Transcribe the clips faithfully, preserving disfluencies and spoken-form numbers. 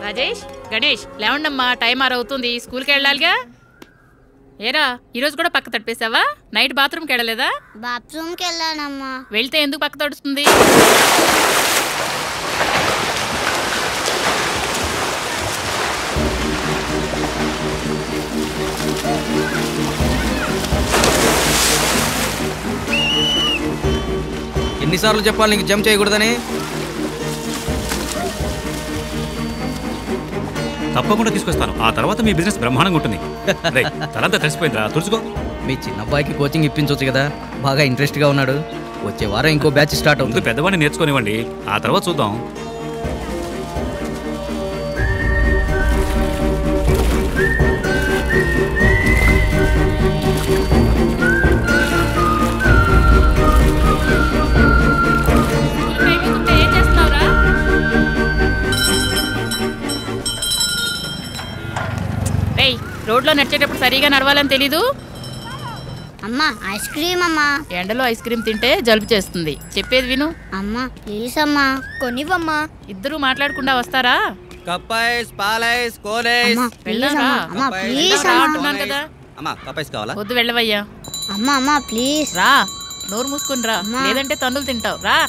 Rajesh, Ganesh లేవండమ్మా, time ఆరు అవుతుంది, స్కూల్కి వెళ్ళాలిగా. ఏరా ఈరోజు కూడా పక్క తడిపేసావా? నైట్ బాత్రూమ్కి వెళ్ళలేదా? బాత్రూమ్కి వెళ్ళానమ్మా. వెళ్తే ఎందుకు పక్క తడుస్తుంది? ఎన్నిసార్లు చెప్పాలి నీకు జంప్ చేయకూడదని? తప్పకుండా తీసుకొస్తాను. ఆ తర్వాత మీ బిజినెస్ బ్రహ్మాండంగా ఉంటుంది. తలంతా తెలిసిపోయిందిరా, తుడుచుకో. మీ చిన్న అబ్బాయికి కోచింగ్ ఇప్పించవచ్చు కదా, బాగా ఇంట్రెస్ట్గా ఉన్నాడు. వచ్చే వారం ఇంకో బ్యాచ్ స్టార్ట్ అవుతుంది. పెద్దవాడిని నేర్చుకోనివ్వండి, ఆ తర్వాత చూద్దాం. రోడ్లో నడిచేటప్పుడు సరిగా నడవాలని తెలీదు? అమ్మా ఐస్ క్రీమ్ అమ్మా. ఎండలో ఐస్ క్రీమ్ తింటే జలుబు చేస్తుంది. చెప్పేది విను అమ్మా. ప్లీజ్ అమ్మా కొనివ్వమ్మా. ఇద్దరు మాట్లాడకుండా వస్తారా? కప్పైస్ పాలైస్ కోలైస్ వెళ్ళారా? అంటున్నాను కదా. అమ్మా కప్పైస్ కావాలా? వద్దు, వెళ్ళవయ్యా. అమ్మా అమ్మా ప్లీజ్ రా, నోరు మూసుకుని రా, లేదంటే తన్నులు తింటావు. రా.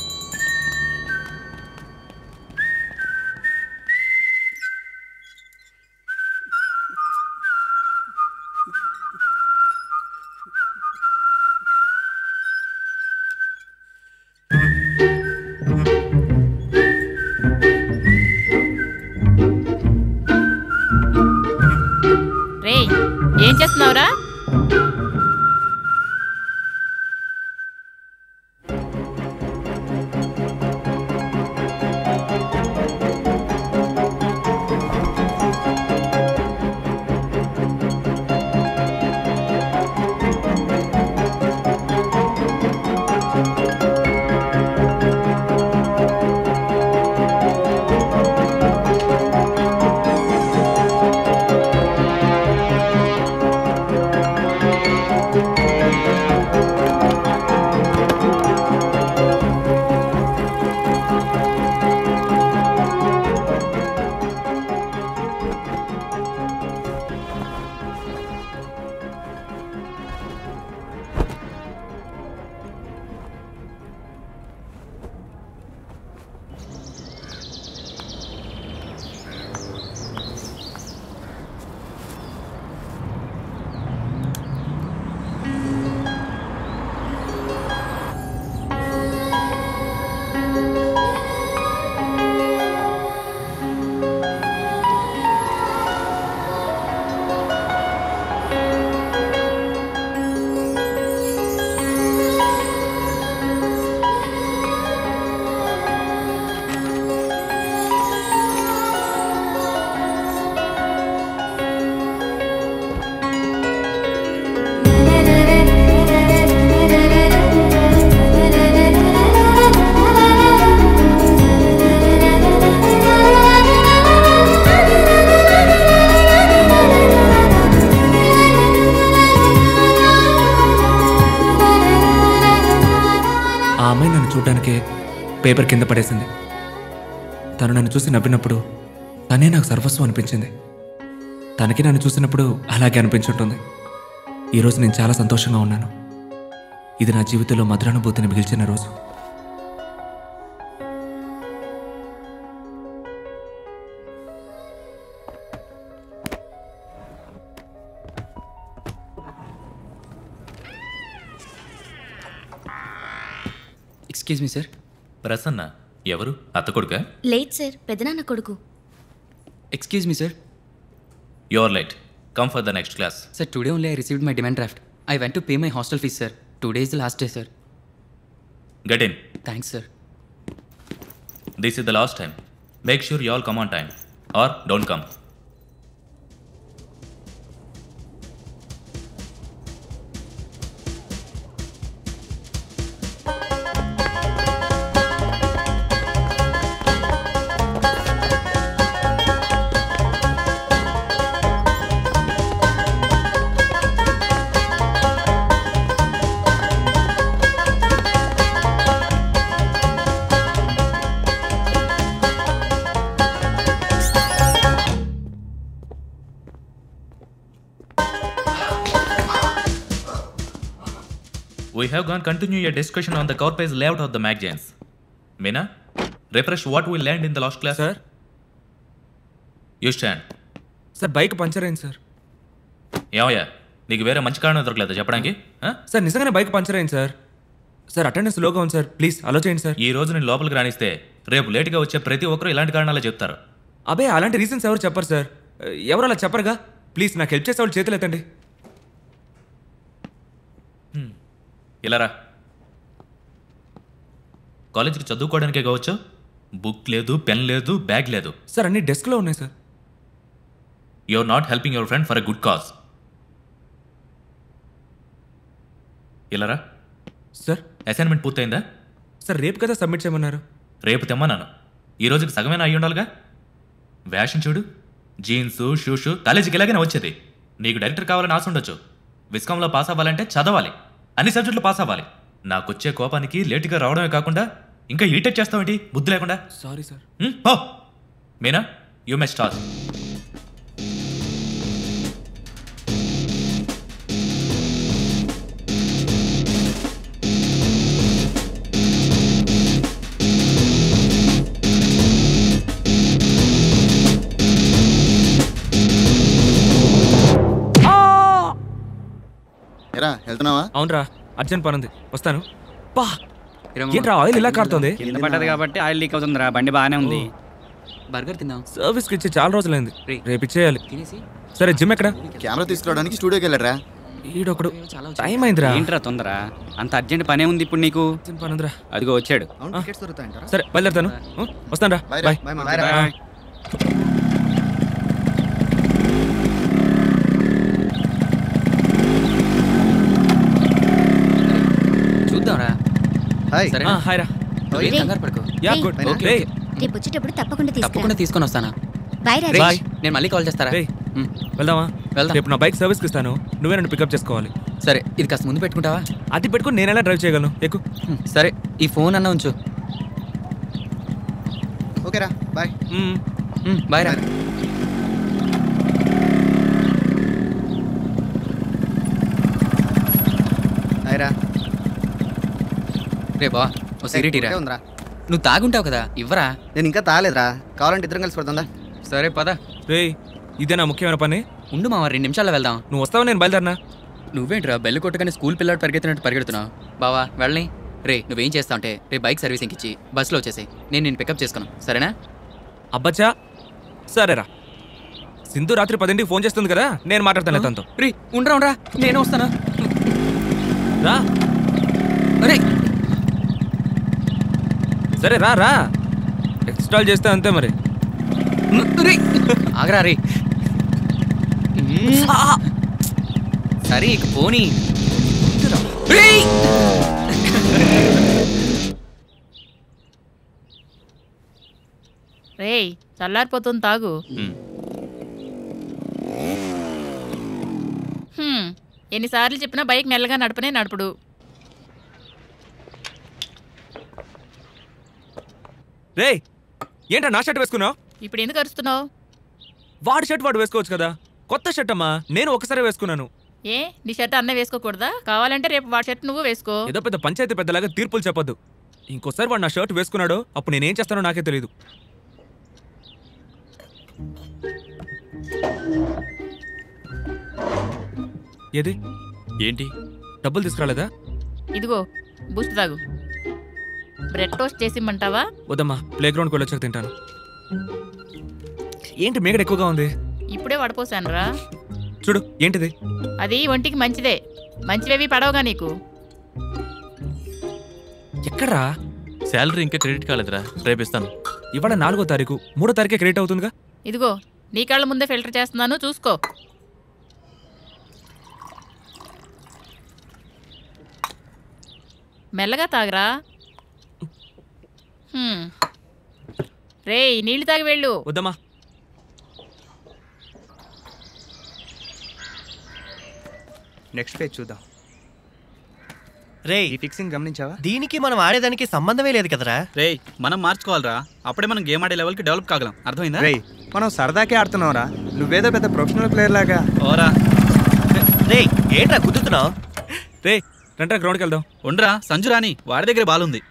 ఏం చేస్తున్నావురా? చూడడానికే పేపర్ కింద పడేసింది. తను నన్ను చూసి నవ్వినప్పుడు తనే నాకు సర్వస్వం అనిపించింది. తనకి నన్ను చూసినప్పుడు అలాగే అనిపించుంటుంది. ఈరోజు నేను చాలా సంతోషంగా ఉన్నాను. ఇది నా జీవితంలో మధురానుభూతిని మిగిల్చిన రోజు. Excuse me sir. ప్రసన్న ఎవరు? అత్త కొడుకా? లేట్ సార్, పెదనాన్న కొడుకు. Excuse me sir. You are late. Come for the next class. Sir today only I received my demand draft. I went to pay my hostel fees sir. Today is the last day sir. Get in. Thanks sir. This is the last time. Make sure you all come on time or don't come. We have gone continue a discussion on the corpus layout of the magazines. Meena, refresh what we learned in the last class. Sir. You stand. Sir bike puncture అయింది sir. ఏమయ్యా నీకు వేరే మంచి కారణం దొరకలేదా చెప్పడానికి? Sir నిజంగానే bike puncture అయింది సార్. సార్ అటెండెన్స్ లోగా ఉంది సార్, ప్లీజ్ అలో చేయండి సార్. ఈ రోజు నేను లోపలికి రానిస్తే రేపు లేట్గా వచ్చే ప్రతి ఒక్కరు ఇలాంటి కారణాలే చెప్తారు. అబే అలాంటి రీజన్స్ ఎవరు చెప్పరు సార్. ఎవరు అలా చెప్పరుగా. ప్లీజ్ నాకు హెల్ప్ చేసే వాళ్ళు చేతులు ఎత్తండి. ఇలా రా. కాలేజీకి చదువుకోవడానికే కావచ్చు, బుక్ లేదు, పెన్ లేదు, బ్యాగ్ లేదు. సార్ అన్ని డెస్క్లో ఉన్నాయి sir. You are not helping your friend for a good cause. ఇలా రా. Sir assignment పూర్తయిందా? సార్ రేపు కదా సబ్మిట్ చేయమన్నారు. రేపు తెమ్మన్నాను. ఈ రోజుకి సగమేనా అయ్యి ఉండాలిగా. వ్యాషన్ చూడు, జీన్స్ షూస్, కాలేజీకి ఇలాగైనా వచ్చేది. నీకు డైరెక్టర్ కావాలని ఆశ ఉండొచ్చు. విస్కాంలో పాస్ అవ్వాలంటే చదవాలి, అన్ని సబ్జెక్టులు పాస్ అవ్వాలి. నాకొచ్చే కోపానికి లేటుగా రావడమే కాకుండా ఇంకా ఇరిటేట్ చేస్తావేంటి బుద్ధి లేకుండా? Sorry sir. Oh Meena, you may start. వెళ్తున్నావా? అవునరా, అర్జెంట్ పని ఉంది, వస్తాను. పా ఏంట్రా ఆయిల్ ఇలా కారుతుంది? కింద పడ్డది కాబట్టి ఆయిల్ లీక్ అవుతుందిరా. బండి బాగానే ఉంది. బర్గర్ తిందాం. సర్వీస్కి ఇచ్చి చాలా రోజులైంది, రేపు ఇచ్చేయాలి. సరే జిమ్ ఎక్కడ? కెమెరా తీసుకురావడానికి స్టూడియోకి వెళ్ళరా? ఈడొకడు టైం అయిందిరా. ఏంట్రా తొందర? అంత అర్జెంట్ పనే ఉంది ఇప్పుడు నీకు. పని ఉందిరా. అదిగో వచ్చాడు. సరే బయలుదేరుతాను, వస్తాను రా. బాయ్. చూద్దాంరా. హాయ్. హాయ్ రా. కంగారు పడుకో. Yeah good. ఓకే రేపు వచ్చేటప్పుడు తప్పకుండా తప్పకుండా తీసుకొని వస్తానా? బాయ్ రాజేష్. బాయ్. నేను మళ్ళీ కాల్ చేస్తారా? వెళ్దామా? వెళ్దాం. రేపు నా బైక్ సర్వీస్కి ఇస్తాను, నువ్వే నన్ను పికప్ చేసుకోవాలి. సరే, ఇది కాస్త ముందు పెట్టుకుంటావా? అది పెట్టుకుని నేను ఎలా డ్రైవ్ చేయగలను? ఎక్కు. సరే, ఈ ఫోన్ అన్న ఉంచు. ఓకేరా, బాయ్. బాయ్ రా. హాయ్ రా. రే బా, ఓ సిగరెట్ ఇరా. నువ్వు తాగుంటావు కదా, ఇవ్వరా. నేను ఇంకా తాగలేదురా, కావాలంటే ఇద్దరం కలిసి పడుతుందా? సరే పద. రే ఇదేనా ముఖ్యమైన పని? ఉండు మావా, రెండు నిమిషాల్లో వెళ్దాం. నువ్వు వస్తావు, నేను బయలుదేరినా. నువ్వేంట్రా బెల్లు కొట్టగానే స్కూల్ పిల్లాడు పరిగెత్తినట్టు పరిగెడుతున్నావు? బావా వెళ్ళని. రే నువ్వేం చేస్తావు అంటే రే బైక్ సర్వీసింగ్ ఇచ్చి బస్సులో వచ్చేసి నేను నేను పికప్ చేసుకున్నాను, సరేనా? అబ్బచ్చా సరేరా. సింధు రాత్రి పదింటికి ఫోన్ చేస్తుంది కదా, నేను మాట్లాడతాను తనతో. రే ఉండరా ఉండరా, నేను వస్తాను రా. అరే సరే రా రా. ఎక్స్ట్రాల్ చేస్తే అంతే మరి. ఆగరా రే. సరే ఇక పోనీ. రేయ్ చల్లారిపోతుంది, తాగు. హ్మ్, ఎన్నిసార్లు చెప్పినా బైక్ మెల్లగా నడపనే నడుపుడు. రే ఏంటా నా షర్ట్ వేసుకున్నావు? ఇప్పుడు ఎందుకు అరుస్తున్నావు? వాడి షర్ట్ వాడు వేసుకోవచ్చు కదా. కొత్త షర్ట్ అమ్మా, నేను ఒకసారి వేసుకున్నాను. ఏ నీ షర్ట్ అన్న వేసుకోకూడదా? కావాలంటే రేపు వాడి షర్ట్ నువ్వు వేసుకో. ఏదో పెద్ద పంచాయతీ పెద్దలాగా తీర్పులు చెప్పొద్దు. ఇంకోసారి వాడు నా షర్ట్ వేసుకున్నాడో అప్పుడు నేనేం చేస్తానో నాకే తెలియదు. ఏది ఏంటి? డబ్బులు తీసుకురాలేదా? ఇదిగో బూస్ట్ తాగు. బ్రెడ్ టోస్ట్ చేసి ఇమ్మంటావా? వద్దమ్మా, ప్లే గ్రౌండ్కి వెళ్ళొచ్చాక తింటాను. ఏంటి మేగడ ఎక్కువగా ఉంది? ఇప్పుడే వడపోసాను రా. చూడు ఏంటిది? అది ఒంటికి మంచిదే. మంచివేవి పడవగా నీకు. ఎక్కడ్రా? శాలరీ ఇంకా క్రెడిట్ కాలేదురా, రేపిస్తాను. ఇవాళ నాలుగో తారీఖు, మూడో తారీఖే క్రెడిట్ అవుతుందిగా. ఇదిగో నీ కళ్ళ ముందే ఫిల్టర్ చేస్తున్నాను, చూసుకో. మెల్లగా తాగరా. రే నీళ్ళు తాగి వెళ్ళు. వద్దమ్మా. నెక్స్ట్ పేజ్ చూద్దాం. రే ఈ ఫిక్సింగ్ గమనించావా? దీనికి మనం ఆడేదానికి సంబంధమే లేదు కదరా. రే మనం మార్చుకోవాలరా, అప్పుడే మనం గేమ్ ఆడే లెవెల్కి డెవలప్ కాగలం, అర్థమైందా? రే మనం సరదాకే ఆడుతున్నావురా, నువ్వేదో పెద్ద ప్రొఫెషనల్ ప్లేయర్ లాగా. ఓరా రే ఏంట్రా గుద్దుతున్నావు? రే రండి గ్రౌండ్కి వెళ్దాం. ఉండరా సంజు రాని వాడి దగ్గర బాల్ ఉంది.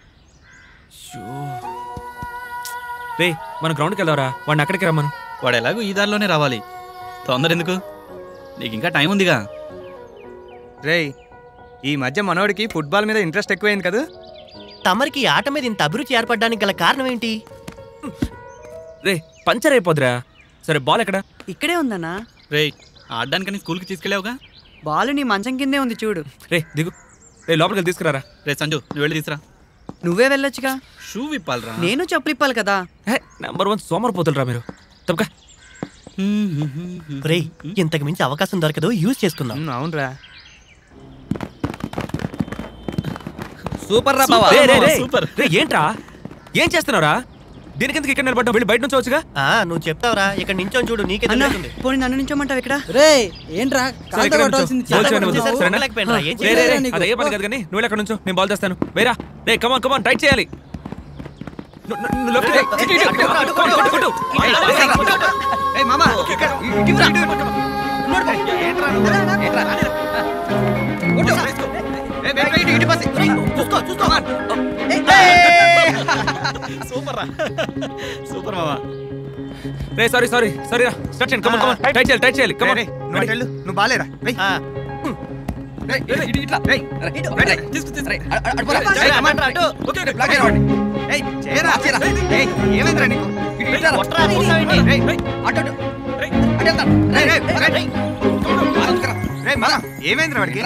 రే మనం గ్రౌండ్కి వెళ్దాంరా, వాడిని అక్కడికి రమ్మను. వాడు ఎలాగో ఈ దారిలోనే రావాలి, తొందర ఎందుకు, నీకు ఇంకా టైం ఉందిగా. రేయ్ ఈ మధ్య మనోడికి ఫుట్బాల్ మీద ఇంట్రెస్ట్ ఎక్కువైంది కదా. తమరికి ఆట మీద ఇంత అభిరుచి ఏర్పడడానికి గల కారణం ఏంటి? రే పంచర్ అయిపోద్దిరా. సరే బాల్ ఎక్కడ? ఇక్కడే ఉందన్నా. రే ఆడడానికని స్కూల్కి తీసుకెళ్ళావుగా. బాల్ నీ మంచం కిందే ఉంది చూడు. రే దిగు. రే లోపలికి తీసుకురారా. రే సంజు నువ్వు వెళ్ళి తీసురా. నువ్వే వెళ్ళొచ్చుగా. షూ విప్పాలరా. నేను చెప్పులు ఇప్పాలి కదా. నెంబర్ వన్ సోమరిపోతులరా మీరు. తప్పక రే ఇంతకు మించి అవకాశం దొరకదు, యూజ్ చేసుకుందాం. అవునరా సూపర్ రా బావా. సూపర్. రే ఏంట్రా ఏం చేస్తున్నావురా? దీనికెందుకు ఇక్కడ నిలబడ్డావు? వెళ్ళి బయట నుంచి వచ్చుగా. నువ్వు చెప్తావురా, ఇక్కడ నించొని చూడు నీకే తెలుస్తుంది. పోనీ నన్ను నించోమంటావు ఇక్కడ? రే ఏంట్రా అదే పని కదా కానీ నువ్వు ఎక్కడ నుంచో నేను బాల్ చేస్తాను. వేరా రే కమాన్ కమాన్ ట్రై చేయాలి. సూపర్ మామా. రే సారీ సారీ సారీ రా. స్టార్ట్ చేయండి. కమాన్ కమాన్ ట్రై చేయాలి ట్రై చేయాలి. కమాన్ నువ్వు బాలేరా. ఏమైందిరా నీకు? ఏమైందిరా వాడికి?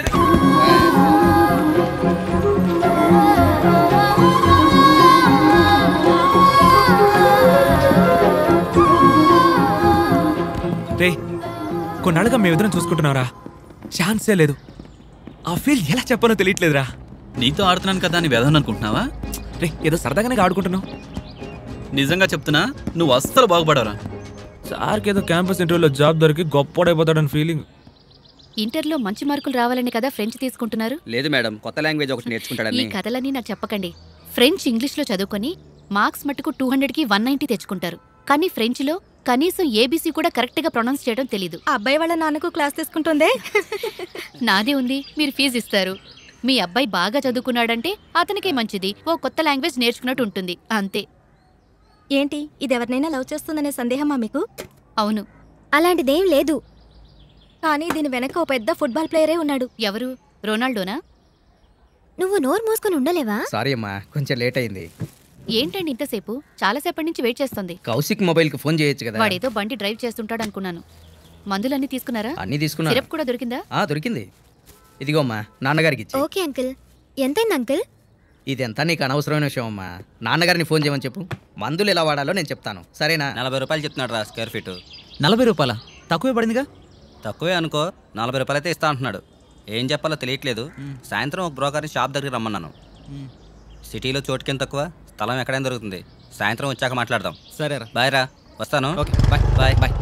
రే కొన్నాళ్ళుగా మేము ఎదురు చూసుకుంటున్నారా? ఛాన్సే లేదు. ఆ ఫీల్ ఎలా చెప్పానో తెలియట్లేదురా. నీతో ఆడుతున్నాను కదా అని వేదన అనుకుంటున్నావా? రే ఏదో సరదాగానే ఆడుకుంటున్నావు. నిజంగా చెప్తున్నా నువ్వు అస్సలు బాగుపడవరా. సార్కి ఏదో క్యాంపస్ ఇంటర్వ్యూలో జాబ్ దొరికి గొప్పడైపోతాడని ఫీలింగ్. ఇంటర్లో మంచి మార్కులు రావాలని కదా ఫ్రెంచ్ తీసుకుంటున్నారు? లేదు మేడం, కొత్త లాంగ్వేజ్ ఒకటి నేర్చుకుంటాడని. ఈ కథలన్నీ నాకు చెప్పకండి. ఫ్రెంచ్ ఇంగ్లీష్లో చదువుకొని మార్క్స్ మట్టుకు టూ హండ్రెడ్కి వన్ నైంటీ తెచ్చుకుంటారు. కానీ ఫ్రెంచ్లో కనీసం ఏబీసీ కూడా కరెక్ట్గా ప్రొనౌన్స్ చేయడం తెలీదు. అబ్బాయి వాళ్ళ నాన్నకు క్లాస్ తీసుకుంటుందే. నాదే ఉంది, మీరు ఫీజు ఇస్తారు. మీ అబ్బాయి బాగా చదువుకున్నాడంటే అతనికే మంచిది, ఓ కొత్త లాంగ్వేజ్ నేర్చుకున్నట్టు ఉంటుంది అంతే. ఏంటి ఇది ఎవరినైనా లవ్ చేస్తుందనే సందేహమా మీకు? అవును. అలాంటిదేం లేదు, కానీ దీని వెనక ఓ పెద్ద ఫుట్బాల్ ప్లేయరే ఉన్నాడు. ఎవరు? రొనాల్డోనా? నువ్వు నోరు మూసుకొని ఉండలేవా? సారీ అమ్మా, కొంచెం లేట్ అయింది. ఏంటండి ఇంతసేపు? చాలాసేపటి నుంచి వెయిట్ చేస్తుంది. కౌశిక్ మొబైల్ కి ఫోన్ చేయొచ్చు కదా. వాడేదో బండి డ్రైవ్ చేస్తుంటాడు అనుకున్నాను. మందులన్నీ తీసుకున్నారా? అన్ని తీసుకున్నా. సిరప్ కూడా దొరికిందా? ఆ దొరికింది. ఇదిగో అమ్మా, నాన్నగారికి ఇచ్చి. Okay uncle. ఎంతైంది అంకుల్? ఇదంతా నీకు అనవసరమైన విషయం అమ్మా. నాన్నగారిని ఫోన్ చేయమని చెప్పు. మందులు ఎలా వాడాలో నేను చెప్తాను, సరేనా? నలభై రూపాయలు చెప్తున్నాడు రా స్క్వేర్ ఫీట్. నలభై రూపాయల తక్కువే పడిందిగా. తక్కువే అనుకో, నలభై రూపాయలు అయితే ఇస్తా అంటున్నాడు. ఏం చెప్పాలో తెలియట్లేదు. సాయంత్రం ఒక బ్రోకర్ని షాప్ దగ్గరికి రమ్మన్నాను. సిటీలో చోటుకేం తక్కువ, స్థలం ఎక్కడైనా దొరుకుతుంది. సాయంత్రం వచ్చాక మాట్లాడదాం. సరేరా. బాయ్ రా, వస్తాను. Okay bye bye bye.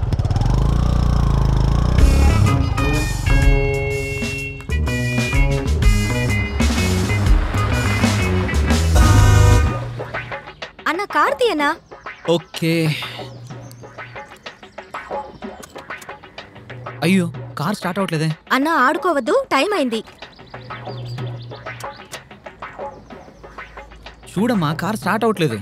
అన్న కార్తీ అన్నా. ఓకే. అయ్యో కార్ స్టార్ట్ అవట్లేదే. అన్న ఆడుకోవద్దు, టైం అయింది. చూడమ్మా, కార్ స్టార్ట్ అవట్లేదు.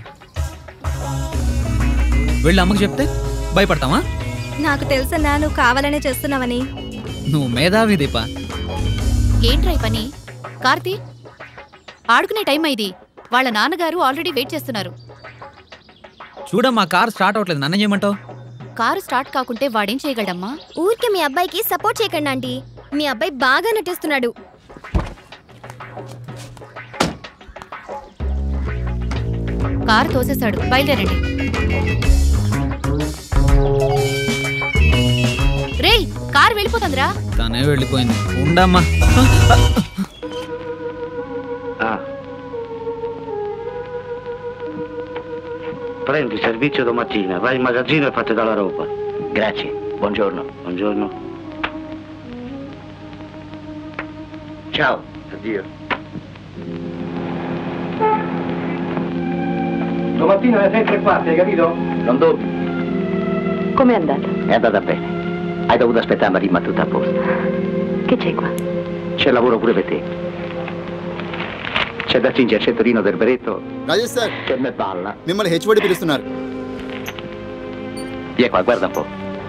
వెళ్ళి అమ్మకి చెప్తే భయపడతావా? నాకు తెలుసన్నా నువ్వు కావాలనే చేస్తున్నావని. నువ్వు మేధావి దీపా. ఏంట్రా ఈ పని? కార్తీ, ఆడుకునే టైం అయింది. వాళ్ళ నాన్నగారు ఆల్రెడీ వెయిట్ చేస్తున్నారు. చూడమ్మా, కార్ స్టార్ట్ అవట్లేదు, నన్ను చేయమంటావు? కారు స్టార్ట్ కాకుంటే వాడేం చేయగలడమ్మా? ఊరికే మీ అబ్బాయికి సపోర్ట్ చేయకండి ఆంటీ. మీ అబ్బాయి బాగా నటిస్తున్నాడు. కారు తోసేశాడు, బయలుదేరండి. రేయ్, కారు వెళ్ళిపోతుందిరా. తనే వెళ్ళిపోయింది. ఉండమ్మా. Prendi servizio domattina, vai in magazzino e fate dalla roba. Grazie, buongiorno. Buongiorno. Ciao, addio. Domattina alle sei e tre quarti, hai capito? Non dubbi. Com'è andata? È andata bene. Hai dovuto aspettare, ma rimane tutto a posto. Che c'è qua? C'è lavoro pure per te. C'è da attingere il Torino del Beretto. Rajesh sir Che me balla. మిమ్మల్ని HOD పిలుస్తున్నారు. Vieni qua, guarda un po'.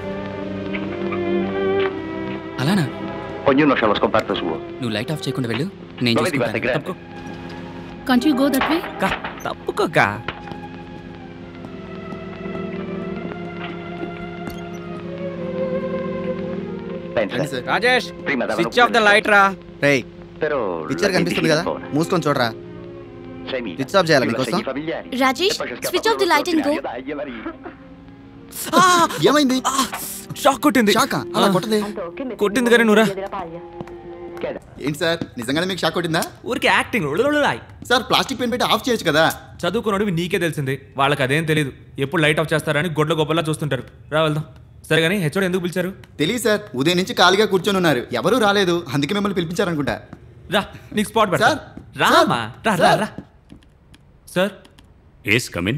అలానా? Ognuno c'ha lo scomparto suo. నువ్వు light off చేయకుండా వెళ్ళు, నేను Dove diventa చూసుకుంటాను. grande? Can't you go that way? తప్పుకోకా. Rajesh switch off the light రా. రేయ్ పిక్చర్ కనిపిస్తుంది కదా, మూసుకొని చూడరా. స్విచ్ ఆఫ్ చేయాలి నీకోసం. Rajesh switch off the light and go. ఏమైంది? షాక్ కొట్టింది. షాకా? అలా కొట్టదే. కొట్టింది కానీ నువ్వురా. ఏంటి సార్, నిజంగానే మీకు షాక్ కొట్టిందా? ఊరికి యాక్టింగ్. సార్ ప్లాస్టిక్ పెన్ పెట్టి ఆఫ్ చేయొచ్చు కదా. చదువుకున్నవి నీకే తెలిసింది, వాళ్ళకి అదేం తెలియదు. ఎప్పుడు లైట్ ఆఫ్ చేస్తారని గొడ్ల గొప్పలా చూస్తుంటారు. రా వెళ్దాం. సరే కానీ హెచ్ఓడి ఎందుకు పిలిచారు? తెలియదు సార్, ఉదయం నుంచి ఖాళీగా కూర్చొని ఉన్నారు, ఎవరూ రాలేదు, అందుకే మిమ్మల్ని పిలిపించారనుకుంటా. రా నీకు స్పాట్ పెడతా. సార్ రామా రా రా రా. Sir yes come in.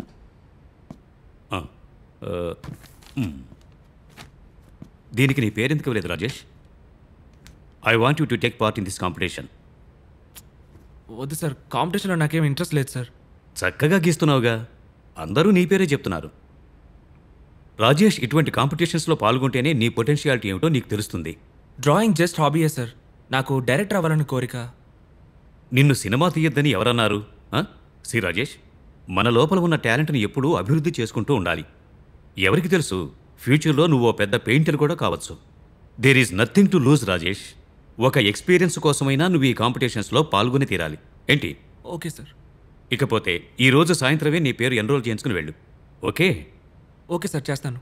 దీనికి నీ పేరెందుకు ఇవ్వలేదు Rajesh? I want you to take part in this competition. వద్దు సార్, కాంపిటీషన్లో నాకేం ఇంట్రెస్ట్ లేదు సార్. చక్కగా గీస్తున్నావుగా, అందరూ నీ పేరే చెప్తున్నారు. రాజేష్, ఇటువంటి కాంపిటీషన్స్లో పాల్గొంటేనే నీ పొటెన్షియాలిటీ ఏమిటో నీకు తెలుస్తుంది. డ్రాయింగ్ జస్ట్ హాబీయే సార్, నాకు డైరెక్టర్ అవ్వాలని కోరిక. నిన్ను సినిమా తీయొద్దని ఎవరన్నారు? సి రాజేష్, మన లోపల ఉన్న టాలెంట్ని ఎప్పుడూ అభివృద్ధి చేసుకుంటూ ఉండాలి. ఎవరికి తెలుసు, ఫ్యూచర్లో నువ్వు ఓ పెద్ద పెయింటర్ కూడా కావచ్చు. There is nothing to lose Rajesh. ఒక ఎక్స్పీరియన్స్ కోసమైనా నువ్వు ఈ కాంపిటీషన్స్లో పాల్గొని తీరాలి. ఏంటి? Okay sir. ఇకపోతే ఈరోజు సాయంత్రమే నీ పేరు ఎన్రోల్ చేయించుకుని వెళ్ళు. ఓకే? ఓకే సార్, చేస్తాను.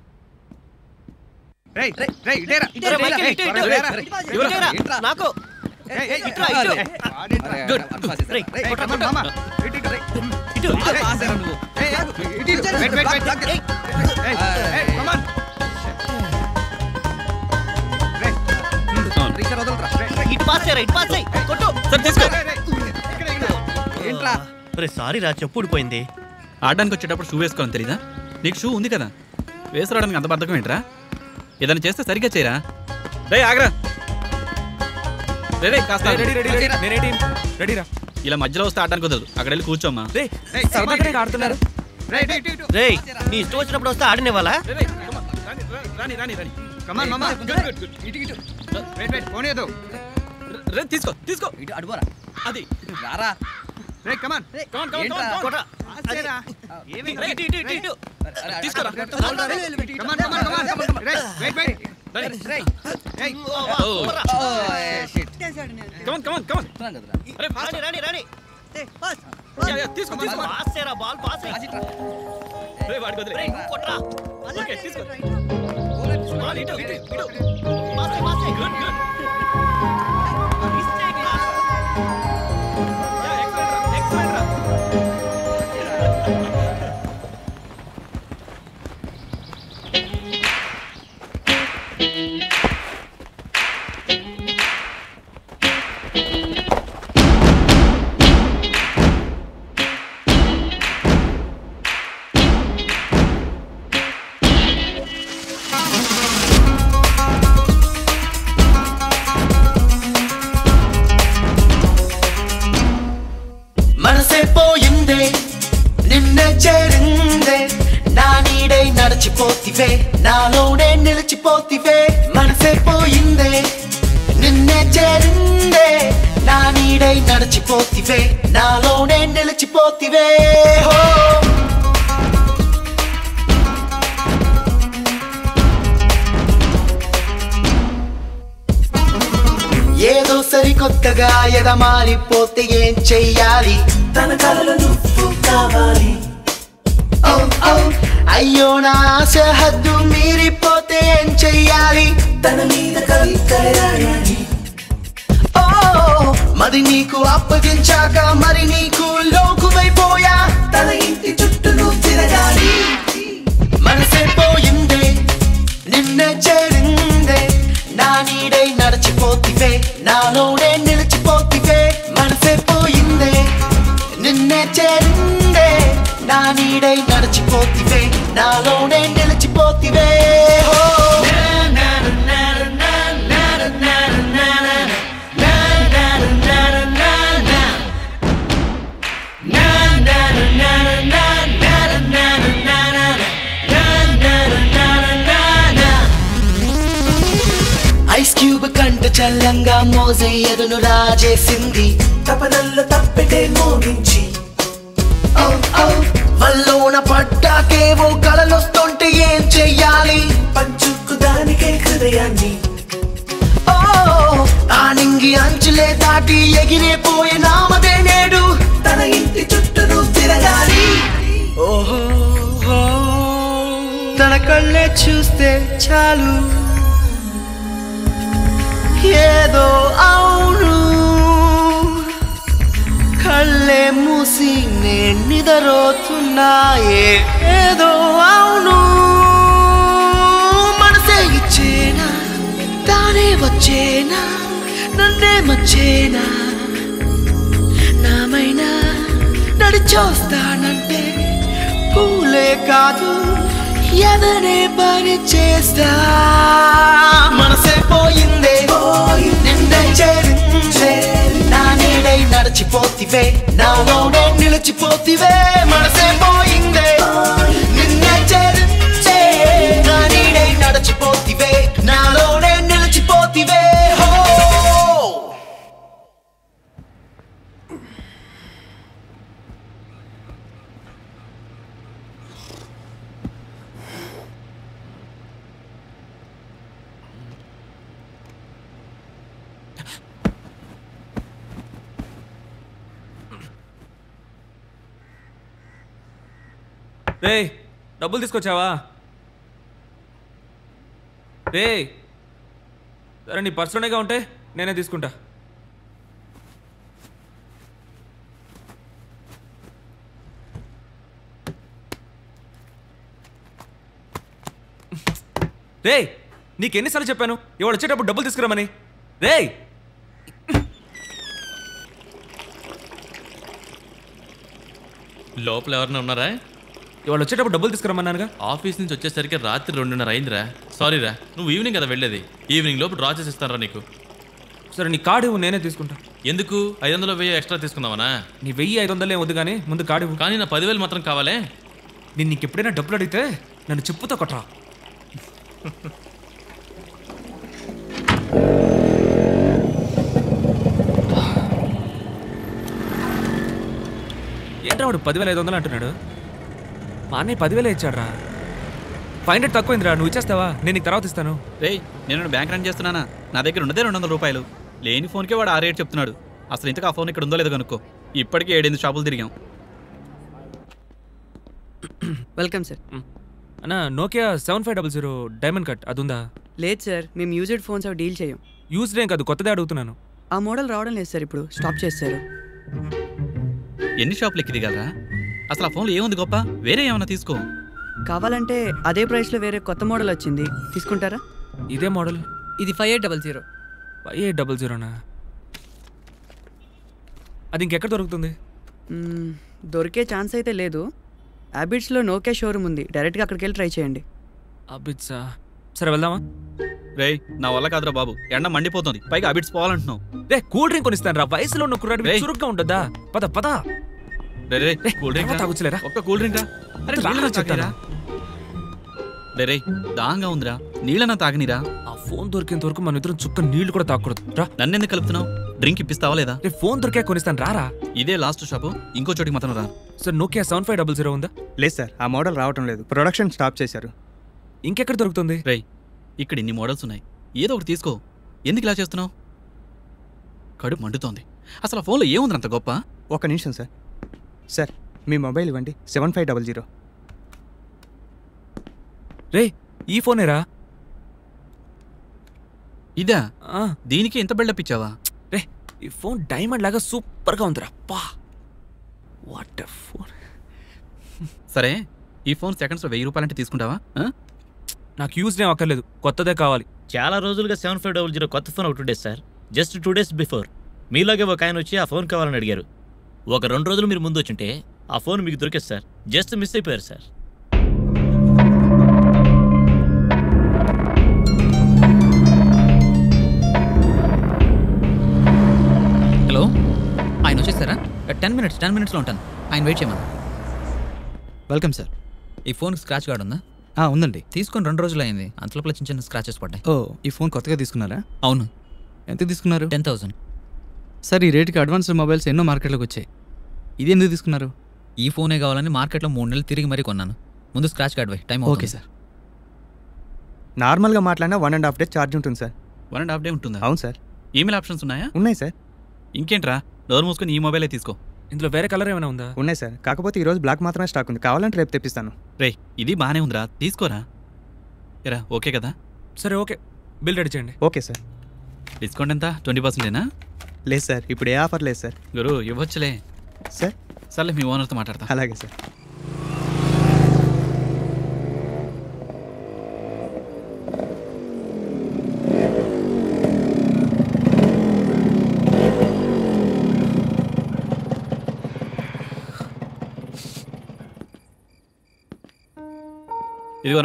సారీ రా, చెప్పు ఊడిపోయింది. ఆడడానికి వచ్చేటప్పుడు షూ వేసుకోవాలని తెలీదా? నీకు షూ ఉంది కదా, వేసుకురావడానికి అంత బద్ధకం ఏంట్రా? ఏదైనా చేస్తే సరిగ్గా చేయరా. రే ఆగ్రా. రే రే కాస్త రెడీరా. ఇలా మధ్యలో వస్తే ఆడడానికి కుదరదు, అక్కడ వెళ్ళి కూర్చోమ్మా. ఆడుతున్నారు. రే నీ ఇష్టం వచ్చినప్పుడు వస్తే ఆడినేవాళ్ళ. తీసుకో తీసుకో అడుగురా. అది రారా. మనసే పోయిందే నిన్నే చేరిందే, నా నీడై నడిచిపోతివే, నాలోనే నిలిచిపోతివే. మనసే పోయిందే నిన్నే చేరిందే, నా నీడై నడిచిపోతివే, నాలోనే నిలిచిపోతివే. ఏదో సరికొత్తగా ఎదమారిపోతే ఏం చెయ్యాలి? తన కలలు నువ్వు కావాలి. అయ్యో నా ఆశ హద్దు మీరిపోతే ఏం చెయ్యాలి? తన మీద కవిత రాయాలి. ఓ మరి నీకు అప్పగించాక మరి నీకు లోకువైపోయా, తన ఇంటి చుట్టూ నువ్వు తిరగాలి. మనసే పోయిందే నిన్నే చేరిందే, నా నీడై నడిచిపోతివే, నాలోనే నిలిచిపోతివే. మనసే పోయిందే నిన్నే చేరిందే, నా నీడై నడిచిపోతివే, నాలోనే నిలిచిపోతివే. చల్లంగా మోజే ఎదును రాజేసింది తపనల్లో తప్పెటే మోగించి ఓ ఓ వల్లోన పడ్డాకేవో కలలొస్తుంటే ఏం చెయ్యాలి పంచుకు దానికే హృదయాన్ని ఓ ఆనింగి అంచులే దాటి ఎగిరిపోయే నామదే నేడు తన ఇంటి చుట్టూ తిరగాలి ఓహో తన కళ్ళే చూస్తే చాలు ఏదో అవును కళ్ళే మూసి నేను నిద్రపోతున్నాయే ఏదో అవును మనసే ఇచ్చేనా తానే వచ్చేనా నన్నే మచ్చేనా నామైనా నడిచొస్తానంటే పూలే కాదు ఎదనే పని చేస్తా మనసే పోయిందే నిన్నే చేరిందే నా నీడై నడిచిపోతివే నాలోనే నిలిచిపోతివే మనసే పోయిందే నిన్నే చేరిందే నా నీడై నడిచిపోతివే నాలోనే నిలిచిపోతివే హో రే డబ్బులు తీసుకొచ్చావా రే సరే నీ పర్సులోనేగా ఉంటే నేనే తీసుకుంటా రే నీకెన్నిసార్లు చెప్పాను ఇవాళ వచ్చేటప్పుడు డబ్బులు తీసుకురామని రే లోపల ఎవరైనా ఉన్నారా? ఇవాళ వచ్చేటప్పుడు డబ్బులు తీసుకురమ్మన్నానుగా. ఆఫీస్ నుంచి వచ్చేసరికి రాత్రి రెండున్నర అయిందిరా. సారీరా, నువ్వు ఈవినింగ్ కదా వెళ్ళేది. ఈవినింగ్ లోపు డ్రా చేసి ఇస్తానరా నీకు. సరే నీ కార్డు ఇవ్వు, నేనే తీసుకుంటా. ఎందుకు? ఐదు వందలు వెయ్యి ఎక్స్ట్రా తీసుకుందామనా? నీ వెయ్యి ఐదు వందలే వద్దు కానీ ముందు కార్డు ఇవ్వు. కానీ నా పదివేలు మాత్రం కావాలే. నేను నీకు ఎప్పుడైనా డబ్బులు అడిగితే నన్ను చెప్పుతో కొట్టరా. ఏంట్రా వాడు పదివేల ఐదు వందలు అంటున్నాడు. మా అన్నయ్య పదివేలే ఇచ్చాడ్రా. ఫైవ్ హండ్రెడ్ తక్కువైందిరా, నువ్వు ఇచ్చేస్తావా? నేను నీకు తర్వాత ఇస్తాను. రేయ్, నేను బ్యాంక్ రన్ చేస్తున్నానా? నా దగ్గర ఉన్నదే రెండు వందల రూపాయలు. లేని ఫోన్కే వాడు ఆ రేట్ చెప్తున్నాడు. అసలు ఇంతకు ఆ ఫోన్ ఇక్కడ ఉందో లేదో కనుక్కో. ఇప్పటికే ఏడెనిమిది షాపులు తిరిగాం. Welcome sir. అన్న Nokia seven five double zero diamond cut అది ఉందా? లేదు సార్, మేము యూజ్డ్ ఫోన్స్ అవి డీల్ చేయం. యూజ్డ్ ఏం కాదు, కొత్తదే అడుగుతున్నాను. ఆ మోడల్ రావడం లేదు సార్, ఇప్పుడు స్టాప్ చేస్తారు. ఎన్ని షాపులు ఎక్కి దిగాలరా? అసలు ఆ ఫోన్లో ఏముంది గొప్ప? వేరే ఏమన్నా తీసుకో. కావాలంటే అదే ప్రైస్లో వేరే కొత్త మోడల్ వచ్చింది, తీసుకుంటారా? ఇదే మోడల్? ఇది five eight double zero. Five eight double జీరోనా? అది ఇంకెక్కడ దొరుకుతుంది? దొరికే ఛాన్స్ అయితే లేదు. అబిడ్స్లో నోకియా షోరూమ్ ఉంది, డైరెక్ట్గా అక్కడికి వెళ్ళి ట్రై చేయండి. అబిడ్సా? సరే వెళ్దామా? రేయ్, నా వల్ల కాదురా బాబు, ఎండ మండిపోతుంది, పైగా అబిడ్స్ పోవాలంటున్నావు. రే కూల్ డ్రింక్ కొనిస్తాను రా, వయసులో ఉన్న కుర్రాడు చురుగ్గా ఉండదా? పద పద. రే రే కూల్ డ్రింక్ తాగుచ్చులేరా? ఒక్క కూల్ డ్రింక్ రా. అరే నీళ్ళ చెప్తారా? రే రే దాహంగా ఉందిరా, నీళ్ళన్నా తాగనిరా. ఆ ఫోన్ దొరికేంత వరకు మన ఇద్దరం చుక్క నీళ్లు కూడా తాగకూడదు రా. నన్ను ఎందుకు కలుపుతున్నావు? డ్రింక్ ఇప్పిస్తావా లేదా? రే ఫోన్ దొరికే కొనిస్తాను రారా. ఇదే లాస్ట్ షాపు, ఇంకో చోటికి మాత్రం రా. Sir Nokia seven five double zero ఉందా? లేదు సార్, ఆ మోడల్ రావటం లేదు, ప్రొడక్షన్ స్టాప్ చేశారు. ఇంకెక్కడ దొరుకుతుంది? రే ఇక్కడ ఇన్ని మోడల్స్ ఉన్నాయి, ఏదో ఒకటి తీసుకో. ఎందుకు ఇలా చేస్తున్నావు? కడుపు మండుతోంది. అసలు ఆ ఫోన్లో ఏముంది అంత గొప్ప? ఒక నిమిషం సార్. సార్ మీ మొబైల్ ఇవ్వండి. Seven five double zero. రే ఈ ఫోనేరా? ఇదా? దీనికి ఎంత బిల్డప్ ఇచ్చావా? రే ఈ ఫోన్ డైమండ్ లాగా సూపర్గా ఉందిరా. పా వాట్ ఫోన్. సరే ఈ ఫోన్ సెకండ్స్లో వెయ్యి రూపాయలంటే తీసుకుంటావా? నాకు యూజ్ ఏం అక్కర్లేదు, కొత్తదే కావాలి. చాలా రోజులుగా సెవెన్ ఫైవ్ డబుల్ జీరో కొత్త ఫోన్ ఒకటి ఉండేది sir. Just two days before మీలాగే ఒక ఆయన వచ్చి ఆ ఫోన్ కావాలని అడిగారు. ఒక రెండు రోజులు మీరు ముందు వచ్చింటే ఆ ఫోన్ మీకు దొరికేది సార్. జస్ట్ మిస్ అయిపోయారు సార్. హలో, ఆయన వచ్చేసారా? టెన్ మినిట్స్ టెన్ మినిట్స్లో ఉంటాను, ఆయన వెయిట్ చేయమన్నా. Welcome sir. ఈ ఫోన్ స్క్రాచ్ కార్డ్ ఉందా? ఉందండి. తీసుకొని రెండు రోజులు అయింది, అంతలోపల చిన్న చిన్న స్క్రాచెస్ పడ్డాయి. ఓ ఈ ఫోన్ కొత్తగా తీసుకున్నారా? అవును. ఎంత తీసుకున్నారు? Ten thousand. సార్ ఈ రేటుకి అడ్వాన్స్డ్ మొబైల్స్ ఎన్నో మార్కెట్లోకి వచ్చాయి. ఇది ఎందుకు తీసుకున్నారు? ఈ ఫోనే కావాలని మార్కెట్లో మూడు నెలలు తిరిగి మరీ కొన్నాను. ముందు scratch card why time okay sir. నార్మల్గా మాట్లాడినా one and half day charge ఉంటుంది sir. One and half day ఉంటుందా? అవును సార్. ఈమెయిల్ ఆప్షన్స్ ఉన్నాయా? ఉన్నాయి సార్. ఇంకేంట్రా డోర్ మూసుకొని ఈ మొబైలే తీసుకో. ఇందులో వేరే కలర్ ఏమైనా ఉందా? ఉన్నాయి సార్, కాకపోతే ఈరోజు బ్లాక్ మాత్రమే స్టాక్ ఉంది. కావాలంటే రేపు తెప్పిస్తాను. రే ఇది బాగానే ఉందిరా, తీసుకోరా. ఎరా ఓకే కదా? సరే ఓకే, బిల్ రెడీ చేయండి. Okay sir. డిస్కౌంట్ ఎంత? ట్వంటీ పర్సెంటేనా? లేదు సార్, ఇప్పుడు ఏ ఆఫర్ లేదు సార్. గురు ఇవ్వచ్చులే సార్. సర్లే మీ ఓనర్తో మాట్లాడతా. అలాగే సార్. ఇదిగోరా.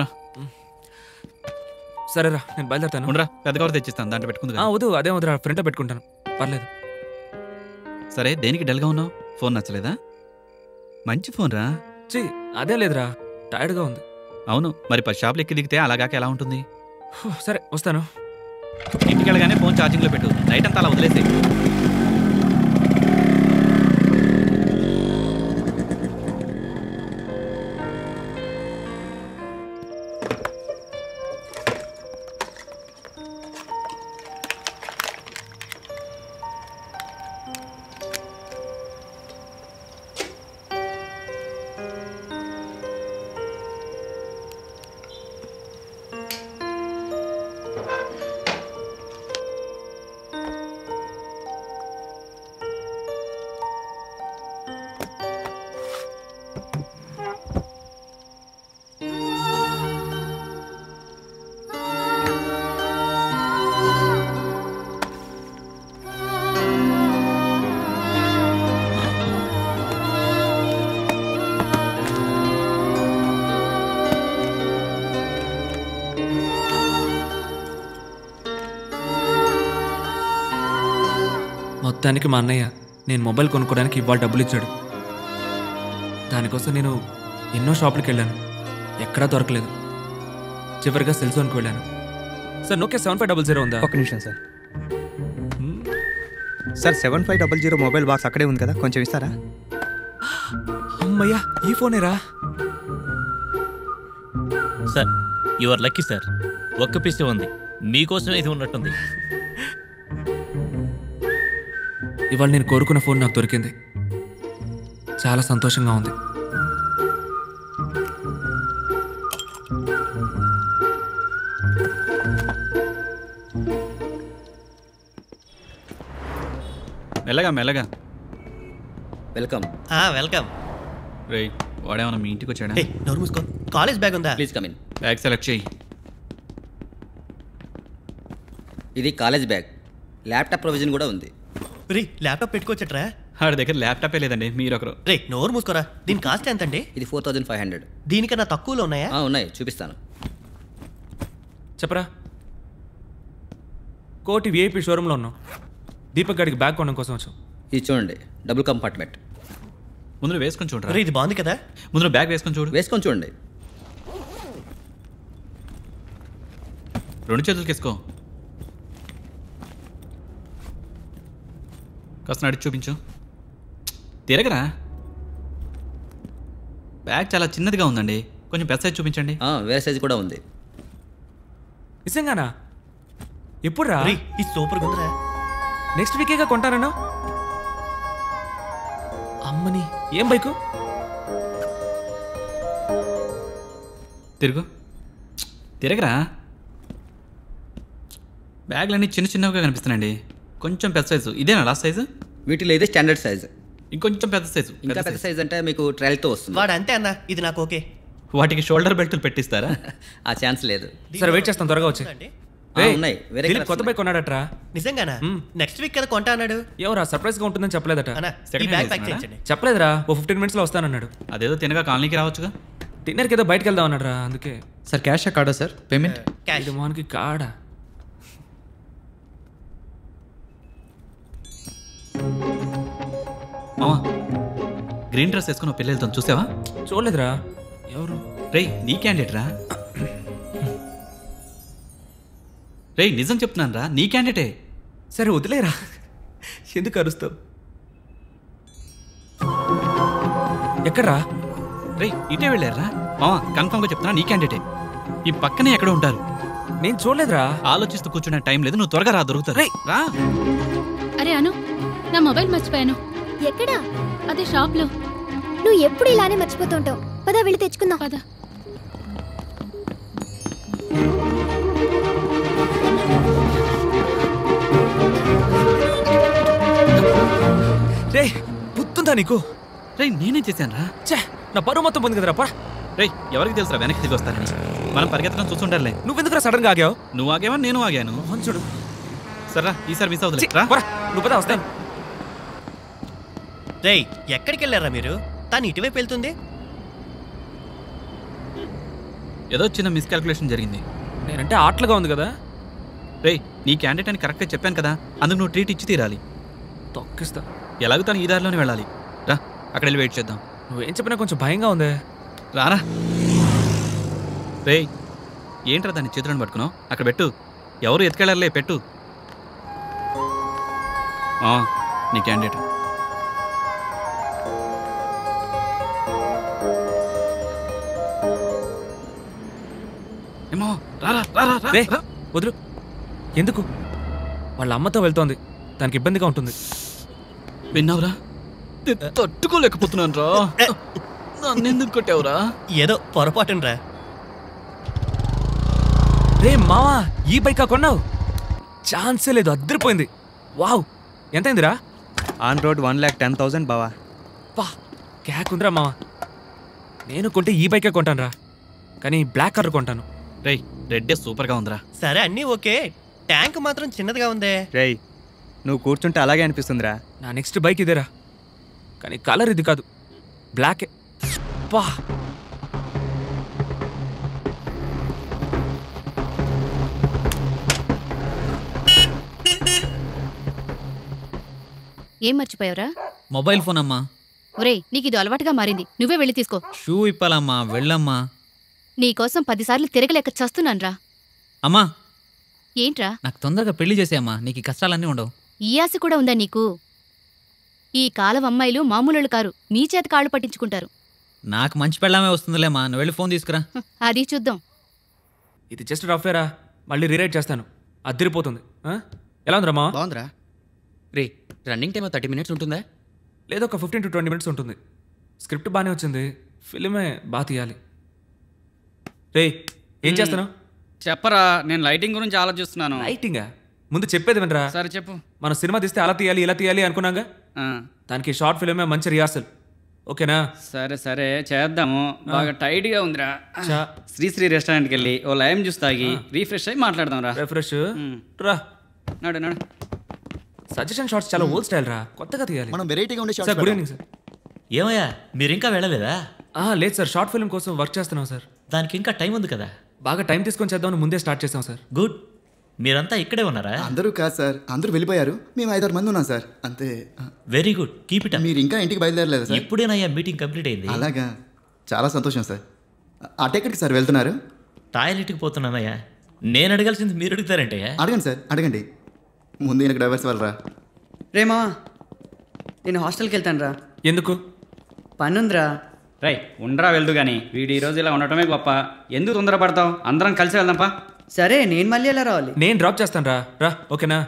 సరేరా నేను బయలుదేరుతాను. ఉండరా, పెద్ద కవర్ తెచ్చిస్తాను, దాంట్లో పెట్టుకుంది. వద్దు, అదే వద్దురా, ఫ్రంట్లో పెట్టుకుంటాను, పర్లేదు. సరే దేనికి డల్గా ఉన్నావు? ఫోన్ నచ్చలేదా? మంచి ఫోన్ రా. చీ అదే లేదురా, టైర్డ్గా ఉంది. అవును, మరి పది షాపులు ఎక్కి దిగితే అలాగాక ఎలా ఉంటుంది? సరే వస్తాను. ఇంటికి వెళ్ళగానే ఫోన్ ఛార్జింగ్లో పెట్టు, నైట్ అంతా అలా వదిలేసి. మొత్తానికి మా అన్నయ్య నేను మొబైల్ కొనుక్కోవడానికి ఇవాళ డబ్బులు ఇచ్చాడు. దానికోసం నేను ఎన్నో షాపులకు వెళ్ళాను, ఎక్కడా దొరకలేదు. చివరిగా సెల్ ఫోన్కి వెళ్ళాను. Sir Nokia seven five double zero ఉందా? ఒక నిమిషం sir. Sir seven five double zero mobile box అక్కడే ఉంది కదా, కొంచెం ఇస్తారా? అమ్మయ్యా ఈ ఫోనేరా. సార్ యువర్ లక్కీ సార్, ఒక్క పీసే ఉంది, మీకోసమే ఇది ఉన్నట్టుంది. ఇవాళ నేను కోరుకున్న ఫోన్ నాకు దొరికింది, చాలా సంతోషంగా ఉంది. మెల్లగా మెల్లగా. వెల్కమ్. వెల్కమ్. రే వాడేమన్నా మీ ఇంటికి వచ్చాడా? నోరు మూసుకో. కాలేజ్ బ్యాగ్ ఉందా? Please come in. Bag select చేయి. ఇది కాలేజ్ బ్యాగ్, ల్యాప్టాప్ ప్రొవిజన్ కూడా ఉంది. రే ల్యాప్టాప్ పెట్టుకోవచ్చట్రా? ఆడి దగ్గర ల్యాప్టాపే లేదండి, మీరు ఒకరు. రే నోరు మూసుకోరా. దీని కాస్ట్ ఎంత అండి? ఇది ఫోర్ థౌజండ్ ఫైవ్ హండ్రెడ్. దీనికన్నా తక్కువలో ఉన్నాయా? ఉన్నాయి, చూపిస్తాను. చెప్పరా. కోటి విఐపి షోరూంలో ఉన్నాం. దీపక్ గారికి బ్యాగ్ కొనడం కోసం వచ్చాం. ఇది చూడండి, డబుల్ కంపార్ట్మెంట్. ముందు వేసుకొని చూడరా. రే ఇది బాగుంది కదా. ముందు బ్యాగ్ వేసుకొని చూడు. వేసుకొని చూడండి. రెండు చేతులకి వేసుకో. కాస్త నడిచి చూపించు. తిరగరా. బ్యాగ్ చాలా చిన్నదిగా ఉందండి, కొంచెం పెద్ద సైజ్ చూపించండి. వేరే సైజ్ కూడా ఉంది. నిజంగానా? ఎప్పుడు రా? ఈ సూపర్ ఉందిరా. నెక్స్ట్ వీకేగా కొంటానన్నా. అమ్మని ఏం బైకు? తిరుగు. తిరగరా. బ్యాగ్లన్నీ చిన్న చిన్నవిగా కనిపిస్తున్నాయండి, కొంచెం పెద్ద సైజు. ఇదేనా లాస్ట్ సైజు? వీటిలో ఇదే స్టాండర్డ్ సైజ్. ఇంకొంచెం పెద్ద సైజు. ఇంకా పెద్ద సైజ్ అంటే మీకు ట్రయల్తో వస్తుంది. వాడు అంతే అన్న, ఇది నాకు ఓకే. వాటికి షోల్డర్ బెల్ట్లు పెట్టిస్తారా? ఆ ఛాన్స్ లేదు. సరే వెయిట్ చేస్తాను, త్వరగా వచ్చి. ఉన్నాయి వేరే కొత్త బైక్ కొన్నాడట్రా. నిజంగానా? నెక్స్ట్ వీక్ కదా కొంటా అన్నాడు. ఎవరా సర్ప్రైజ్ గా ఉంటుందని చెప్పలేదట. ఈ బ్యాగ్ ప్యాక్ చేయించండి. చెప్పలేదురా, ఓ ఫిఫ్టీన్ మినిట్స్ లో వస్తానన్నాడు. అదేదో తినగా కాలనీకి రావచ్చుగా. డిన్నర్కి ఏదో బయటకు వెళ్దాం అన్నాడు రా, అందుకే. సార్ క్యాషా కార్డా సార్ పేమెంట్? ఇది మోహన్కి కార్డా. మామా గ్రీన్ డ్రెస్ వేసుకుని పెళ్ళి వెళ్తాం, చూసావా? చూడలేదురా. ఎవరు? రే నీ క్యాండిడేట్ రా. రే నిజం చెప్తున్నాను రా, నీ క్యాండిడేటే. సరే వదిలేరా, ఎందుకు అరుస్తావు? ఎక్కడ్రా? రే ఇటే వెళ్ళారా మావా? కన్ఫర్మ్గా చెప్తున్నా, నీ క్యాండిడేటే. ఈ పక్కనే ఎక్కడ ఉంటారు. నేను చూడలేదురా. ఆలోచిస్తూ కూర్చునే టైం లేదు, నువ్వు త్వరగా రా, దొరుకుతారు. రా. అరే అను, నా మొబైల్ మర్చిపోయాను. ఎక్కడా? అదే షాప్లో. నువ్వు ఎప్పుడు ఇలానే మర్చిపోతుంటావు. పద వెళ్ళి తెచ్చుకుందాం. పద. రే పుత్తుందా నీకు? రే నేనేం చేశాను రా? చే, నా పరువు మొత్తం పొంది కదరా. పా రే, ఎవరికి తెలుసురా వెనక్కి తిరిగి వస్తారని? మనం పరిగెత్తడం చూస్తుంటారులే. నువ్వెందుకురా సడన్ గా ఆగావు? నువ్వు ఆగావా నేను ఆగాను? చూడు. సర్రా, ఈసారి మిస్ అవుతుంది. నువ్వు పద, వస్తాను. రేయ్ ఎక్కడికి వెళ్ళారా మీరు? తను ఇటువైపు వెళ్తుంది. ఏదో చిన్న మిస్కాల్కులేషన్ జరిగింది. నేనంటే ఆటలుగా ఉంది కదా. రే నీ క్యాండిడేట్ అని కరెక్ట్గా చెప్పాను కదా, అందుకు నువ్వు ట్రీట్ ఇచ్చి తీరాలి. తొక్కిస్తా. ఎలాగో తను ఈ దారిలోనే వెళ్ళాలి. రా, అక్కడ వెళ్ళి వెయిట్ చేద్దాం. నువ్వేం చెప్పినా కొంచెం భయంగా ఉంది. రారా. రే ఏంట్రా దాన్ని చేతులను పట్టుకున్నావు? అక్కడ పెట్టు. ఎవరు ఎత్తుకెళ్ళారులే, పెట్టు. నీ క్యాండిడేట్. ఏమో రారా రారా రే వదులు. ఎందుకు? వాళ్ళ అమ్మతో వెళ్తోంది, దానికి ఇబ్బందిగా ఉంటుంది. విన్నావురా? తట్టుకోలేకపోతున్నాను రా. నన్నెందుకు కొట్టావురా? ఏదో పొరపాటునరా. రే మావా, ఈ బైకా కొన్నావు? ఛాన్సే లేదు, అద్దరిపోయింది. వావ్, ఎంతైందిరా? On road one lakh ten thousand బావా. పా క్యాక్ ఉందిరా మావా. నేను కొంటే ఈ బైకే కొంటాను రా, కానీ బ్లాక్ కలర్ కొంటాను. రేయ్ రెడ్డే సూపర్గా ఉందిరా. సరే అన్నీ ఓకే, ట్యాంక్ మాత్రం చిన్నదిగా ఉందే. రేయ్ నువ్వు కూర్చుంటే అలాగే అనిపిస్తుందిరా. నా నెక్స్ట్ బైక్ ఇదేరా, కానీ కలర్ ఇది కాదు, బ్లాకే. పా ఏం మర్చిపోయావురా? మొబైల్ ఫోన్ అమ్మా. ఒరేయ్ నీకు ఇది అలవాటుగా మారింది, నువ్వే వెళ్ళి తీసుకో. షూ ఇప్పాలమ్మా, వెళ్ళమ్మా. నీకోసం పదిసార్లు తిరగలేక చస్తున్నాన్రా. అమ్మా ఏంట్రా? నాకు తొందరగా పెళ్లి చేసేయమ్మా, నీకు ఈ కష్టాలన్నీ ఉండవు. ఈ ఆశ కూడా ఉందా నీకు? ఈ కాలం అమ్మాయిలు మామూలు కారు, మీ చేత కాళ్ళు పట్టించుకుంటారు. నాకు మంచి పెళ్ళామే వస్తుందిలేమ్మా, నువ్వు వెళ్ళి ఫోన్ తీసుకురా. అది చూద్దాం. ఇది జస్ట్ రఫేరా, మళ్ళీ రీరైట్ చేస్తాను. అద్దరిపోతుంది. ఎలా ఉందిరా మా? బాగుందిరా. రే రన్నింగ్ టైం థర్టీ మినిట్స్ ఉంటుందా? లేదా ఒక ఫిఫ్టీన్ టు ట్వంటీ మినిట్స్ ఉంటుంది. స్క్రిప్ట్ బాగానే వచ్చింది, ఫిల్మే బాగా తీయాలి. రే ఏం చేస్తున్నావు? చెప్పరా, నేను లైటింగ్ గురించి ఆలోచిస్తున్నాను. లైటింగా? ముందు చెప్పేది వినరా. సరే చెప్పు. మన సినిమా తీస్తే అలా తీయాలి ఇలా తీయాలి అనుకున్నాగా, దానికి షార్ట్ ఫిల్మే మంచి రిహార్సల్. ఓకేనా? సరే సరే చేద్దాము. బాగా టైట్ గా ఉందిరా. చా. శ్రీశ్రీ రెస్టారెంట్కి వెళ్ళి ఓ లైమ్ జ్యూస్ తాగి రీఫ్రెష్ అయ్యి మాట్లాడదాం రా. రిఫ్రెష్ రా. నాడు నాడు. సజెషన్ షార్ట్స్ చాలా ఓల్డ్ స్టైల్ రా, కొత్తగా తీయాలి. మనం వెరైటీగా ఉండే సార్ గుడ్ ఈవినింగ్ సార్. ఏమయ్యా మీరు ఇంకా వెళ్ళలేదా? లేదు సార్, షార్ట్ ఫిల్మ్ కోసం వర్క్ చేస్తున్నాం సార్. దానికి ఇంకా టైం ఉంది కదా. బాగా టైం తీసుకొని చేద్దామని ముందే స్టార్ట్ చేసాం సార్. గుడ్. మీరంతా ఇక్కడే ఉన్నారా? అందరూ కాదు సార్, అందరూ వెళ్ళిపోయారు. మేము ఐదారు మంది ఉన్నాం సార్, అంతే. Very good, keep it. మీరు ఇంకా ఇంటికి బయలుదేరలేదు సార్? ఇప్పుడేనయ్యా మీటింగ్ కంప్లీట్ అయింది. అలాగా, చాలా సంతోషం సార్. అటెక్కడికి సార్ వెళ్తున్నారు? టాయిలెట్కి పోతున్నానయ్యా. నేను అడగాల్సింది మీరు అడుగుతారంటే. అడగండి సార్, అడగండి. ముందు ఈయనకు డ్రైవర్స్ వాళ్ళరా. రే మావా, నేను హాస్టల్కి వెళ్తాను రా. ఎందుకు? పని ఉందిరా. రై ఉండరా వెళ్దు కానీ, వీడు ఈరోజు ఇలా ఉండటమే గొప్ప. ఎందుకు తొందరపడతావు? అందరం కలిసి వెళ్దాంపా. సరే నేను మళ్ళీ ఎలా రావాలి? నేను డ్రాప్ చేస్తాను రా. రా ఓకేనా?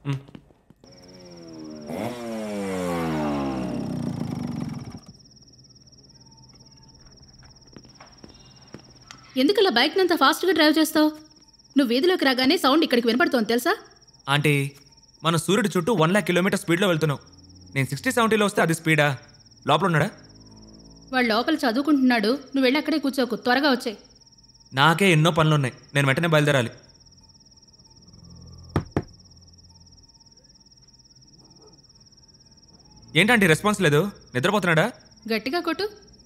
ఎందుకు ఇలా బైక్ నంత ఫాస్ట్గా డ్రైవ్ చేస్తావు? నువ్వు వీధిలోకి రాగానే సౌండ్ ఇక్కడికి వినపడుతోంది తెలుసా? ఆంటీ, మన సూర్యుడి చుట్టూ వన్ లాక్ కిలోమీటర్ స్పీడ్లో వెళ్తున్నావు. నేను సిక్స్టీ సెవెంటీలో వస్తే అది స్పీడా? లోపల ఉన్నాడా? వాడు లోపల చదువుకుంటున్నాడు, నువ్వు వెళ్ళి అక్కడే కూర్చోకు, త్వరగా వచ్చాయి. నాకే ఎన్నో పనులున్నాయి, నేను వెంటనే బయలుదేరాలి. ఏంటంటే రెస్పాన్స్ లేదు? నిద్రపోతున్నాడా? గట్టిగా కొట్టు.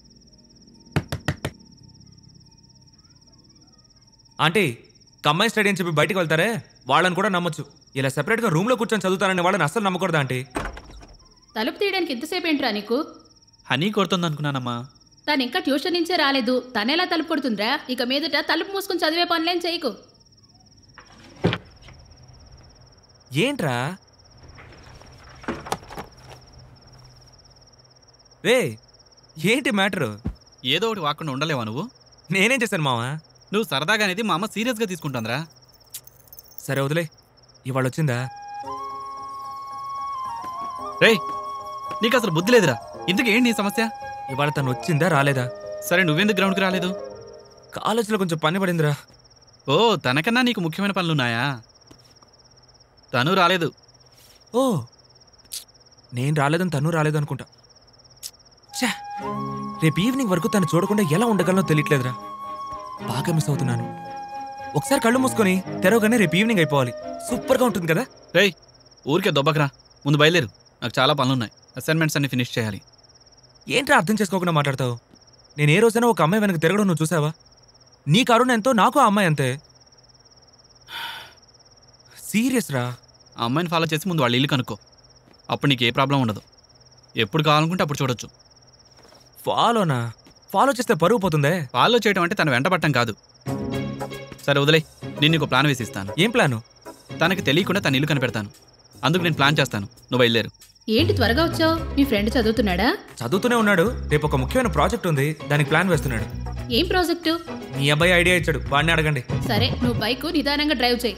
ఆంటీ, కమ్మాయి స్టడీ అని చెప్పి బయటికి వెళ్తారే వాళ్ళని కూడా నమ్మొచ్చు. ఇలా సెపరేట్గా రూమ్లో కూర్చొని చదువుతారని వాళ్ళని అస్సలు నమ్మకూడదా ఆంటీ? తలుపు తీయడానికి ఎంతసేపు ఏంట్రా నీకు? హనీ కొడుతుంది అనుకున్నానమ్మా. తను ఇంకా ట్యూషన్ నుంచే రాలేదు, తనేలా తలుపు కొడుతుందిరా? ఇక మీదట తలుపు మూసుకొని చదివే పనులేం చేయకు. ఏంట్రా రే ఏంటి మ్యాటరు? ఏదో ఒకటి వాకుండా ఉండలేవా నువ్వు? నేనేం చేశాను మావా? నువ్వు సరదాగా అనేది మా అమ్మ సీరియస్గా తీసుకుంటుందిరా. సరే వదిలే, ఇవాళ వచ్చిందా? రేయ్ నీకు అసలు బుద్ధి లేదురా. ఇంతకు ఏంటి నీ సమస్య? ఇవాళ తను వచ్చిందా రాలేదా? సరే నువ్వెందుకు గ్రౌండ్కి రాలేదు? కాలేజీలో కొంచెం పని పడిందిరా. ఓ తనకన్నా నీకు ముఖ్యమైన పనులున్నాయా? తను రాలేదు. ఓ నేను రాలేదని తను రాలేదు అనుకుంటా. ఛా, రేపు ఈవినింగ్ వరకు తను చూడకుండా ఎలా ఉండగలనో తెలియట్లేదురా. బాగా మిస్ అవుతున్నాను. ఒకసారి కళ్ళు మూసుకొని తెరవగానే రేపు ఈవినింగ్ అయిపోవాలి. సూపర్గా ఉంటుంది కదా. రేయ్ ఊరికే దొబ్బకరా, ముందు బయలుదేరు. నాకు చాలా పనులున్నాయి. అసైన్మెంట్స్ అన్ని ఫినిష్ చేయాలి. ఏంట్రా అర్థం చేసుకోకుండా మాట్లాడతావు? నేను ఏ రోజైనా ఒక అమ్మాయి వెనక తిరగడం నువ్వు చూసావా? నీ కరుణ ఎంతో నాకు ఆ అమ్మాయి అంతే. సీరియస్ రా. ఆ అమ్మాయిని ఫాలో చేసి ముందు వాళ్ళ ఇల్లు కనుక్కో. అప్పుడు నీకు ఏ ప్రాబ్లం ఉండదు. ఎప్పుడు కావాలనుకుంటే అప్పుడు చూడొచ్చు. ఫాలోనా? ఫాలో చేస్తే పరుగు పోతుందే. ఫాలో చేయడం అంటే తన వెంట పట్టం కాదు. సరే వదిలే, నేను నీకు ప్లాన్ వేసి ఇస్తాను. ఏం ప్లాను? తనకి తెలియకుండా తన ఇల్లు కనిపెడతాను. అందుకు నేను ప్లాన్ చేస్తాను, నువ్వు బయలుదేరు. ఏంటి త్వరగా వచ్చావు? మీ ఫ్రెండ్ చదువుతున్నాడా? చదువుతూనే ఉన్నాడు. రేపు ఒక ముఖ్యమైన ప్రాజెక్ట్ ఉంది, దానికి ప్లాన్ వేస్తున్నాడు. ఏం ప్రాజెక్టు? మీ అబ్బాయి ఐడియా ఇచ్చాడు, వాడిని అడగండి. సరే నువ్వు బైక్ నిదానంగా డ్రైవ్ చేయి.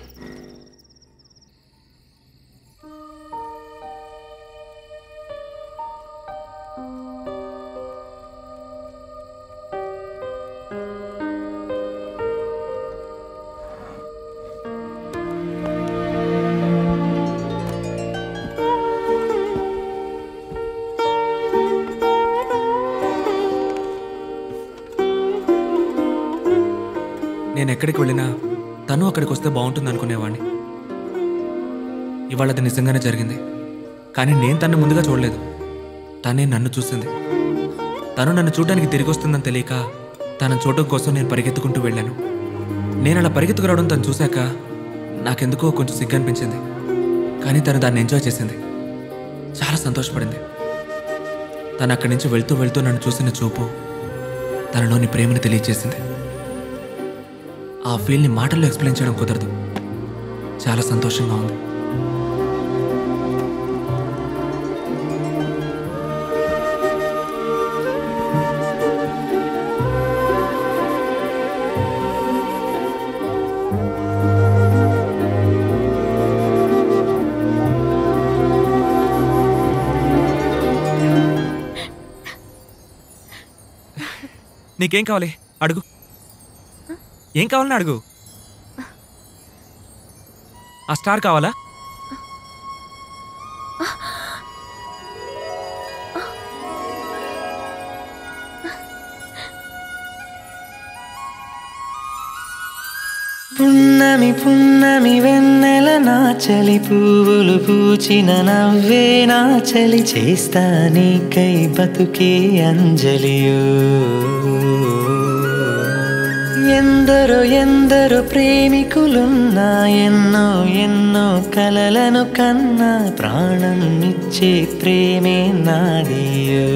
నేను ఎక్కడికి వెళ్ళినా తను అక్కడికి వస్తే బాగుంటుంది అనుకునేవాడిని. ఇవాళ అది నిజంగానే జరిగింది. కానీ నేను తను ముందుగా చూడలేదు, తనే నన్ను చూసింది. తను నన్ను చూడడానికి తిరిగి వస్తుందని తెలియక తనను చూడడం కోసం నేను పరిగెత్తుకుంటూ వెళ్ళాను. నేను అలా పరిగెత్తుకు రావడం తను చూశాక నాకెందుకో కొంచెం సిగ్గు అనిపించింది. కానీ తను దాన్ని ఎంజాయ్ చేసింది, చాలా సంతోషపడింది. తను అక్కడి నుంచి వెళ్తూ వెళ్తూ నన్ను చూసిన చూపు తనలోని ప్రేమను తెలియజేసింది. ఆ ఫీల్ని మాటల్లో ఎక్స్ప్లెయిన్ చేయడం కుదరదు. చాలా సంతోషంగా ఉంది. నీకేం కావాలి అడుగు. ఏం కావాలని అడుగు. ఆ స్టార్ కావాలా? పున్నమి పున్నమి వెన్నెల నా చలి పువ్వులు పూచిన నవ్వే నా చలి చేస్తా నీకై బతుకే అంజలియో. ఎందరో ఎందరో ప్రేమికులున్నా ఎన్నో ఎన్నో కలలను కన్నా ప్రాణం ఇచ్చే ప్రేమే నాదియో.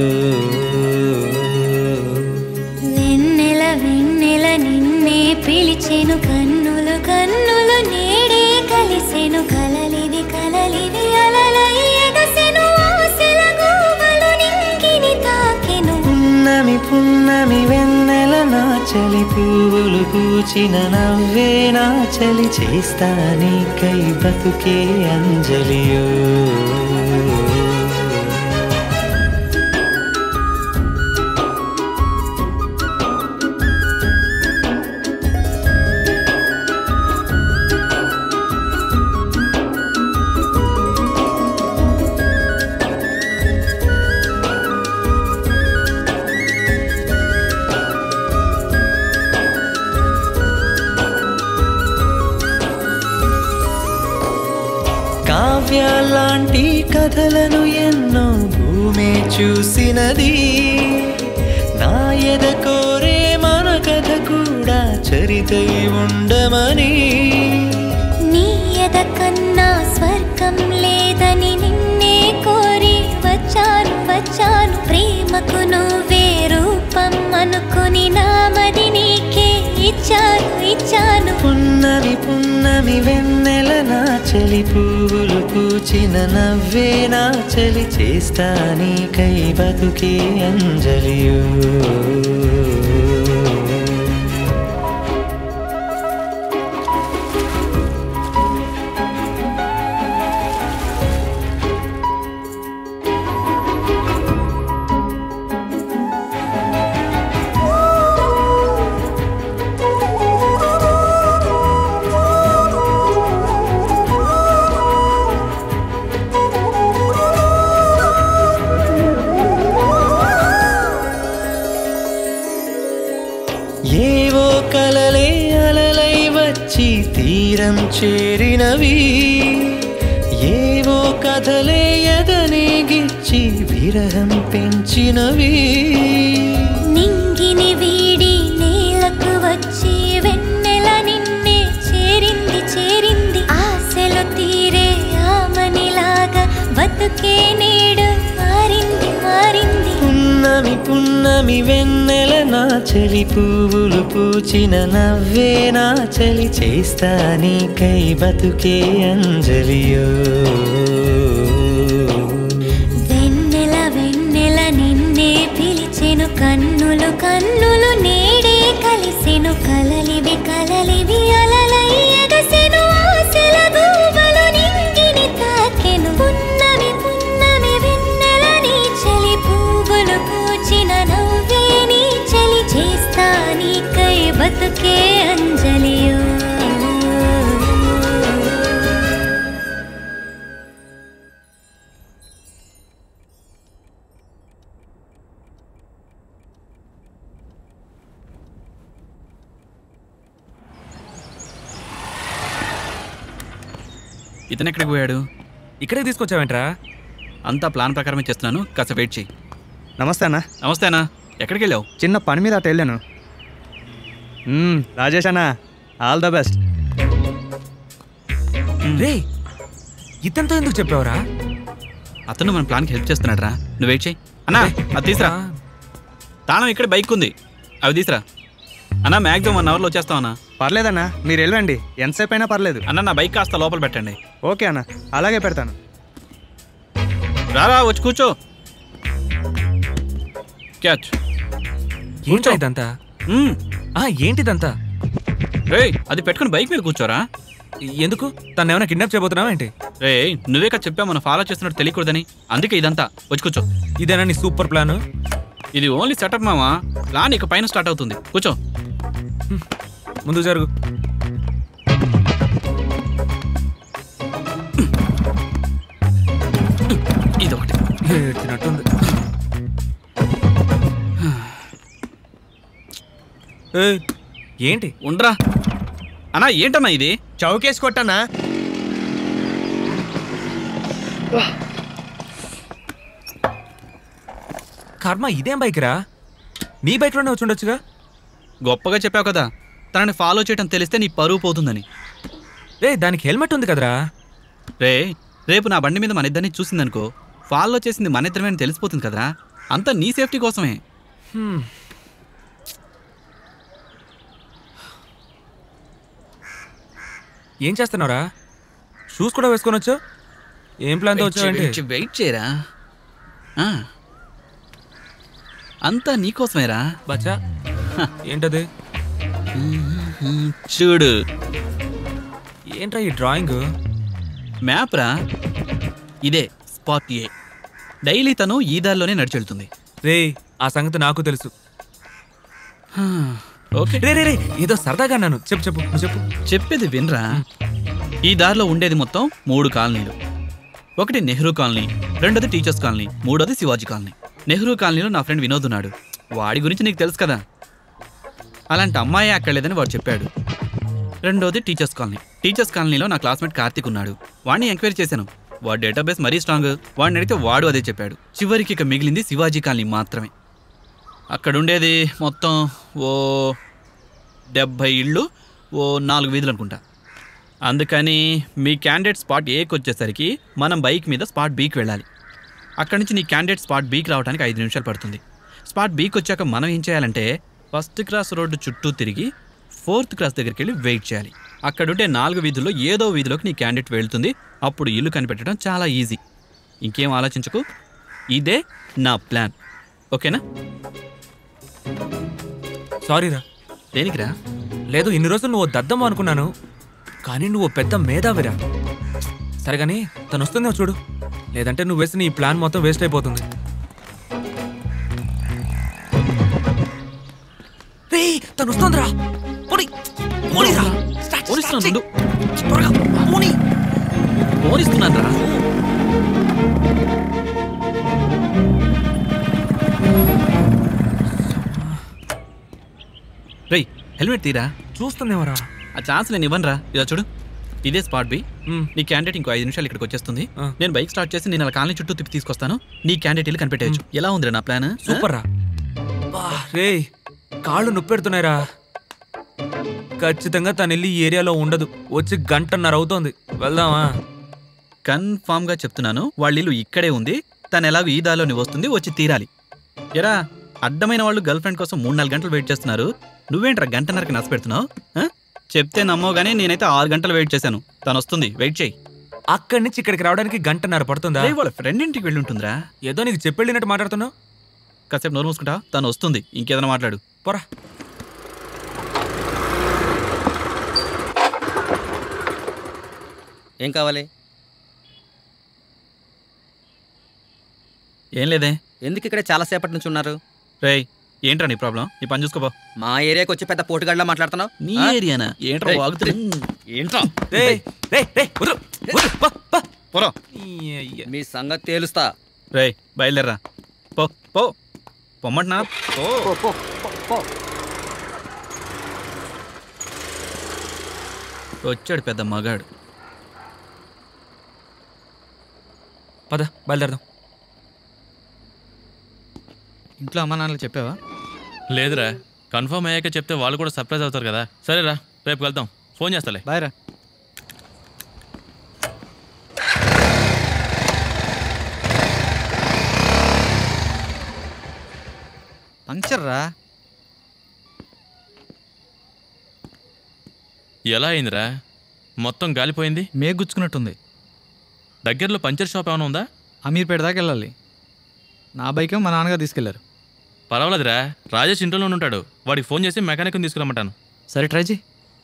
వెన్నెల వెన్నెల నిన్నే పిలిచెను కన్నులు కన్నులు నేడే కలిసెను కలలిది కలలిది అలలై ఎగసెను ఆశల గోవలు నింగిని తాకెను. పున్నమి పున్నమి వెన్నెల నా చలి పువ్వులు పూచిన నవ్వే నా చలి చేస్తా నీకై బతుకే అంజలియో. కావ్యాలాంటి కథలను ఎన్నో భూమే చూసినది. నా ఎద కోరే మన కథ కూడా చరితై ఉండమని. నీ ఎద కన్నా స్వర్గం లేదని నిన్నే కోరి వచ్చాను వచ్చాను ప్రేమకు నువ్వే రూపం అనుకుని నామది నీకే ఇచ్చాను ఇచ్చాను. పున్నమి పున్నమి వెన్నెల నా చలి పువ్వులు పూచిన నవ్వే నా చలి చేస్తా నీకై బతుకే అంజలియో ఏవో కలలే అలలై వచ్చి తీరం చేరినవి ఏవో కథలే ఎదనే గిచ్చి విరహం పెంచినవి నింగిని వీడి నేలకు వచ్చి వెన్నెల నిన్నే చేరింది చేరింది ఆశలు తీరే ఆమనిలాగా బతుకే నేడు మారింది మారింది పున్నమి పున్నమి వెన్నెల నా చలి పువ్వులు పూచిన నవ్వే నా చలి చేస్తా నీకై బతుకే అంజలియో వెన్నెల వెన్నెల నిన్నే పిలిచెను కన్నులు కన్నులు నేడే కలిసెను కలలివి కలలివి అలలై ఎగసెను ఆశల గూబలు నింగిని తాకెను పున్నమి పున్నమి వెన్నెల నీ చలి పువ్వులు పూచిన నవ్వే నీ చలి చేస్తా నీకై బతుకే అంజలియో ఇతను ఎక్కడికి పోయాడు? ఇక్కడికి తీసుకొచ్చావేంట్రా? అంతా ప్లాన్ ప్రకారమే చేస్తున్నాను, కాస్త వెయిట్ చేయి. నమస్తే అన్న. నమస్తే అన్న. ఎక్కడికి వెళ్ళావు? చిన్న పని మీద అటు వెళ్ళాను. మ్మ్, రాజేష్ అన్న, ఆల్ ద బెస్ట్. రే, ఇతనితో ఎందుకు చెప్పావురా? అతను మన ప్లాన్కి హెల్ప్ చేస్తున్నాడు రా. నువ్వు వెయిట్ చేయి. అన్నా అది తీసురా. తాళం ఇక్కడ బైక్ ఉంది, అవి తీసురా. అన్నా మ్యాక్సిమం వన్ అవర్లో వచ్చేస్తాం అన్న. పర్లేదన్నా, మీరు వెళ్ళండి, ఎంతసేపు అయినా పర్లేదు. అన్న నా బైక్ కాస్త లోపల పెట్టండి. ఓకే అన్న, అలాగే పెడతాను. రారా వచ్చి కూర్చో. క్యాచ్. ఏంటో ఇదంతా? ఏంటిదంతా? రే అది పెట్టుకుని బైక్ మీద కూర్చోరా. ఎందుకు? తను ఏమైనా కిడ్నాప్ చేయబోతున్నావా ఏంటి? రే నువ్వే కదా చెప్పా మనం ఫాలో చేస్తున్నట్టు తెలియకూడదని, అందుకే ఇదంతా. వచ్చి కూర్చో. ఇదేనా నీ సూపర్ ప్లాన్? ఇది ఓన్లీ సెటప్ మామా, ప్లాన్ ఇక పైన స్టార్ట్ అవుతుంది. కూర్చో. ముందు జరుగు. ఇదొకటి ఏడ్చినట్టుంది. ఏంటి? ఉండరా అన్నా. ఏంటన్నా ఇది? చౌకేసి కొట్టనా? కర్మ, ఇదేం బైక్ రా? నీ బైక్లోనే వచ్చి ఉండొచ్చుగా. గొప్పగా చెప్పావు కదా, తనని ఫాలో చేయడం తెలిస్తే నీ పరువు పోతుందని. రే దానికి హెల్మెట్ ఉంది కదరా. రే రేపు నా బండి మీద మన ఇద్దరిని చూసిందనుకో, ఫాలో చేసింది మన ఇద్దరమే అని తెలిసిపోతుంది కదరా. అంతా నీ సేఫ్టీ కోసమే. ఏం చేస్తున్నావురా? షూస్ కూడా వేసుకొని వచ్చా? ఏం ప్లాన్తో వచ్చావంటే? వెయిట్ చేయరా. అంతా నీకోసమేరా. బచ్చా ఏంటది? చూడు. ఏంట్రా ఈ డ్రాయింగ్? మ్యాప్ రా. ఇదే స్పాట్ ఏ. డైలీ తను ఈ దారిలోనే నడిచెళ్తుంది. రే ఆ సంగతి నాకు తెలుసు. ఓకే రే రే రే ఏదో సరదాగా అన్నాను. చెప్పు చెప్పు నువ్వు చెప్పు. చెప్పేది వినరా. ఈ దారిలో ఉండేది మొత్తం మూడు కాలనీలు. ఒకటి నెహ్రూ కాలనీ, రెండోది టీచర్స్ కాలనీ, మూడోది శివాజీ కాలనీ. నెహ్రూ కాలనీలో నా ఫ్రెండ్ వినోద్ ఉన్నాడు. వాడి గురించి నీకు తెలుసు కదా. అలాంటి అమ్మాయి అక్కడ లేదని వాడు చెప్పాడు. రెండోది టీచర్స్ కాలనీ. టీచర్స్ కాలనీలో నా క్లాస్మేట్ కార్తీక్ ఉన్నాడు. వాడిని ఎంక్వైరీ చేశాను. వాడి డేటాబేస్ మరీ స్ట్రాంగ్. వాడిని అడిగితే వాడు అదే చెప్పాడు. చివరికి ఇక మిగిలింది శివాజీ కాలనీ మాత్రమే. అక్కడ ఉండేది మొత్తం ఓ డెబ్భై ఇళ్ళు, ఓ నాలుగు వీధులు అనుకుంటా. అందుకని మీ క్యాండిడేట్ స్పాట్ ఏకి వచ్చేసరికి మనం బైక్ మీద స్పాట్ బీకి వెళ్ళాలి. అక్కడి నుంచి నీ క్యాండిడేట్ స్పాట్ బీకి రావడానికి ఐదు నిమిషాలు పడుతుంది. స్పాట్ బీకి వచ్చాక మనం ఏం చేయాలంటే ఫస్ట్ క్రాస్ రోడ్డు చుట్టూ తిరిగి ఫోర్త్ క్రాస్ దగ్గరికి వెళ్ళి వెయిట్ చేయాలి. అక్కడుంటే నాలుగు వీధుల్లో ఏదో వీధిలోకి నీ క్యాండిడేట్ వెళ్తుంది. అప్పుడు ఇల్లు కనిపెట్టడం చాలా ఈజీ. ఇంకేం ఆలోచించకు, ఇదే నా ప్లాన్. ఓకేనా? సారీరా. దేనికిరా? లేదు, ఇన్ని రోజులు నువ్వు దద్దమ్మ అనుకున్నాను, కానీ నువ్వు పెద్ద మేధావిరా. సరే కానీ తను వస్తుందేమో చూడు, లేదంటే నువ్వు వేసిన ఈ ప్లాన్ మొత్తం వేస్ట్ అయిపోతుంది. రే తను వస్తుందిరా. పోనిస్తున్నాను రా. రేయ్ హెల్మెట్ తీరా. చూస్తుందేమరా? ఆ ఛాన్స్ నేను ఇవ్వను రా. ఇలా చూడు, ఇదే స్పాట్ బి. నీ క్యాండిడేట్ ఇంకో ఐదు నిమిషాలు ఇక్కడికి వచ్చేస్తుంది. నేను బైక్ స్టార్ట్ చేసి నేను అలా కాలనీ చుట్టూ తిప్పి తీసుకొస్తాను. నీ క్యాండిడేట్ ఇల్లు కనిపెట్టేయచ్చు. ఎలా ఉందిరా నా ప్లాన్? సూపర్ రా. రే కాళ్ళు నొప్పి పెడుతున్నాయిరా. ఖచ్చితంగా తను వెళ్ళి ఈ ఏరియాలో ఉండదు. వచ్చి గంటన్నర అవుతోంది. వెళ్దామా? కన్ఫామ్ గా చెప్తున్నాను, వాళ్ళ ఇల్లు ఇక్కడే ఉంది. తను ఎలాగో ఈ దారిలోని వస్తుంది, వచ్చి తీరాలి. ఎరా అడ్డమైన వాళ్ళు గర్ల్ ఫ్రెండ్ కోసం మూడు నాలుగు గంటలు వెయిట్ చేస్తున్నారు. నువ్వేంట్రా గంటన్నరకి నచ్చ పెడుతున్నావు? చెప్తే నమ్మో గానీ నేనైతే ఆరు గంటలు వెయిట్ చేశాను. తను వస్తుంది, వెయిట్ చేయి. అక్కడి నుంచి ఇక్కడికి రావడానికి గంటన్నర పడుతుందా? వాళ్ళ ఫ్రెండ్ ఇంటికి వెళ్ళి ఉంటుందిరా. ఏదో నీకు చెప్పెళ్ళినట్టు మాట్లాడుతున్నావు. కాసేపు నోరు మూసుకుంటా, తను వస్తుంది. ఇంకేదైనా మాట్లాడు. పోరా. ఏం కావాలి? ఏం లేదే. ఎందుకు ఇక్కడ చాలాసేపటి నుంచి ఉన్నారు? రేయ్ ఏంట్రా నీ ప్రాబ్లం? నీ పని చూసుకోబో. మా ఏరియాకి వచ్చి పెద్ద పోటుగాడిలా మాట్లాడుతున్నావు. నీ ఏరియానా? ఏంట్రా వాగుతుంది? ఏంట్రా మీ సంగతి తేలుస్తా. రేయ్ బయలుదేరరా. పో పో పొమ్మంటున్నా. వచ్చాడు పెద్ద మగాడు. పద బయలుదేరదాం. ఇంట్లో అమ్మా నాన్నలు చెప్పావా? లేదురా, కన్ఫర్మ్ అయ్యాక చెప్తే వాళ్ళు కూడా సర్ప్రైజ్ అవుతారు కదా. సరేరా, రేపు వెళ్తాం. ఫోన్ చేస్తాలే. బాయ్ రా. పంక్చర్ రా. ఎలా అయిందిరా? మొత్తం గాలిపోయింది. మేగుచ్చుకున్నట్టుంది. దగ్గరలో పంచర్ షాప్ ఏమైనా ఉందా? అమీర్పేట దాకా వెళ్ళాలి. నా బైక్ మా నాన్నగారు తీసుకెళ్లారు. పర్వాలేదురా, రాజేష్ ఇంట్లోనే ఉంటాడు. వాడికి ఫోన్ చేసి మెకానిక్ని తీసుకురమ్మంటాను. సరే ట్రై చేయి.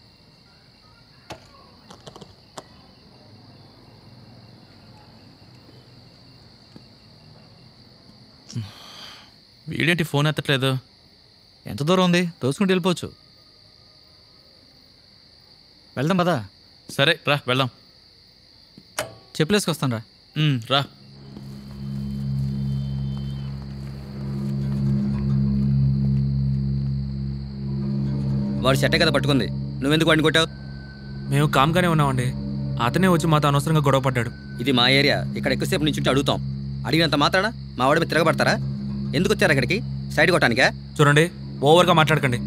వీడేంటి ఫోన్ ఎత్తట్లేదు? ఎంత దూరం ఉంది? తోసుకుంటూ వెళ్ళిపోవచ్చు. వెళ్దాం పదా. సరే రా వెళ్దాం. చెప్పులేసుకొస్తాను రా. రా. వాడు చెట్టే కదా పట్టుకుంది, నువ్వెందుకు వాడిని కొట్టావు? మేము కామ్గానే ఉన్నామండి. అతనే వచ్చి మాతో అనవసరంగా గొడవ పడ్డాడు. ఇది మా ఏరియా, ఇక్కడ ఎక్కువసేపు నుంచి అడుగుతాం. అడిగినంత మాత్రాన మా వాడి మీద తిరగబడతారా? ఎందుకు వచ్చారు అక్కడికి? సైడ్ కొట్టానికా? చూడండి, ఓవర్గా మాట్లాడకండి.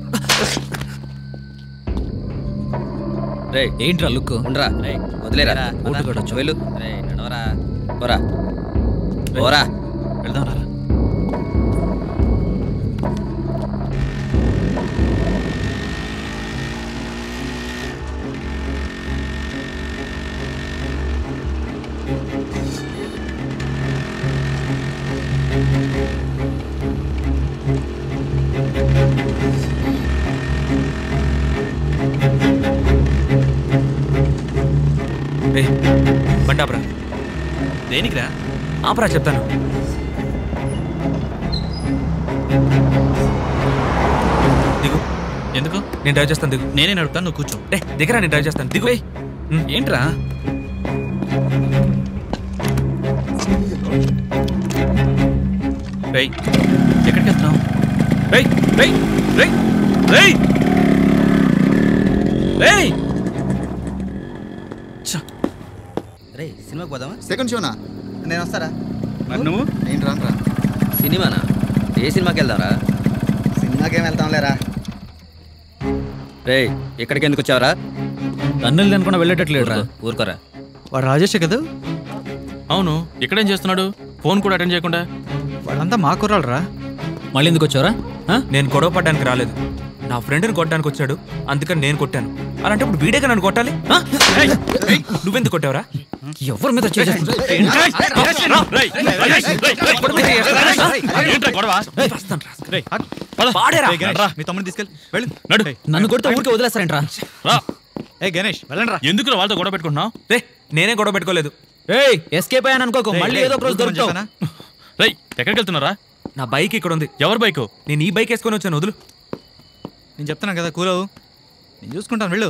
రే ఏంట్రా లుక్? ఉండరా, వదిలేరా. వెళ్ళు. రే నడవరా. పోరా పోరా. వెళ్దాం రా. బండాపరా. దేనికిరా? ఆపరా చెప్తాను. దిగు. ఎందుకు? నేను డ్రైవ్ చేస్తాను. దిగు. నేనే నడుపుతాను, నువ్వు కూర్చో. డే దిగరా, నేను డ్రైవ్ చేస్తాను. దిగు. ఏంట్రా? రేయ్ ఎక్కడికి వెళ్తున్నావు? రేయ్ రేయ్ రేయ్ రేయ్ రేయ్. రే సినిమాకి పోదామా? సెకండ్ షోనా? నేను వస్తారా? మరి నువ్వు? నేను రానురా. సినిమానా? ఏ సినిమాకి వెళ్దాంరా? సినిమాకేం వెళ్తాంలేరా. రే ఇక్కడికి ఎందుకు వచ్చావరా? అన్నలు అనుకున్నా వెళ్ళేటట్లేడు రా. ఊరుకోరా. వాడు రాజేషే కదా? అవును. ఇక్కడేం చేస్తున్నాడు? ఫోన్ కూడా అటెండ్ చేయకుండా. వాళ్ళంతా మా కుర్రాలు రా. మళ్ళీ ఎందుకు వచ్చావరా? నేను గొడవ పడ్డానికి రాలేదు. నా ఫ్రెండ్ని కొట్టడానికి వచ్చాడు, అందుకని నేను కొట్టాను. అలాంటి ఇప్పుడు వీడేగా నన్ను కొట్టాలి? నువ్వెందుకు కొట్టావురా? ఎవరి మీద నన్ను కొడితే ఊరికే వదిలేస్తారేంట్రా? ఏ గణేష్ వెళ్ళండి. ఎందుకు వాళ్ళతో గొడవ పెట్టుకుంటున్నావు? రే నేనే గొడవ పెట్టుకోలేదు. ఏయ్ ఎస్కేప్ అయ్యాను అనుకోకు, మళ్ళీ ఏదో ఒక రోజు దొరుకుతావు. రేయ్ ఎక్కడికి వెళ్తున్నారా? నా బైక్ ఇక్కడ ఉంది. ఎవరి బైక్? నేను ఈ బైక్ వేసుకొని వచ్చాను, వదులు. నేను చెప్తున్నాను కదా కూలవు, నేను చూసుకుంటాను వెళ్ళు.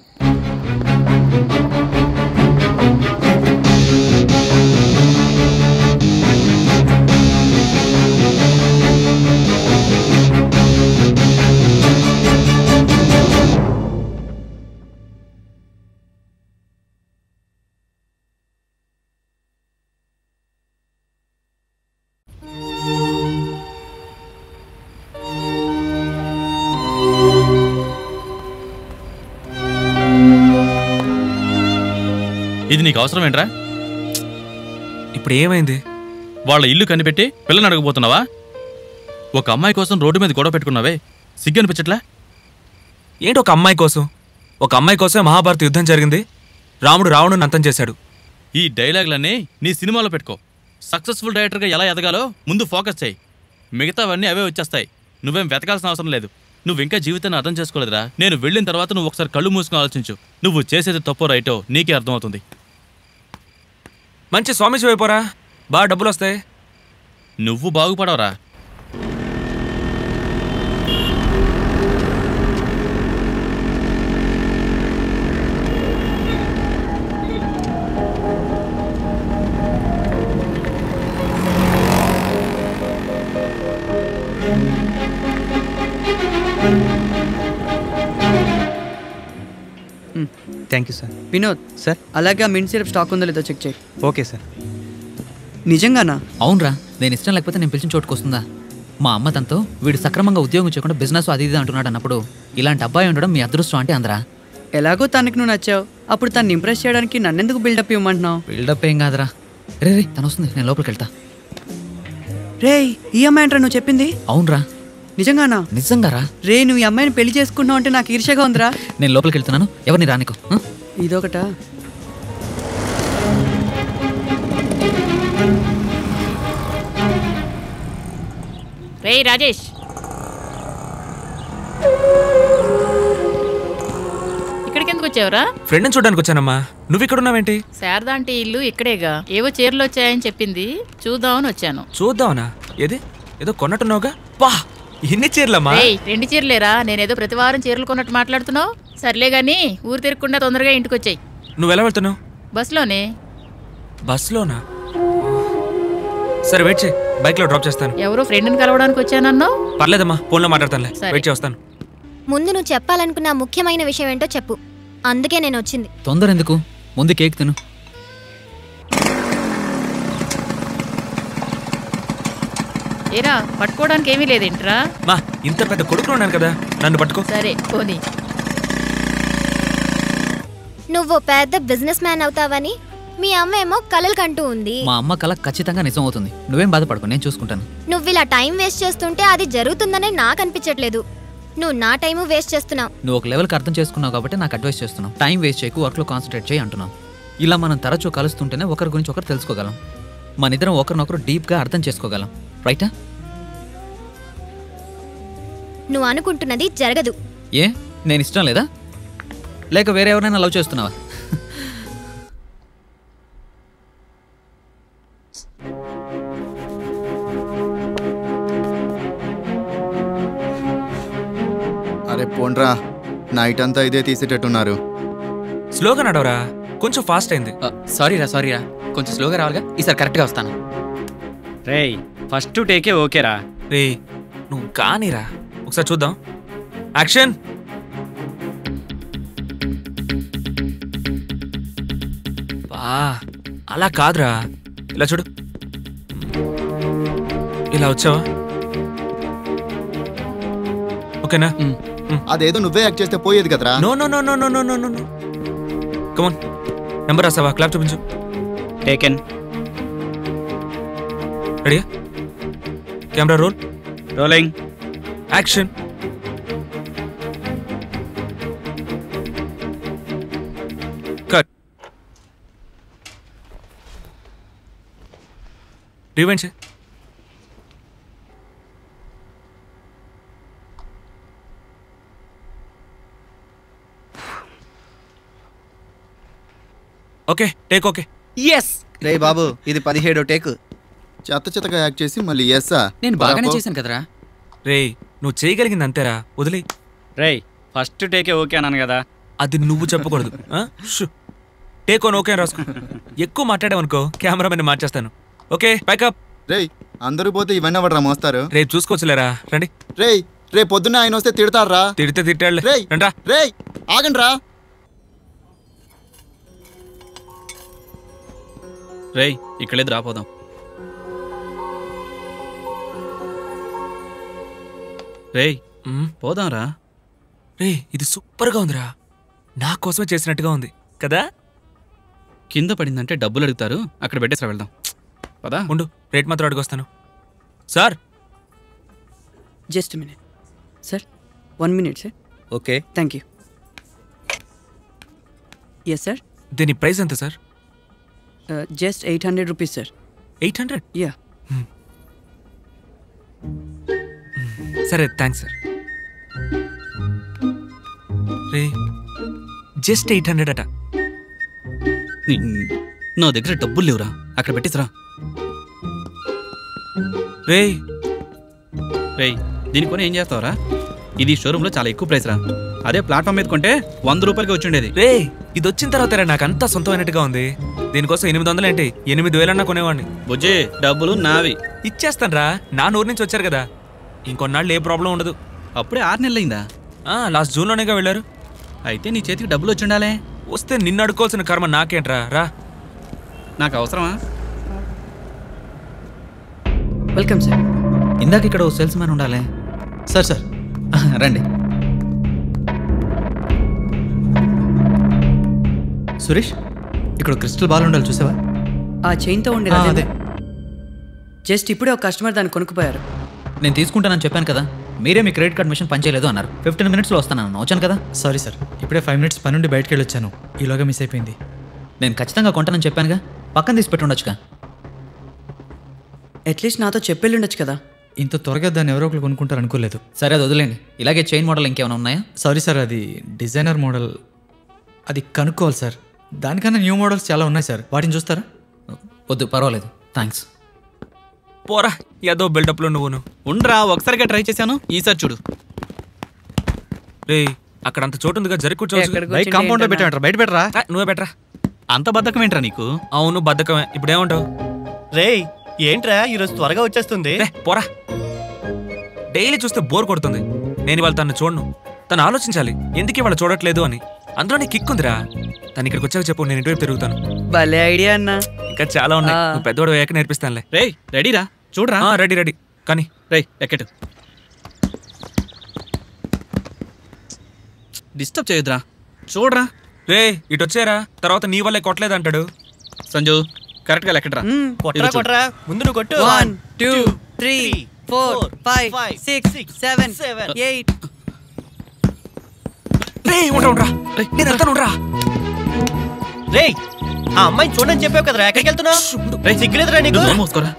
ఇది నీకు అవసరం ఏంట్రా? ఇప్పుడు ఏమైంది? వాళ్ళ ఇల్లు కనిపెట్టి పిల్లని అడగబోతున్నావా? ఒక అమ్మాయి కోసం రోడ్డు మీద గొడవ పెట్టుకున్నావే, సిగ్గు అనిపించట్లా? ఏంటి ఒక అమ్మాయి కోసం? ఒక అమ్మాయి కోసమే మహాభారత యుద్ధం జరిగింది, రాముడు రావణుని అంతం చేశాడు. ఈ డైలాగులన్నీ నీ సినిమాలో పెట్టుకో. సక్సెస్ఫుల్ డైరెక్టర్గా ఎలా ఎదగాలో ముందు ఫోకస్ చేయి, మిగతావన్నీ అవే వచ్చేస్తాయి. నువ్వేం వెతకాల్సిన అవసరం లేదు. నువ్వు ఇంకా జీవితాన్ని అర్థం చేసుకోలేదురా. నేను వెళ్ళిన తర్వాత నువ్వు ఒకసారి కళ్ళు మూసుకుని ఆలోచించు. నువ్వు చేసేది తప్పో రైటో నీకే అర్థమవుతుంది. మంచి స్వామిజీ అయిపోరా, బాగా డబ్బులు వస్తాయి. నువ్వు బాగుపడవరా. Thank you sir. Vinod sir, అలాగే ఆ మింట్ సిరప్ స్టాక్ ఉందో లేదో చెక్ చేయి. Okay sir. నిజంగానా? అవునరా, నేను ఇష్టం లేకపోతే నేను పిలిచిన చోటుకు వస్తుందా? మా అమ్మ తనతో వీడు సక్రమంగా ఉద్యోగం చేయకుండా బిజినెస్ అది ఇది అంటున్నాడు అన్నప్పుడు ఇలాంటి అబ్బాయి ఉండడం మీ అదృష్టం అంటే అందరా. ఎలాగో తనకి నువ్వు నచ్చావు, అప్పుడు తను ఇంప్రెస్ చేయడానికి నన్నెందుకు బిల్డప్ ఇవ్వమంటున్నావు? బిల్డప్ ఏం కాదురా. రే రే తను వస్తుంది, నేను లోపలికి వెళ్తా. రే ఈ అమ్మాయి అంటారా నువ్వు చెప్పింది? అవునరా. నిజంగానా? నిజంగారా. రే నువ్వు ఈ అమ్మాయిని పెళ్లి చేసుకున్నావు అంటే నాకు ఈర్ష్యగా ఉందిరా. నేను లోపలికి వెళ్తున్నాను, ఎవరిని రానికో. ఇదొకటా? రే రాజేష్, ఇక్కడికి ఎందుకు వచ్చావురా? ఫ్రెండ్ని చూడడానికి వచ్చానమ్మా. నువ్వు ఇక్కడ ఉన్నావేంటి? శారదా అంటే ఇల్లు ఇక్కడేగా, ఏవో చీరలు వచ్చాయని చెప్పింది, చూద్దామని వచ్చాను. చూద్దామనా? ఏది ఏదో కొన్నట్టున్నావుగా? పా ఎన్ని చీరలమ్మా? రెండు చీరలేరా? నేనేదో ప్రతి వారం చీరలు కొన్నట్టు మాట్లాడుతున్నావు. సర్లే గాని ఊరు తిరగకుండా తొందరగా ఇంటికి వచ్చాయి. నువ్వు ఎలా వెళ్తున్నావు? బస్లోనే. బస్లోనా? సరే వెయిట్ చేయి, బైక్లో డ్రాప్ చేస్తాను. ఎవరో ఫ్రెండ్ని కలవడానికి వచ్చానన్నావు. పర్లేదమ్మా, ఫోన్లో మాట్లాడతానులే. వెయిట్ చేస్తాను. ముందు నువ్వు చెప్పాలనుకున్న ముఖ్యమైన విషయం ఏంటో చెప్పు, అందుకే నేను వచ్చింది. తొందర ఎందుకు, ముందు కేక్ తిను. ఏరా పట్టుకోవడానికి ఏమీ లేదేంట్రా? మా ఇంత పెద్ద కొడుకులు ఉన్నాను కదా, నన్ను పట్టుకో. సరే పోనీ. నువ్వు పెద్ద బిజినెస్ మ్యాన్ అవుతావని మీ అమ్మ ఏమో కలలు కంటూ ఉంది. మా అమ్మ కళ ఖచ్చితంగా నిజం అవుతుంది, నువ్వేం బాధపడకు, నేను చూసుకుంటాను. నువ్వు ఇలా టైం వేస్ట్ చేస్తుంటే అది జరుగుతుందని నాకు అనిపించట్లేదు. నువ్వు నా టైము వేస్ట్ చేస్తున్నావు. నువ్వు ఒక లెవెల్కి అర్థం చేసుకున్నావు కాబట్టి నాకు అడ్వైస్ చేస్తున్నావు. టైం వేస్ట్ చేయకు, వర్క్లో కాన్సన్ట్రేట్ చేయి అంటున్నావు. ఇలా మనం తరచూ కలుస్తుంటేనే ఒకరి గురించి ఒకరు తెలుసుకోగలం, మన ఇద్దరం ఒకరినొకరు డీప్గా అర్థం చేసుకోగలం. రైటా? నువ్వు అనుకుంటున్నది జరగదు. ఏ నేను ఇష్టం లేదా, లేక వేరే ఎవరైనా లవ్ చేస్తున్నావా? అరే పోండ్రా, నైట్ అంతా ఇదే తీసేటట్టున్నారు. స్లోగా నడవరా, కొంచెం ఫాస్ట్ అయింది. సారీ రా సారీ రా కొంచెం స్లోగా రావాలిగా, ఈసారి కరెక్ట్గా వస్తాను. రేయ్ ఫస్ట్ టేకే ఓకేరా. రే నువ్వు కానీరా, ఒకసారి చూద్దాం. యాక్షన్. బా అలా కాదురా, ఇలా చూడు. ఇలా వచ్చావా? ఓకేనా? అదేదో నువ్వే యాక్ట్ చేస్తే పోయేది కదరా. No no no no no no no no come on. Number రాసావా? క్లాప్ చూపించు. టేకెన్. రెడీయా? Camera roll. Rolling. Action. Revenge okay take okay yes రే బాబు ఇది పదిహేడో టేక్. చెత్త చెత్తగా యాక్ట్ చేసి మళ్ళీ ఎస్సా నేను బాగానే చేశాను కదరా. రే నువ్వు చేయగలిగింది అంతేరా, వదిలే. రేయ్ ఫస్ట్ టేకే ఓకే అన్నాను కదా. అది నువ్వు చెప్పకూడదు. టేక్ ఓన్ ఓకే రాసుకో. ఎక్కువ మాట్లాడావనుకో కెమెరామెన్ మార్చేస్తాను. Okay pack up. రేయ్ అందరూ పోతే ఇవన్నీ అవ్వడరా మోస్తారు. రేపు చూసుకోవచ్చులేరా, రండి. రేయ్ రేపు పొద్దున్న ఆయన వస్తే తిడతారా? తిడితే తిట్టాడులే. రేయ్ రండ్రా. రేయ్ ఆగండి రా. రేయ్ ఇక్కడే రాపోదాం. రేయ్ పోదాం రా. రే ఇది సూపర్గా ఉందిరా, నా కోసమే చేసినట్టుగా ఉంది కదా. కింద పడిందంటే డబ్బులు అడుగుతారు, అక్కడ పెట్టేసి వెళ్దాం పదా. ఉండు రేట్ మాత్రం అడుగొస్తాను. Sir just minute sir, one minute sir. Okay thank you. Yes sir. దీని ప్రైస్ ఎంత sir? Just eight hundred rupees sir. Eight hundred yeah. సరే థ్యాంక్స్ సార్. రే జస్ట్ ఎయిట్ హండ్రెడ్ అట. నా దగ్గర డబ్బులు లేవురా, అక్కడ పెట్టిసరా. రే రే దీని కొని ఏం చేస్తావురా? ఇది షోరూంలో చాలా ఎక్కువ ప్రైస్ రా. అదే ప్లాట్ఫామ్ మీద కొంటే వంద రూపాయలకి వచ్చి ఉండేది. రే ఇది వచ్చిన తర్వాత నాకు అంతా సొంతమైనట్టుగా ఉంది. దీనికోసం ఎనిమిది వందలు ఏంటి, ఎనిమిది వేలన్నా కొనేవాడిని. బుజ్జి డబ్బులు నావి. ఇచ్చేస్తాను రా, నా నూరు నుంచి వచ్చారు కదా, ఇంకొన్నాళ్ళు ఏ ప్రాబ్లం ఉండదు. అప్పుడే ఆరు నెలలు అయిందా? లాస్ట్ జూన్లోనేగా వెళ్ళారు. అయితే నీ చేతికి డబ్బులు వచ్చి ఉండాలే. వస్తే నిన్ను అడుకోవాల్సిన కర్మ నాకేంట్రా. రా నాకు అవసరమా? Welcome sir. ఇందాక ఇక్కడ ఓ సేల్స్ మ్యాన్ ఉండాలి. సార్ సార్ రండి. సురేష్ ఇక్కడ క్రిస్టల్ బాల్ ఉండాలి చూసావా? ఆ చైన్తో ఉండేది అదే. జస్ట్ ఇప్పుడే ఒక కస్టమర్ దాన్ని కొనుక్కుపోయారు. నేను తీసుకుంటానని చెప్పాను కదా, మీరే మీ క్రెడిట్ కార్డ్ మిషన్ పనిచేయలేదు అన్నారు. ఫిఫ్టీన్ మినిట్స్లో వస్తాను వచ్చాను కదా. సారీ సార్, ఇప్పుడే ఫైవ్ మినిట్స్ పని నుండి బయటకు వెళ్ళి వచ్చాను, ఈలోగా మిస్ అయిపోయింది. నేను ఖచ్చితంగా కొంటానని చెప్పానుగా, పక్కన తీసి పెట్టి ఉండొచ్చుగా. అట్లీస్ట్ నాతో చెప్పెళ్ళి ఉండొచ్చు కదా. ఇంత త్వరగా దాన్ని ఎవరో ఒకరు కొనుక్కుంటారు అనుకోలేదు. సరే అది వదిలేండి. ఇలాగే చైన్ మోడల్ ఇంకేమైనా ఉన్నాయా? సారీ సార్, అది డిజైనర్ మోడల్, అది కనుక్కోవాలి సార్. దానికన్నా న్యూ మోడల్స్ చాలా ఉన్నాయి సార్, వాటిని చూస్తారా? వద్దు పర్వాలేదు థ్యాంక్స్. పోరా ఏదో బిల్డప్లో నువ్వును. ఉండరా ఒకసారిగా ట్రై చేశాను, ఈసారి చూడు. రే అక్కడ అంత చోటు ఉందిగా, జరి కూర్చోవచ్చు. బైక్ కాంపౌండ్ లో పెట్టామంటారా? బయట పెట్టరా. నువ్వే పెట్టరా. అంత బద్ధకం ఏంట్రా నీకు? అవును బద్ధకమే. ఇప్పుడు ఏమంటావు? రేయ్ ఏంట్రా ఈరోజు త్వరగా వచ్చేస్తుంది? పోరా, డైలీ చూస్తే బోర్ కొడుతుంది. నేను ఇవాళ తను చూడను, తను ఆలోచించాలి ఎందుకు ఇవాళ చూడట్లేదు అని. అందులో నీ కిక్ ఉందిరా. తను ఇక్కడికి వచ్చాక చెప్పు, నేను ఇంటివైపు తిరుగుతాను. భలే ఐడియా అన్నా. ఇంకా చాలా ఉన్నాయి, నువ్వు పెద్దవాడు అయ్యాక నేర్పిస్తానులే. రే రెడీరా? చూడరా. రెడీ రెడీ కానీ రే ఎక్కటు డిస్టర్బ్ చేయొద్దురా. చూడరా. రే ఇటు వచ్చారా, తర్వాత నీ వల్లే కొట్టలేదు అంటాడు. సంజు కరెక్ట్ గా లెక్కట్రా. కొట్టరా కొట్టరా, ముందు నువ్వు కొట్టు. One two three four five six seven eight. రే ఉండరా ఉండరా, నేను వెళ్తాను ఉండరా. రే ఆ అమ్మాయిని చూడని చెప్పావు కదరా, ఎక్కడికి వెళ్తున్నావు? సిగ్గులేదురా నీకు? మోసుకోరా.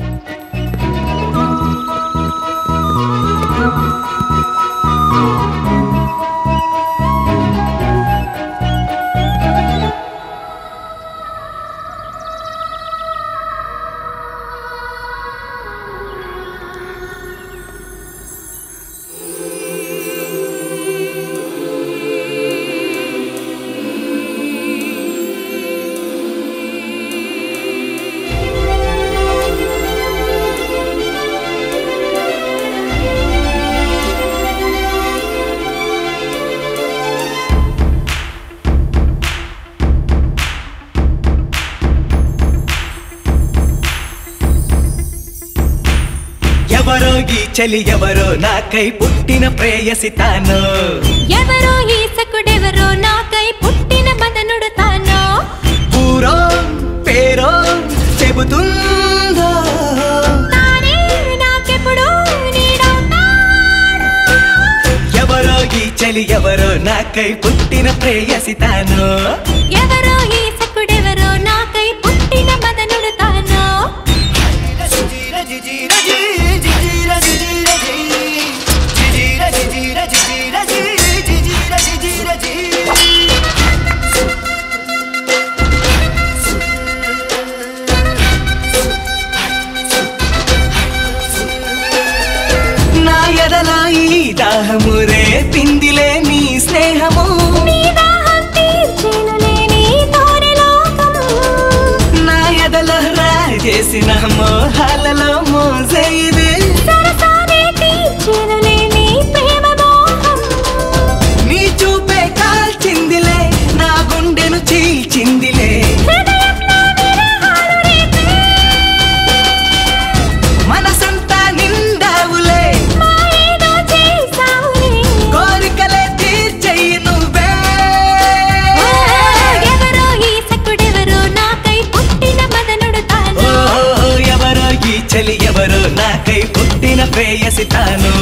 ఎవరో ఈ చలి ఎవరో నాకై పుట్టిన ప్రేయసి తాను, ఎవరో ఈ సకుడెవరో నాకై పుట్టిన మదనుడు తాను. ఊరో పేరో చెబుతుందో తానే నాకెప్పుడు నీడవుతాడు. ఎవరో ఈ చలి ఎవరో నాకై పుట్టిన ప్రేయసి తాను, ఎవరో ఈ సకుడెవరో నాకై పుట్టిన మదనుడు తాను. నా ఎదలో ఈ దాహము రే పిందిలే నీ స్నేహము నా ఎదలో రాజేసిన మోహాలలో మోజైదే నీ చూపే కాల్చిందిలే నా గుండెను చీల్చిందిలే మనసంతా నిండావులే కోరికలే తీర్చెయ్యి నువ్వే ఎవరో ఈ సకుడెవరో నాకై పుట్టిన మదనుడు తాను ఓ ఎవరో ఈ చలి ఎవరో నాకై పుట్టిన ప్రేయసి తాను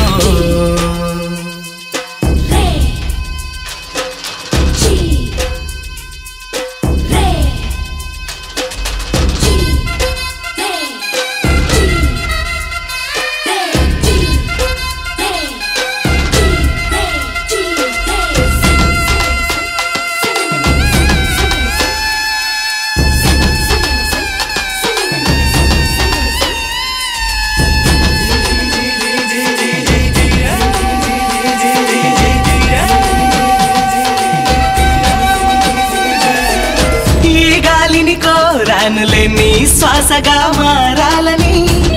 కోరానులే నీ శ్వాసగా మారాలని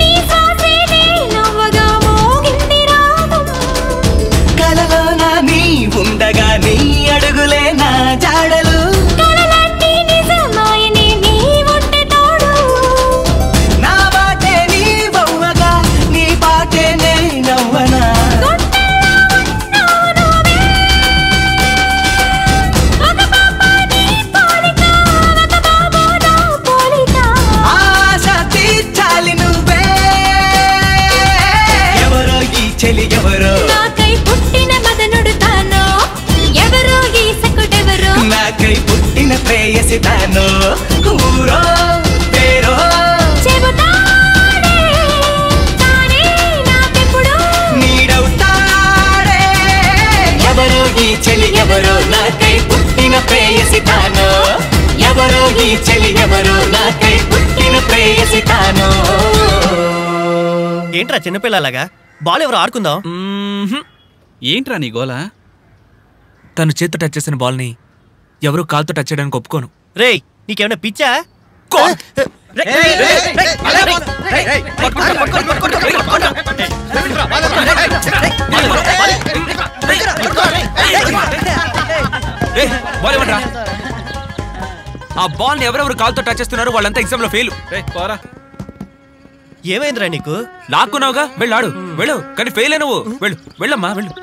కలలో నా నీ ఉండగా నీ అడుగులే నా జాడలు నా బాటే నీ బొమ్మగా నీ పాటే నే నవ్వనా చెలి ఎవరో నాకై పుట్టిన మదనుడు తాను ఎవరో ఈ సకుడెవరో నాకై పుట్టిన ప్రేయసి తాను ఊరో పేరో చెబుతానే తానే నాకెప్పుడు నీడవుతాడే ఎవరో ఈ చెలి ఎవరో నాకై పుట్టిన ప్రేయసి తాను ఎవరో ఈ చెలి ఎవరో నాకై పుట్టిన ప్రేయసి తాను ఏంట్రా చిన్నపిల్లలాగా బాల్ ఎవరు ఆడుకుందాం ఏంట్రా నీ గోలా తను చేత్తో టచ్ చేసిన బాల్ని ఎవరు కాలుతో టచ్ చేయడానికి ఒప్పుకోను. రేయ్ నీకేమైనా పిచ్చా? ఆ బాల్ ఎవరెవరు కాలుతో టచ్ చేస్తున్నారు వాళ్ళంతా ఎగ్జామ్ లో ఫెయిల్. ఏమైందిరా నీకు? లాక్కున్నావుగా వెళ్ళు ఆడు వెళ్ళు, కానీ ఫెయిల్ నువ్వు వెళ్ళు వెళ్ళమ్మా వెళ్ళు.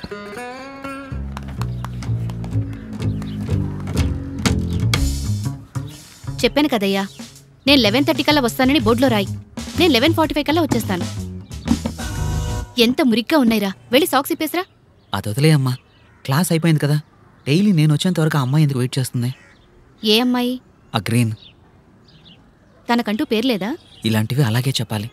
చెప్పాను కదయ్యా, నేను లెవెన్ థర్టీ కల్లా వస్తానని బోర్డులో రాయి. నేను లెవెన్ ఫార్టీ ఫైవ్ కల్లా వచ్చేస్తాను. ఎంత మురిగ్గా ఉన్నాయిరా, వెళ్ళి సాక్స్ ఇప్పేసరా. అది వదిలే అమ్మా, క్లాస్ అయిపోయింది కదా. డైలీ నేను వచ్చేంత వరకు ఆ అమ్మాయి ఎందుకు వెయిట్ చేస్తుంది? ఏ అమ్మాయి? ఆ గ్రీన్. తనకంటూ పేరు లేదా? ఇలాంటివి అలాగే చెప్పాలి.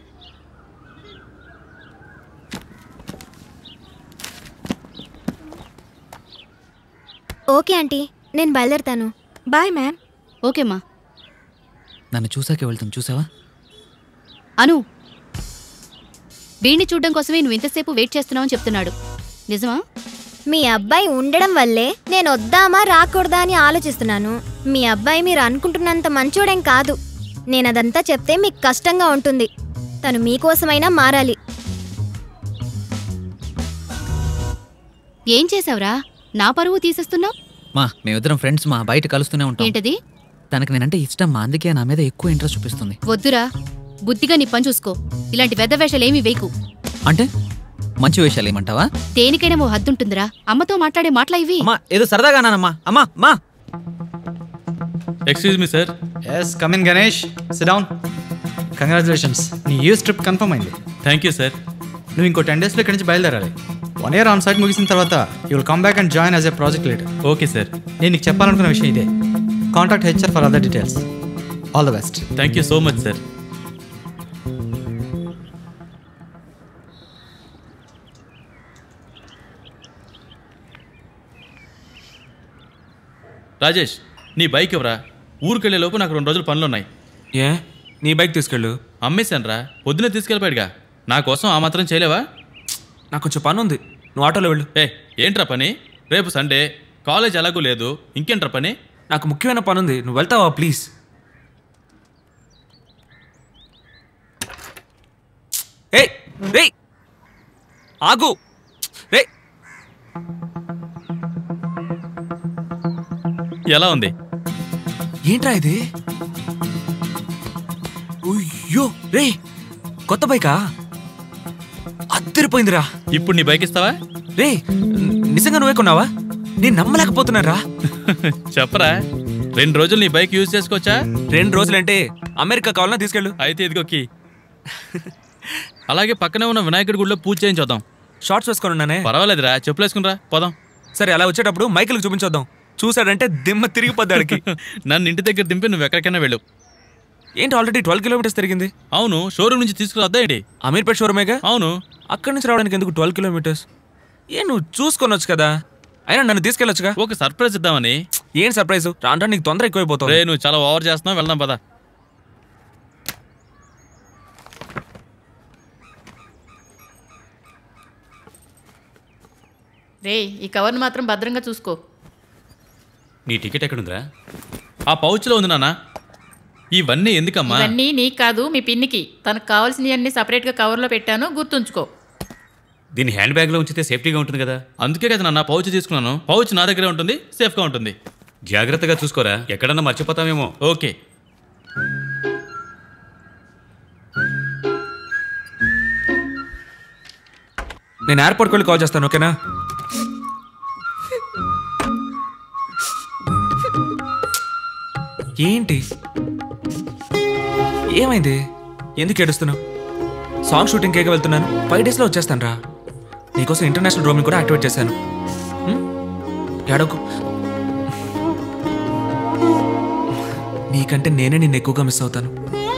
ఓకే ఆంటీ, నేను బయలుదేరుతాను. Bye ma'am. ఓకేమ్మా. నన్ను చూసాకే వెళ్తాను, చూసావా? అను, వీణ్ణి చూడడం కోసమే నువ్వు ఇంతసేపు వెయిట్ చేస్తున్నావని చెప్తున్నాడు, నిజమా? మీ అబ్బాయి ఉండడం వల్లే నేను వద్దామా రాకూడదా అని ఆలోచిస్తున్నాను. మీ అబ్బాయి మీరు అనుకుంటున్నంత మంచోడేం కాదు. నేను అదంతా చెప్తే మీకు కష్టంగా ఉంటుంది. తను మీకోసమైనా మారాలి. ఏం చేసావురా, నా పరువు తీసేస్తున్నావు? మా మేమిద్దరం ఫ్రెండ్స్ మా, బయట కలుస్తూనే ఉంటాం. ఏంటది? తనకి నేనంటే ఇష్టం మా, అందుకే నా మీద ఎక్కువ ఇంట్రెస్ట్ చూపిస్తుంది. వద్దురా, బుద్ధిగా నీ పని చూసుకో. ఇలాంటి పెద్ద వేషాలేమీ వేయకు. అంటే మంచి విషయాలు ఏమంటావా? దేనికైనా ఓ హద్దుంటుందిరా. అమ్మతో మాట్లాడే మాటలా ఇవి? అమ్మా ఏదో సరదాగా నానమ్మా. అమ్మా మా excuse me sir. Yes come in Ganesh, sit down. Congratulations, నీ యూస్ ట్రిప్ కన్ఫర్మ్ అయింది. Thank you sir. నువ్వు ఇంకో టెన్ డేస్లో ఇక్కడి నుంచి బయలుదేరాలి. వన్ ఇయర్ ఆన్ సైట్ ముగిసిన తర్వాత you will come back and join as a project leader. Okay sir. నేను నీకు చెప్పాలనుకున్న విషయం ఇదే. Contact HR for other details. All the best. Thank you so much sir. Rajesh నీ బైక్ ఇవ్వరా, ఊరికెళ్ళే లోపు నాకు రెండు రోజులు పనులున్నాయి. ఏ నీ బైక్ తీసుకెళ్ళు. అమ్మేశాను రా, పొద్దునే తీసుకెళ్ళిపోయాడుగా. నా కోసం ఆ మాత్రం చేయలేవా? నాకు కొంచెం పని ఉంది, నువ్వు ఆటోలో వెళ్ళు. ఏ ఏంట్రా పని? రేపు సండే, కాలేజ్ ఎలాగూ లేదు, ఇంకేంట్రా పని? నాకు ముఖ్యమైన పని ఉంది, నువ్వు వెళ్తావా ప్లీజ్? ఏ రే ఆగు రే. ఎలా ఉంది? ఏంట్రా ఇది? అయ్యో రే, కొత్త బైకా? అద్దరిపోయిందిరా. ఇప్పుడు నీ బైక్ ఇస్తావా? రే నిజంగా నువ్వే కొన్నావా? నేను నమ్మలేకపోతున్నారా. చెప్పరా, రెండు రోజులు నీ బైక్ యూజ్ చేసుకోవచ్చా? రెండు రోజులంటే అమెరికా కావాలన్నా తీసుకెళ్ళు. అయితే ఇదిగోకి. అలాగే పక్కనే ఉన్న వినాయకుడి గుడిలో పూజ చేయించొద్దాం. షార్ట్స్ వేసుకొని ఉన్నానే. పర్వాలేదురా, చెప్పులు వేసుకునిరా, పోదాం. సరే అలా వచ్చేటప్పుడు మైకిల్కి చూపించొద్దాం. చూసాడంటే దిమ్మ తిరిగిపోద్దాడికి. నన్ను ఇంటి దగ్గర దింపి నువ్వు ఎక్కడికైనా వెళ్ళు. ఏంటి ఆల్రెడీ ట్వెల్వ్ కిలోమీటర్స్ తిరిగింది? అవును, షోరూమ్ నుంచి తీసుకురాద్దా ఏంటి? అమీర్పేట్ షోరూమేగా. అవును, అక్కడి నుంచి రావడానికి ఎందుకు ట్వెల్వ్ కిలోమీటర్స్? ఏ నువ్వు చూసుకొనొచ్చు కదా. అయినా నన్ను తీసుకెళ్ళొచ్చుగా. ఒక సర్ప్రైజ్ ఇద్దామని. ఏం సర్ప్రైజ్? రాంటా నీకు తొందర ఎక్కువైపోతుంది. రే నువ్వు చాలా ఓవర్ చేస్తున్నావు, వెళ్దాం పదా. రే ఈ కవర్ను మాత్రం భద్రంగా చూసుకో. నీ టికెట్ ఎక్కడుందిరా? ఆ పౌచ్లో ఉంది నాన్న. ఇవన్నీ ఎందుకమ్మా? ఇవన్నీ నీకు కాదు, మీ పిన్నికి. తనకు కావాల్సినవన్నీ సపరేట్గా కవర్లో పెట్టాను, గుర్తుంచుకో. దీన్ని హ్యాండ్ బ్యాగ్లో ఉంచితే సేఫ్టీగా ఉంటుంది కదా. అందుకే కదా నాన్న పౌచ్ తీసుకున్నాను. పౌచ్ నా దగ్గరే ఉంటుంది, సేఫ్గా ఉంటుంది. జాగ్రత్తగా చూసుకోరా, ఎక్కడన్నా మర్చిపోతామేమో. ఓకే. నేను ఎయిర్పోర్ట్కి వెళ్ళి కాల్ చేస్తాను, ఓకేనా? ఏంటి ఏమైంది? ఎందుకు ఏడుస్తున్నావు? సాంగ్ షూటింగ్ కేక వెళ్తున్నాను, ఫైవ్ డేస్లో వచ్చేస్తాను రా. నీకోసం ఇంటర్నేషనల్ రోమింగ్ కూడా యాక్టివేట్ చేశాను. ఏడవకు. నీకంటే నేనే నిన్ను ఎక్కువగా మిస్ అవుతాను.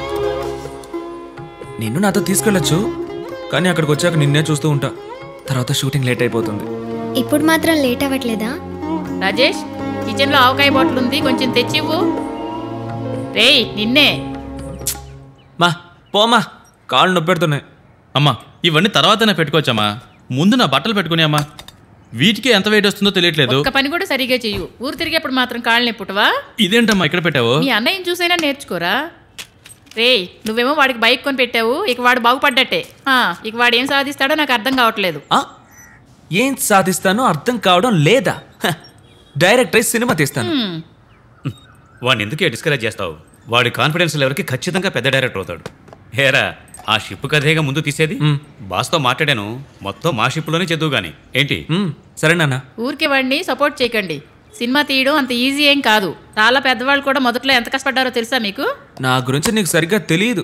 నిన్ను నాతో తీసుకెళ్ళొచ్చు, కానీ అక్కడికి వచ్చాక నిన్నే చూస్తూ ఉంటా. తర్వాత షూటింగ్ లేట్ అయిపోతుంది. ఇప్పుడు మాత్రం లేట్ అవ్వట్లేదా? రాజేష్, కిచెన్లో ఆవకాయ బాటిల్ ఉంది, కొంచెం తెచ్చివ్వు. రేయ్ నిన్నే. మా పోమా, కాళ్ళు నొప్పి పెడుతున్నాయి. అమ్మా ఇవన్నీ తర్వాతనే పెట్టుకోవచ్చమ్మా, ముందు నా బట్టలు పెట్టుకుని అమ్మా. వీటికి ఎంత వెయిట్ వస్తుందో తెలియట్లేదు. ఒక పని కూడా సరిగా చెయ్యు. ఊరు తిరిగేప్పుడు మాత్రం కాళ్ళు నొప్పుటవా? ఇదేంటమ్మా ఇక్కడ పెట్టావు? మీ అన్నయ్యని చూసైనా నేర్చుకోరా. రేయ్ నువ్వేమో వాడికి బైక్ కొని పెట్టావు, ఇక వాడు బాగుపడ్డట్టే. ఇక వాడు ఏం సాధిస్తాడో నాకు అర్థం కావట్లేదు. ఏం సాధిస్తానో అర్థం కావడం లేదా? డైరెక్ట్ అయి సినిమా తీస్తాను. వాడిని ఎందుకే డిస్కరేజ్ చేస్తావు? వాడి కాన్ఫిడెన్స్ లెవెల్కి ఖచ్చితంగా పెద్ద డైరెక్టర్ అవుతాడు. హేరా, ఆ షిప్ కథేగా ముందు తీసేది. బాస్తో మాట్లాడాను, మొత్తం మా షిప్లోనే చదువు గాని ఏంటి. సరే నాన్న. ఊరికే వాడిని సపోర్ట్ చేయకండి. సినిమా తీయడం అంత ఈజీ ఏం కాదు. చాలా పెద్దవాళ్ళు కూడా మొదట్లో ఎంత కష్టపడ్డారో తెలుసా మీకు? నా గురించి నీకు సరిగ్గా తెలియదు.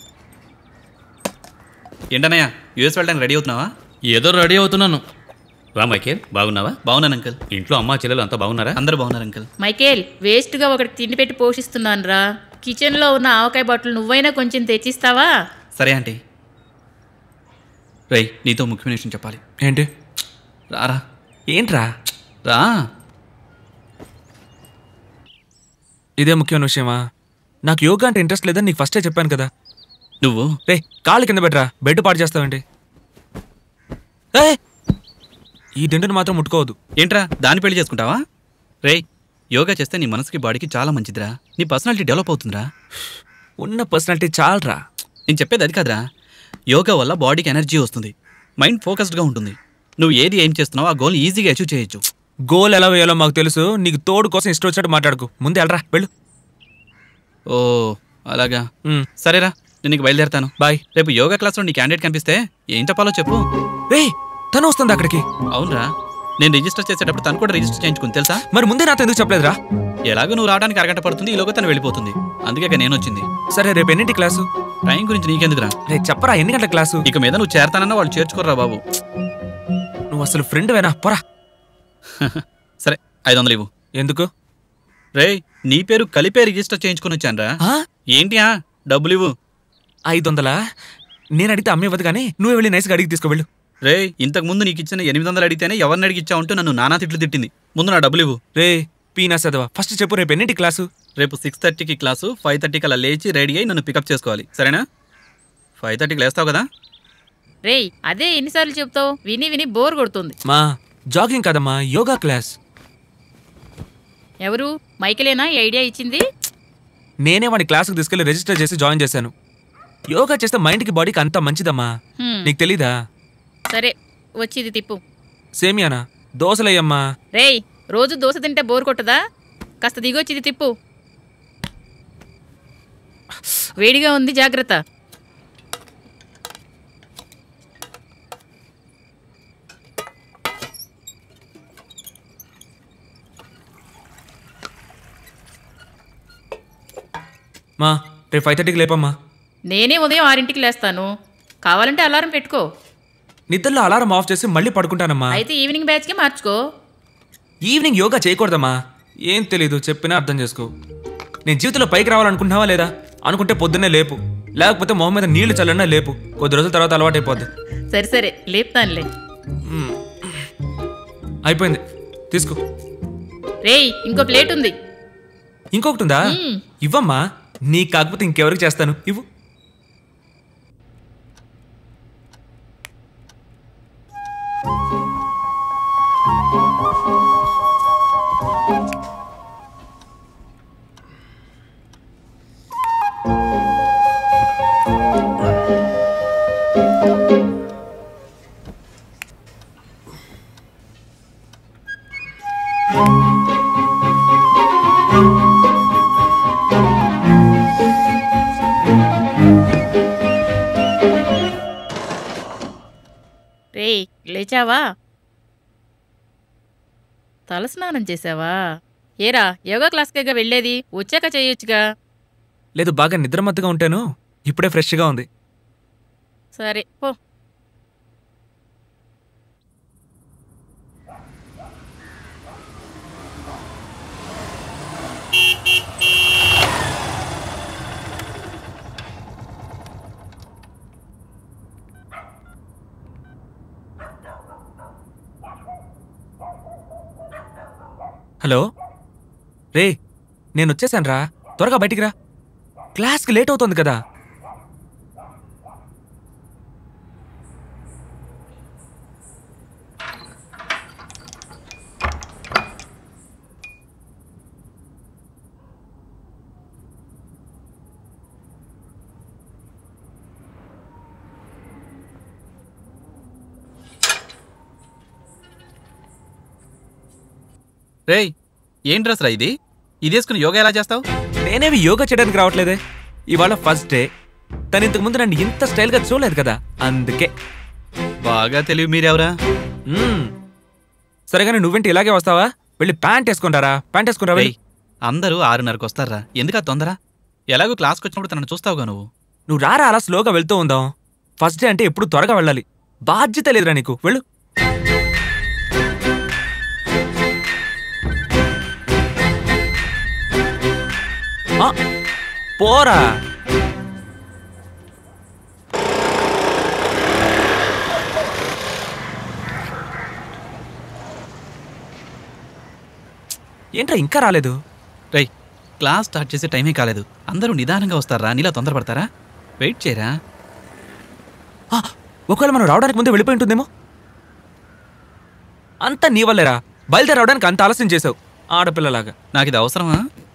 ఏంటన్నయ్య, యూఎస్ వెళ్ళడానికి రెడీ అవుతున్నావా? ఏదో రెడీ అవుతున్నాను. రా మైకేల్, బాగున్నావా? బాగున్నాను అంకుల్. ఇంట్లో అమ్మా చెల్లెలు అంతా బాగున్నారా? అందరూ బాగున్నారు అంకుల్. మైకేల్, వేస్ట్గా ఒకటి తిండి పెట్టి పోషిస్తున్నాను రా. కిచెన్లో ఉన్న ఆవకాయ బాటిల్ నువ్వైనా కొంచెం తెచ్చిస్తావా? సరే ఆంటీ. రేయ్ నీతో ముఖ్యమైన విషయం చెప్పాలి. ఏంటి? రారా. ఏంట్రా? రా. ఇదే ముఖ్యమైన విషయమా? నాకు యోగా అంటే ఇంట్రెస్ట్ లేదని నీకు ఫస్టే చెప్పాను కదా. నువ్వు రే కాళ్ళు కింద పెట్టరా, బెడ్ పాడు చేస్తావేంటి? ఈ దిండును మాత్రం ముట్టుకోవద్దు. ఏంట్రా దాన్ని పెళ్లి చేసుకుంటావా? రేయ్ యోగా చేస్తే నీ మనసుకి బాడీకి చాలా మంచిదిరా. నీ పర్సనాలిటీ డెవలప్ అవుతుందిరా. ఉన్న పర్సనాలిటీ చాలరా. నేను చెప్పేది అది కాదురా. యోగా వల్ల బాడీకి ఎనర్జీ వస్తుంది, మైండ్ ఫోకస్డ్గా ఉంటుంది. నువ్వు ఏది ఏం చేస్తున్నావో ఆ గోల్ని ఈజీగా అచీవ్ చేయొచ్చు. గోల్ ఎలా వేయాలో మాకు తెలుసు. నీకు తోడు కోసం ఇష్టం వచ్చినట్టు మాట్లాడుకు. ముందు వెళ్ళరా, వెళ్ళు. ఓ అలాగా, సరేరా నేను నీకు బయలుదేరుతాను. బాయ్. రేపు యోగా క్లాస్లో నీ క్యాండిడేట్ కనిపిస్తే ఏం చెప్పాలో చెప్పు. రే తను వస్తుంది అక్కడికి. అవునరా, నేను రిజిస్టర్ చేసేటప్పుడు తను కూడా రిజిస్టర్ చేయించుకుని తెలుసా? మరి ముందే నాతో ఎందుకు చెప్పలేదురా? ఎలాగో నువ్వు రావడానికి అరగంట పడుతుంది, ఈలోగా తను వెళ్ళిపోతుంది. అందుకే నేను వచ్చింది. సరే రేపు ఎన్నింటి క్లాసు? టైం గురించి నీకెందుకురా? రే చెప్పరా, ఎన్ని గంటల క్లాసు? ఇక మీద నువ్వు చేరతానన్నా వాళ్ళు చేర్చుకోర్రా బాబు. నువ్వు అసలు ఫ్రెండ్ వేనా? పొరా. సరే ఐదు వందలు ఇవ్వు. ఎందుకు? రే నీ పేరు కలిపే రిజిస్టర్ చేయించుకుని వచ్చానరా. ఏంటియా డబ్బులు ఇవ్వు. ఐదు వందలా? నేను అడిగితే అమ్మ ఇవ్వదు కానీ నువ్వే వెళ్ళి నైస్గా అడిగి తీసుకోవెళ్ళు. రే ఇంతకు ముందు నీకు ఇచ్చిన ఎనిమిది వందలు అడిగితేనే ఎవరిని అడిగి ఇచ్చావంటూ నన్ను నానా తిట్లు తిట్టింది. ముందు నా డబ్బులు ఇవ్వు. రే పీనా చదవా ఫస్ట్ చెప్పు రేపు ఎన్నింటి క్లాసు? రేపు సిక్స్ థర్టీకి క్లాసు, ఫైవ్ థర్టీకి అలా లేచి రెడీ అయ్యి నన్ను పికప్ చేసుకోవాలి, సరేనా? ఫైవ్ థర్టీకి లేస్తావు కదా? రేయ్ అదే ఎన్నిసార్లు చెప్తావు, విని విని బోర్ కొడుతుంది. మా జాగింగ్ కదమ్మా, యోగా క్లాస్. ఎవరు మైకిలేనా ఈ ఐడియా ఇచ్చింది? నేనే వాడి క్లాస్కి తీసుకెళ్లి రిజిస్టర్ చేసి జాయిన్ చేశాను. యోగా చేస్తే మైండ్కి బాడీకి అంత మంచిదమ్మా, నీకు తెలీదా? సరే వచ్చిది తిప్పు. సేమియానా? దోశలయ్యమ్మా. రేయ్ రోజు దోశ తింటే బోర్ కొట్టదా? కాస్త దిగొచ్చిది తిప్పు. వేడిగా ఉంది, జాగ్రత్త. మా రేపు ఫైవ్ థర్టీకి లేపమ్మా. నేనే ఉదయం ఆరింటికి లేస్తాను, కావాలంటే అలారం పెట్టుకో. నిద్రలో అలారం ఆఫ్ చేసి మళ్ళీ పడుకుంటానమ్మా. అయితే ఈవినింగ్ బ్యాచ్కి మార్చుకో. ఈవినింగ్ యోగా చేయకూడదమ్మా. ఏం తెలీదు, చెప్పినా అర్థం చేసుకో. నేను జీవితంలో పైకి రావాలనుకుంటున్నావా లేదా? అనుకుంటే పొద్దున్నే లేపు, లేకపోతే మొహం మీద నీళ్లు చల్లన్నా లేపు. కొద్ది రోజుల తర్వాత అలవాటు అయిపోద్ది. సరే సరే లేపుతానులే. అయిపోయింది, తీసుకో. రేయ్ ఇంకో ప్లేట్ ఉంది. ఇంకొకటి ఉందా? ఇవ్వమ్మా. నీకు కాకపోతే ఇంకెవరికి చేస్తాను, ఇవ్వు. రేయ్ లేచావా? తలస్నానం చేసావా? ఏరా యోగా క్లాస్కేగా వెళ్ళేది, వచ్చాక చేయొచ్చుగా. లేదు, బాగా నిద్రమత్తుగా ఉంటాను, ఇప్పుడే ఫ్రెష్గా ఉంది. సరే పో. హలో రే, నేను వచ్చేసాను రా, త్వరగా బయటికి రా, క్లాస్కి లేట్ అవుతుంది కదా. రేయ్ ఏం డ్రెస్ రా ఇది? ఇది వేసుకుని యోగా ఎలా చేస్తావు? నేనేమి యోగా చేయడానికి రావట్లేదే, ఇవాళ ఫస్ట్ డే. తను ఇంతకు ముందు నన్ను ఇంత స్టైల్గా చూడలేదు కదా, అందుకే. బాగా తెలివి మీరెవరా? సరేగానే నువ్వేంటి ఇలాగే వస్తావా? వెళ్ళి ప్యాంట్ వేసుకుంటారా? ప్యాంట్ వేసుకుంటారా? అందరూ ఆరున్నరకు వస్తారా, ఎందుకా తొందర? ఎలాగో క్లాస్కి వచ్చినప్పుడు తనను చూస్తావుగా నువ్వు. నువ్వు రారా, అలా స్లోగా వెళ్తూ ఉందాం. ఫస్ట్ డే అంటే ఎప్పుడు త్వరగా వెళ్ళాలి, బాధ్యత లేదురా నీకు, వెళ్ళు. పోరా. ఏంట్రా ఇంకా రాలేదు? రై క్లాస్ స్టార్ట్ చేసే టైమే కాలేదు, అందరూ నిదానంగా వస్తారా, నీలా తొందరపడతారా? వెయిట్ చేయరా. ఒకవేళ మనం రావడానికి ముందే వెళ్ళిపోయి ఉంటుందేమో. అంతా నీ వల్లేరా, బయలుదేరి రావడానికి అంత ఆలస్యం చేసావు ఆడపిల్లలాగా. నాకు ఇది అవసరమా?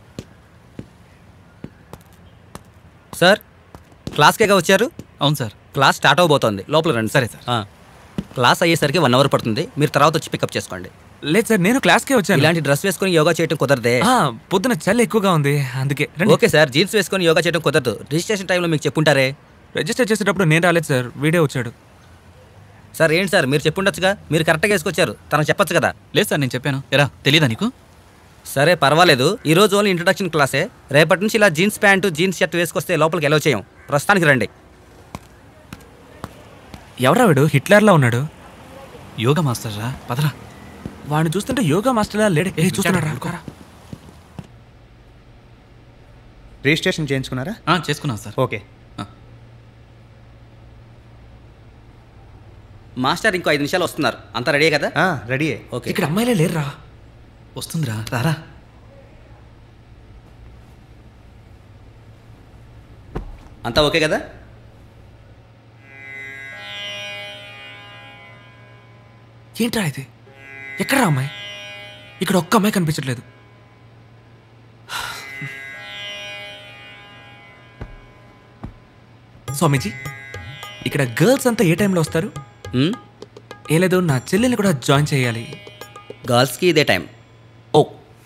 సార్ క్లాస్కేగా వచ్చారు? అవును సార్. క్లాస్ స్టార్ట్ అవబోతోంది, లోపల రండి. సరే సార్. క్లాస్ అయ్యేసరికి వన్ అవర్ పడుతుంది, మీరు తర్వాత వచ్చి పికప్ చేసుకోండి. లేదు సార్, నేను క్లాస్కే వచ్చాను. ఇలాంటి డ్రెస్ వేసుకుని యోగా చేయడం కుదరదే. పొద్దున చలి ఎక్కువగా ఉంది, అందుకే. ఓకే సార్, జీన్స్ వేసుకుని యోగా చేయడం కుదరదు. రిజిస్ట్రేషన్ టైంలో మీకు చెప్పుంటారే. రిజిస్టర్ చేసేటప్పుడు నేను రాలేదు సార్, వీడే వచ్చాడు. సార్ ఏంటి సార్, మీరు చెప్పుండొచ్చుగా, మీరు కరెక్ట్గా వేసుకొచ్చారు, తనకు చెప్పొచ్చు కదా. లేదు సార్, నేను చెప్పాను. ఎరా తెలీదా నీకు? సరే పర్వాలేదు, ఈ రోజు ఓన్లీ ఇంట్రడక్షన్ క్లాసే. రేపటి నుంచి ఇలా జీన్స్ ప్యాంటు జీన్స్ షర్ట్ వేసుకొస్తే లోపలికి ఎలా చేయం. ప్రస్తుతానికి రండి. ఎవరా వీడు, హిట్లర్లా ఉన్నాడు? యోగా మాస్టర్ రా, పదరా. వాడిని చూస్తుంటే యోగా మాస్టర్లా లేడే. ఏ చూస్తున్నారా? రిజిస్ట్రేషన్ చేయించుకున్నారా? చేసుకున్నాం సార్. ఓకే. మాస్టర్ ఇంకో ఐదు నిమిషాలు వస్తున్నారు, అంతా రెడీ కదా? రెడీ. ఓకే. ఇక్కడ అమ్మాయిలే లేరురా. వస్తుందిరా, రారా. అంతా ఓకే కదా? ఏంట్రా ఇది? ఎక్కడా అమ్మాయి? ఇక్కడ ఒక్క అమ్మాయి కనిపించట్లేదు. స్వామీజీ, ఇక్కడ గర్ల్స్ అంతా ఏ టైంలో వస్తారు? ఏ లేదు, నా చెల్లెల్ని కూడా జాయిన్ చేయాలి. గర్ల్స్కి ఇదే టైం. ఓ,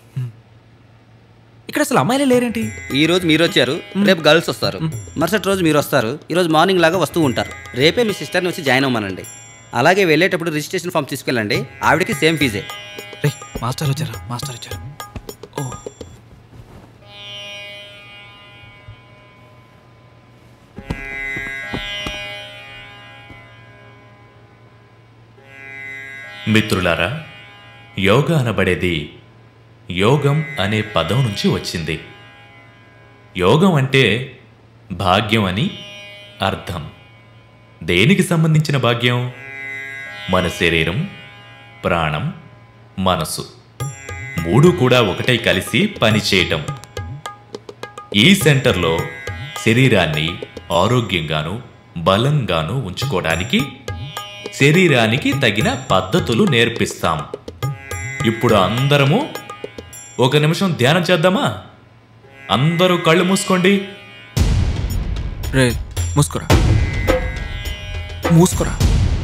ఇక్కడ అసలు అమ్మాయిలే లేరేంటి? ఈ రోజు మీరు వచ్చారు, రేపు గర్ల్స్ వస్తారు, మరుసటి రోజు మీరు వస్తారు, ఈరోజు మార్నింగ్ లాగా వస్తూ ఉంటారు. రేపే మీ సిస్టర్ని వచ్చి జాయిన్ అవ్వమనండి. అలాగే వెళ్ళేటప్పుడు రిజిస్ట్రేషన్ ఫామ్ తీసుకెళ్ళండి, ఆవిడకి సేమ్ ఫీజే. రే మాస్టర్ వచ్చారా? మాస్టర్ వచ్చారు. ఓ, మిత్రులారా, యోగా అనబడేది యోగం అనే పదం నుంచి వచ్చింది. యోగం అంటే భాగ్యం అని అర్థం. దేనికి సంబంధించిన భాగ్యం? మన శరీరం, ప్రాణం, మనసు మూడు కూడా ఒకటై కలిసి పనిచేయటం. ఈ సెంటర్లో శరీరాన్ని ఆరోగ్యంగాను బలంగాను ఉంచుకోవడానికి శరీరానికి తగిన పద్ధతులు నేర్పిస్తాం. ఇప్పుడు అందరము ఒక నిమిషం ధ్యానం చేద్దామా? అందరూ కళ్ళు మూసుకోండి. రే మూసుకోరా, మూసుకోరా.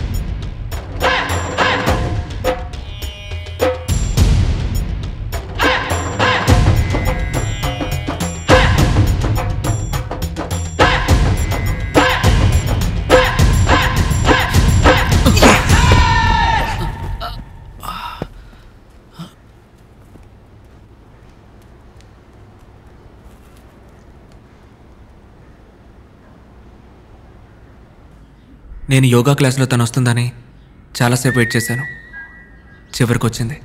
నేను యోగా క్లాస్లో తను వస్తుందని చాలాసేపు వెయిట్ చేశాను. చివరికి వచ్చింది.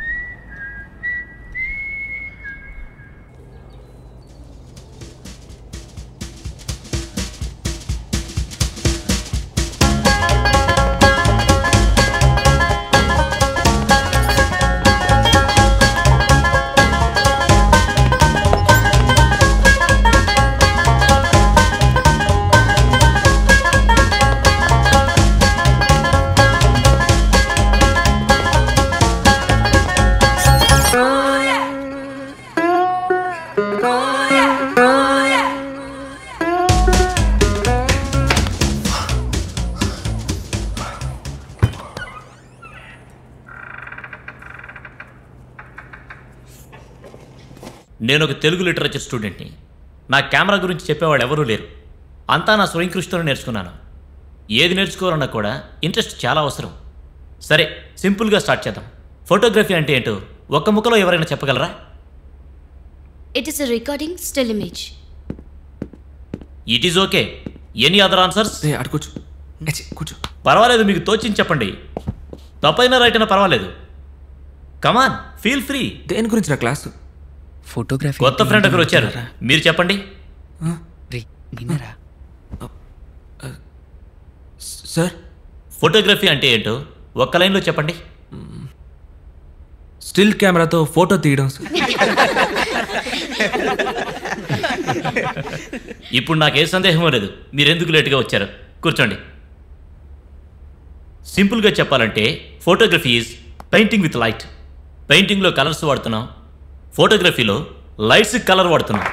నేను ఒక తెలుగు లిటరేచర్ స్టూడెంట్ని. నా కెమెరా గురించి చెప్పేవాళ్ళు ఎవరూ లేరు. అంతా నా స్వయం కృషితో నేర్చుకున్నాను. ఏది నేర్చుకోవాలన్నా కూడా ఇంట్రెస్ట్ చాలా అవసరం. సరే, సింపుల్గా స్టార్ట్ చేద్దాం. ఫోటోగ్రఫీ అంటే ఏంటో ఒక్క ముక్కలో ఎవరైనా చెప్పగలరా? It is a recording still image. It is okay. Any other answers? కూర్చో. పర్వాలేదు, మీకు తోచించి చెప్పండి. తప్పైనా రైట్ అయినా పర్వాలేదు. Come on, feel free. దేని గురించి రా క్లాసు? ఫోటోగ్రఫీ. కొత్త ఫ్రెండ్ ఒకరు వచ్చారు, మీరు చెప్పండి. సార్, ఫోటోగ్రఫీ అంటే ఏంటో ఒక్క లైన్లో చెప్పండి. స్టిల్ కెమెరాతో ఫోటో తీయడం. ఇప్పుడు నాకే సందేహం లేదు, మీరెందుకు లేటుగా వచ్చారు. కూర్చోండి. సింపుల్గా చెప్పాలంటే photography is painting with light. పెయింటింగ్లో కలర్స్ వాడుతున్నాం, ఫోటోగ్రఫీలో లైట్స్ కలర్ వాడుతున్నాం.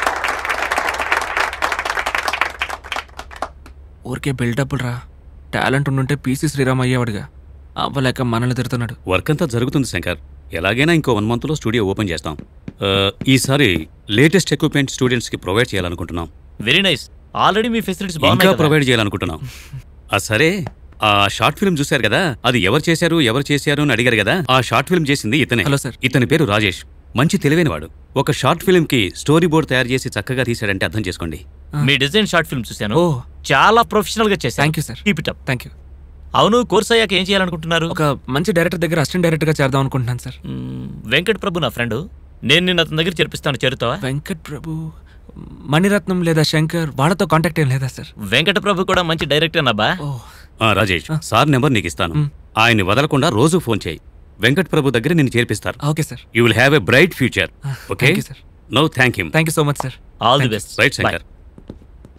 ఊరికే బిల్డప్ రా. టాలెంట్ ఉండుంటే పీసీ శ్రీరామ్ అయ్యేవాడుగా. అవ్వలేక మనల్ని తిడుతున్నాడు. వర్క్ అంతా జరుగుతుంది శంకర్. ఎలాగైనా ఇంకో వన్ మంత్లో స్టూడియో ఓపెన్ చేస్తాం. ఈసారి లేటెస్ట్ ఎక్విప్మెంట్ స్టూడెంట్స్కి ప్రొవైడ్ చేయాలనుకుంటున్నాం. Very nice. ఆల్రెడీ మీ ఫెసిలిటీస్ ఇంకా బాగున్నాయి. ప్రొవైడ్ చేయాలనుకుంటున్నాం. సరే, ఆ షార్ట్ ఫిల్మ్ చూశారు కదా, అది ఎవరు చేశారు ఎవరు చేశారు అని అడిగారు కదా. ఆ షార్ట్ ఫిల్మ్ చేసింది ఇతనే. Hello sir. ఇతని పేరు రాజేష్. మంచి తెలివైనవాడు. ఒక షార్ట్ ఫిల్మ్ కి స్టోరీ బోర్డ్ తయారు చేసి చక్కగా తీశాడంటే అర్థం చేసుకోండి. మీ డిజైన్ షార్ట్ ఫిల్మ్ చూశాను, చాలా ప్రొఫెషనల్ గా చేశారు. Thank you sir. Keep it up. Thank you. అవును, కోర్స్ అయ్యాక ఏం చేయాలనుకుంటున్నారు? ఒక మంచి డైరెక్టర్ దగ్గర అసిస్టెంట్ డైరెక్టర్ గా చేద్దాం అనుకుంటున్నాను సార్. వెంకట్ ప్రభు నా ఫ్రెండ్, నేను నిన్న అతని దగ్గర చేర్పిస్తాను, చేరుతావా? వెంకట్ ప్రభు, మణిరత్నం లేదా శంకర్, వాళ్ళతో కాంటాక్ట్ ఏం లేదా సార్? వెంకట ప్రభు కూడా మంచి డైరెక్టర్ అబ్బా. రాజేష్, సార్ నెంబర్ నీకు ఇస్తాను. ఆయన్ని వదలకుండా రోజు ఫోన్ చేయి. వెంకట్ ప్రభు దగ్గర నిన్ను చేర్పిస్తారు. Okay sir. You will have a bright future. Okay thank you sir. No thank you. Thank you so much sir. All the best. Right Shankar.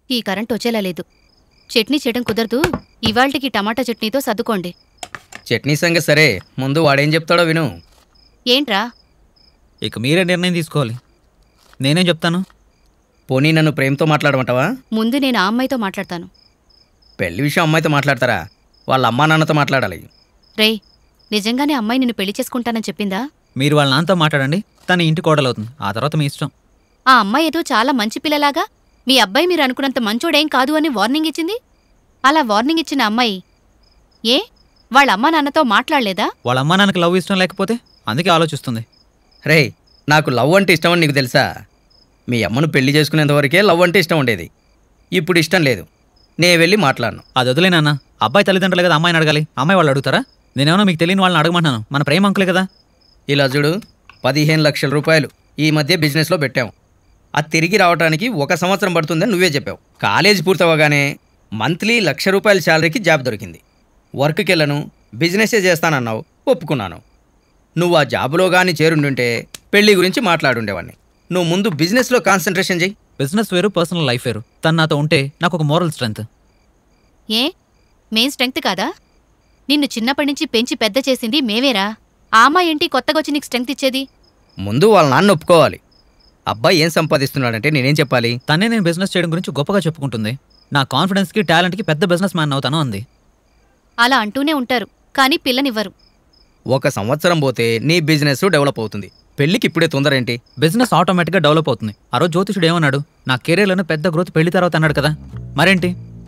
ఈ కరెంట్ వచ్చేలా లేదు. చట్నీ చేయడం కుదరదు. ఇవాళ్టికి టమాటా చట్నీతో సర్దుకోండి. చట్నీ సంగతి సరే, ముందు వాడేం చెప్తాడో విను. ఏంట్రా? ఇక మీరే నిర్ణయం తీసుకోవాలి. నేనేం చెప్తాను? పోనీ నన్ను ప్రేమతో మాట్లాడమంటావా? ముందు నేను ఆ అమ్మాయితో మాట్లాడతాను. పెళ్లి విషయం అమ్మాయితో మాట్లాడతారా? వాళ్ళ అమ్మా నాన్నతో మాట్లాడాలి. రేయ్, నిజంగానే అమ్మాయి నిన్ను పెళ్లి చేసుకుంటానని చెప్పిందా? మీరు వాళ్ళ నాన్నతో మాట్లాడండి, తన ఇంటి కోడలవుతుంది. ఆ తర్వాత మీ ఇష్టం. ఆ అమ్మాయి ఏదో చాలా మంచి పిల్లలాగా మీ అబ్బాయి మీరు అనుకున్నంత మంచోడేం కాదు అని వార్నింగ్ ఇచ్చింది. అలా వార్నింగ్ ఇచ్చిన అమ్మాయి ఏ వాళ్ళ అమ్మా నాన్నతో మాట్లాడలేదా? వాళ్ళ అమ్మా నాన్నకి లవ్ ఇష్టం లేకపోతే అందుకే ఆలోచిస్తుంది. రే, నాకు లవ్ అంటే ఇష్టం అని నీకు తెలుసా? మీ అమ్మను పెళ్లి చేసుకునేంత వరకే లవ్ అంటే ఇష్టం ఉండేది. ఇప్పుడు ఇష్టం లేదు. నేను వెళ్ళి మాట్లాడను. అది వదిలేనన్నా. అబ్బాయి తల్లిదండ్రులే కదా అమ్మాయిని అడగాలి. అమ్మాయి వాళ్ళు అడుగుతారా? నేనేమన్నా మీకు తెలియని వాళ్ళని అడగమంటున్నాను. మన ప్రేమ అంకులే కదా. ఇలా చూడు, పదిహేను లక్షల రూపాయలు ఈ మధ్య బిజినెస్లో పెట్టాము. అది తిరిగి రావడానికి ఒక సంవత్సరం పడుతుందని నువ్వే చెప్పావు. కాలేజ్ పూర్తవగానే మంత్లీ లక్ష రూపాయల శాలరీకి జాబ్ దొరికింది. వర్క్కి వెళ్ళను, బిజినెసే చేస్తానన్నావు, ఒప్పుకున్నాను. నువ్వు ఆ జాబులో కానీ చేరుండుంటే పెళ్లి గురించి మాట్లాడుండేవాడిని. నువ్వు ముందు బిజినెస్లో కాన్సన్ట్రేషన్ చెయ్యి. బిజినెస్ వేరు, పర్సనల్ లైఫ్ వేరు. తను నాతో ఉంటే నాకు ఒక మోరల్ స్ట్రెంగ్త్. ఏ మెయిన్ స్ట్రెంగ్త్ కాదా? నిన్ను చిన్నప్పటి నుంచి పెంచి పెద్ద చేసింది మేవేరా. ఆ అమ్మాయి ఏంటి కొత్తగా వచ్చి నీకు స్ట్రెంగ్త్ ఇచ్చేది? ముందు వాళ్ళ నాన్న ఒప్పుకోవాలి. అబ్బాయి ఏం సంపాదిస్తున్నాడంటే నేనేం చెప్పాలి? తనే నేను బిజినెస్ చేయడం గురించి గొప్పగా చెప్పుకుంటుంది. నా కాన్ఫిడెన్స్కి, టాలెంట్కి పెద్ద బిజినెస్ మ్యాన్ అవుతాను అంది. అలా అంటూనే ఉంటారు, కానీ పిల్లనివ్వరు. ఒక సంవత్సరం పోతే నీ బిజినెస్ డెవలప్ అవుతుంది. పెళ్లికి ఇప్పుడే తొందర ఏంటి? బిజినెస్ ఆటోమేటిక్గా డెవలప్ అవుతుంది. ఆ రోజు జ్యోతిషుడు ఏమన్నాడు? నా కెరీర్లోనే పెద్ద గ్రోత్ పెళ్లి తర్వాత అన్నాడు కదా. మరేంటి?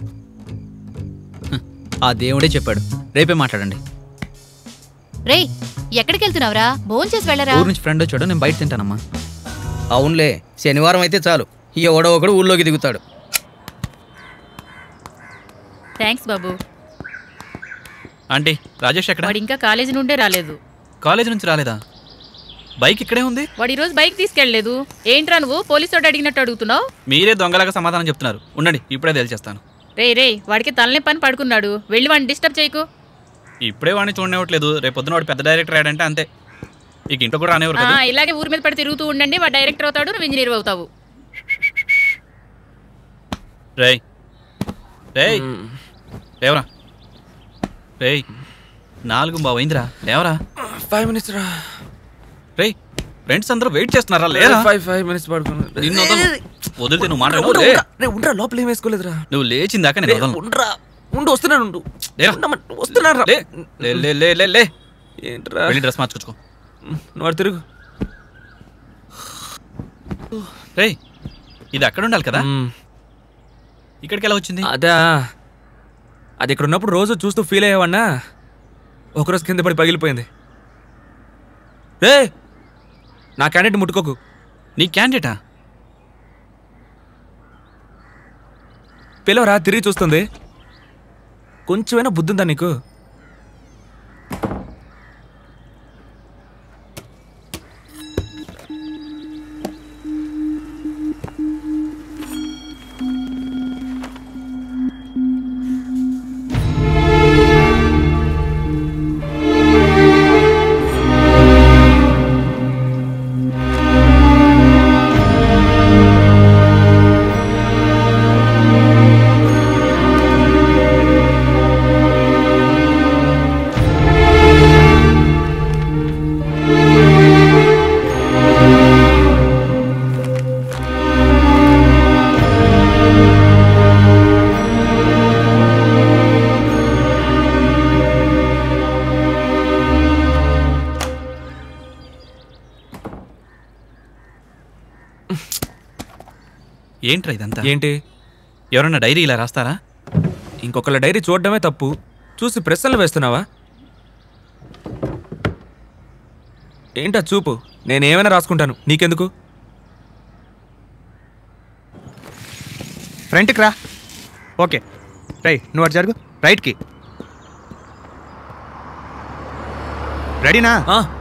ఆ దేవుడే చెప్పాడు. రేపే మాట్లాడండి. రేయ్, ఎక్కడికి వెళ్తున్నావురా? భోజనం చేసి వెళ్ళరా. ఊరు నుంచి ఫ్రెండ్ వచ్చాడు, నేను బయట తింటానమ్మా. అవునులే, శనివారం అయితే చాలు, ఎవడో ఒకడు ఊళ్ళోకి దిగుతాడు. థ్యాంక్స్ బాబు. ఆంటీ, రాజేష్ ఎక్కడ? వాడు ఇంకా కాలేజీ నుండే రాలేదు. కాలేజీ నుంచి రాలేదా? బైక్ ఇక్కడే ఉంది. వాడు ఈరోజు బైక్ తీసుకెళ్ళలేదు. ఏంట్రా నువ్వు పోలీసు వాడు అడిగినట్టు అడుగుతున్నావు? మీరే దొంగలాగా సమాధానం చెప్తున్నారు. ఉండండి, ఇప్పుడే తేల్చేస్తాను. రే రే వాడికి తలనే పని పడుకున్నాడు. వెళ్ళి వాడిని డిస్టర్బ్ చేయకు. ఇప్పుడే వాడిని చూడనివ్వట్లేదు. రేపు పొద్దున వాడు పెద్ద డైరెక్టర్ అయ్యాడంటే అంతే. ఇక ఇంట్లో కూడా రానివ్వరు కదా. ఇలాగే ఊరి మీద పడి తిరుగుతూ ఉండండి. వాడు డైరెక్టర్ అవుతాడు, నువ్వు ఇంజనీర్ అవుతావు. రేయ్ రేయ్ లేవరా. రేయ్ నాలుగు బావైందిరా, లేవరా. ఫైవ్ మినిట్స్ రా. రేయ్ ఫ్రెండ్స్ అందరూ వెయిట్ చేస్తున్నారా? లేరా? ఫైవ్ ఫైవ్ మినిట్స్ పడుకున్నా. నిన్ను వదలను. వదిలితే నువ్వు మాట్లాడు. ఉండరా, లోపల ఏం వేసుకోలేదురా. నువ్వు లేచిందాక నేను వదలను. ఉండరా, ఉండు, వస్తున్నాను. ఉండు, వస్తున్నాను. లే లే లే లే ఏంట్రా? వెళ్ళి డ్రెస్ మార్చుకోచుకో. నువ్వు తిరుగు. రేయ్ ఇది అక్కడ ఉండాలి కదా, ఇక్కడికి ఎలా వచ్చింది? అదా, అది ఇక్కడ ఉన్నప్పుడు రోజు చూస్తూ ఫీల్ అయ్యేవాడినా, ఒకరోజు కింద పడి పగిలిపోయింది. రే, నా క్యాండిడేట్ ముట్టుకోకు. నీ క్యాండిడేటా? పిలవరా, తిరిగి చూస్తుంది. కొంచెమైనా బుద్ధి ఉందా నీకు? ఏంట్రా ఇదంతా? ఏంటి? ఎవరన్నా డైరీ ఇలా రాస్తారా? ఇంకొకళ్ళ డైరీ చూడడమే తప్పు, చూసి ప్రశ్నలు వేస్తున్నావా? ఏంటా చూపు? నేనేమైనా రాసుకుంటాను, నీకెందుకు? ఫ్రంట్కి రా. ఓకే రై, నువ్వు అటు జరుగు. రైట్కి. రెడీనా?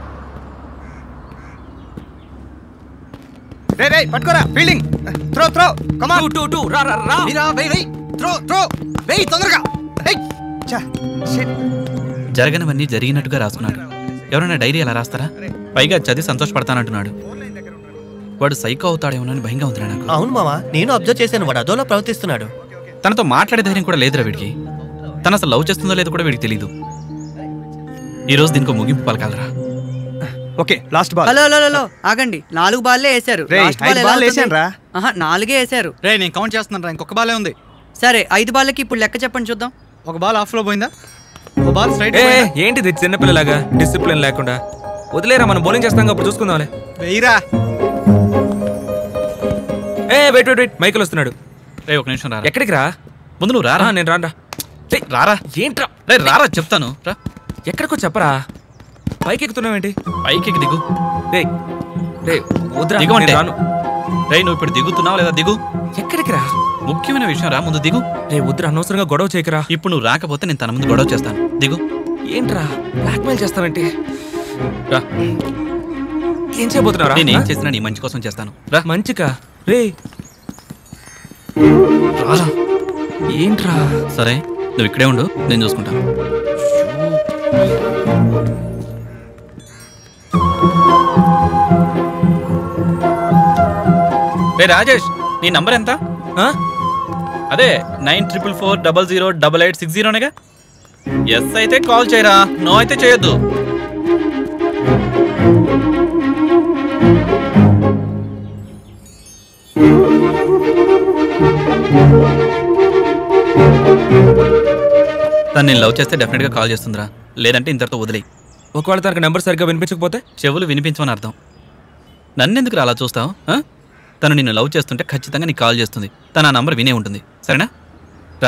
రే రే పట్టుకోరా. Fielding. Throw throw. Come on. Two two రా రా రా. మీరా వెయ్ వెయ్. Throw throw. వెయ్ తొందరగా. ఏయ్. చా షిట్. జరగనివన్నీ జరిగినట్టుగా రాసుకున్నాడు. ఎవరైనా డైరీ అలా రాస్తారా? పైగా చదివి సంతోషపడతానంటున్నాడు. వాడు సైకో అవుతాడేమోనని భయంగా ఉంది నాకు. అవును మావా, నేను అబ్జర్వ్ చేశాను. వాడు అదోలా ప్రవర్తిస్తున్నాడు. తనతో మాట్లాడే ధైర్యం కూడా లేదురా వీడికి. తను అసలు లవ్ చేస్తుందో లేదో కూడా వీడికి తెలీదు. ఈ రోజు దీనికి ముగింపు పలకాలరా. Okay last ball. Hello hello hello ఆగండి. నాలుగు బాల్లే వేశారు. లాస్ట్ బాల్ ఎలా అవుతుంది? ఆహా నాలుగే వేశారు. రే నేను కౌంట్ చేస్తున్నాను రా, ఇంకొక బాలే ఉంది. సరే ఐదు బాల్లకి ఇప్పుడు లెక్క చెప్పండి చూద్దాం. ఒక బాల్ ఆఫ్ లో పోయిందా? ఒక బాల్ స్ట్రైట్. ఏంటిది చిన్నపిల్లలాగా డిసిప్లిన్ లేకుండా? వదిలేరా, మనం బౌలింగ్ చేస్తాం అప్పుడు చూసుకుందాంలే. వెయ్యిరా. ఏ వెయిట్ వెయిట్ వెయిట్ మైకిల్ వస్తున్నాడు. రే ఒక నిమిషం రా. ఎక్కడికి రా? ముందు నువ్వు రారా. నేను రారా. రారా. ఏంట్రా? రే రారా చెప్తాను రా. ఎక్కడికో చెప్పరా. పైకి ఎక్కుతున్నావేంటి? పైకి ఎక్కి దిగు. రే రే వద్దురా, దిగమంటే నేను రాను. రే నువ్వు ఇప్పుడు దిగుతున్నావు లేదా? దిగు. ఎక్కడికి రా? ముఖ్యమైన విషయం రా, ముందు దిగు. రే వద్దురా, అనవసరంగా గొడవ చేయకరా. ఇప్పుడు నువ్వు రాకపోతే నేను తన ముందు గొడవ చేస్తాను. దిగు. ఏంట్రా బ్లాక్మెయిల్ చేస్తావేంటి? రా. ఏం చేయబోతున్నావురా? నేను ఏం చేసినా నీ మంచి కోసం చేస్తాను. రా. మంచిగా? రే రారా. ఏంట్రా? సరే నువ్వు ఇక్కడే ఉండు, నేను చూసుకుంటాను. రే రాజేష్, నీ నంబర్ ఎంత? అదే nine triple four double zero double eight six జీరోనేగా. ఎస్ అయితే కాల్ చేయరా, నో అయితే చేయొద్దు. తను నేను లవ్ చేస్తే డెఫినెట్గా కాల్ చేస్తుందిరా, లేదంటే ఇంతటితో వదిలేయి. ఒకవేళ తనకు నెంబర్ సరిగ్గా వినిపించకపోతే? చెవులు వినిపించమని అర్థం. నన్నెందుకు అలా చూస్తావు? తను నిన్ను లవ్ చేస్తుంటే ఖచ్చితంగా నీకు కాల్ చేస్తుంది. తను ఆ నంబర్ వినే ఉంటుంది. సరేనా? రా.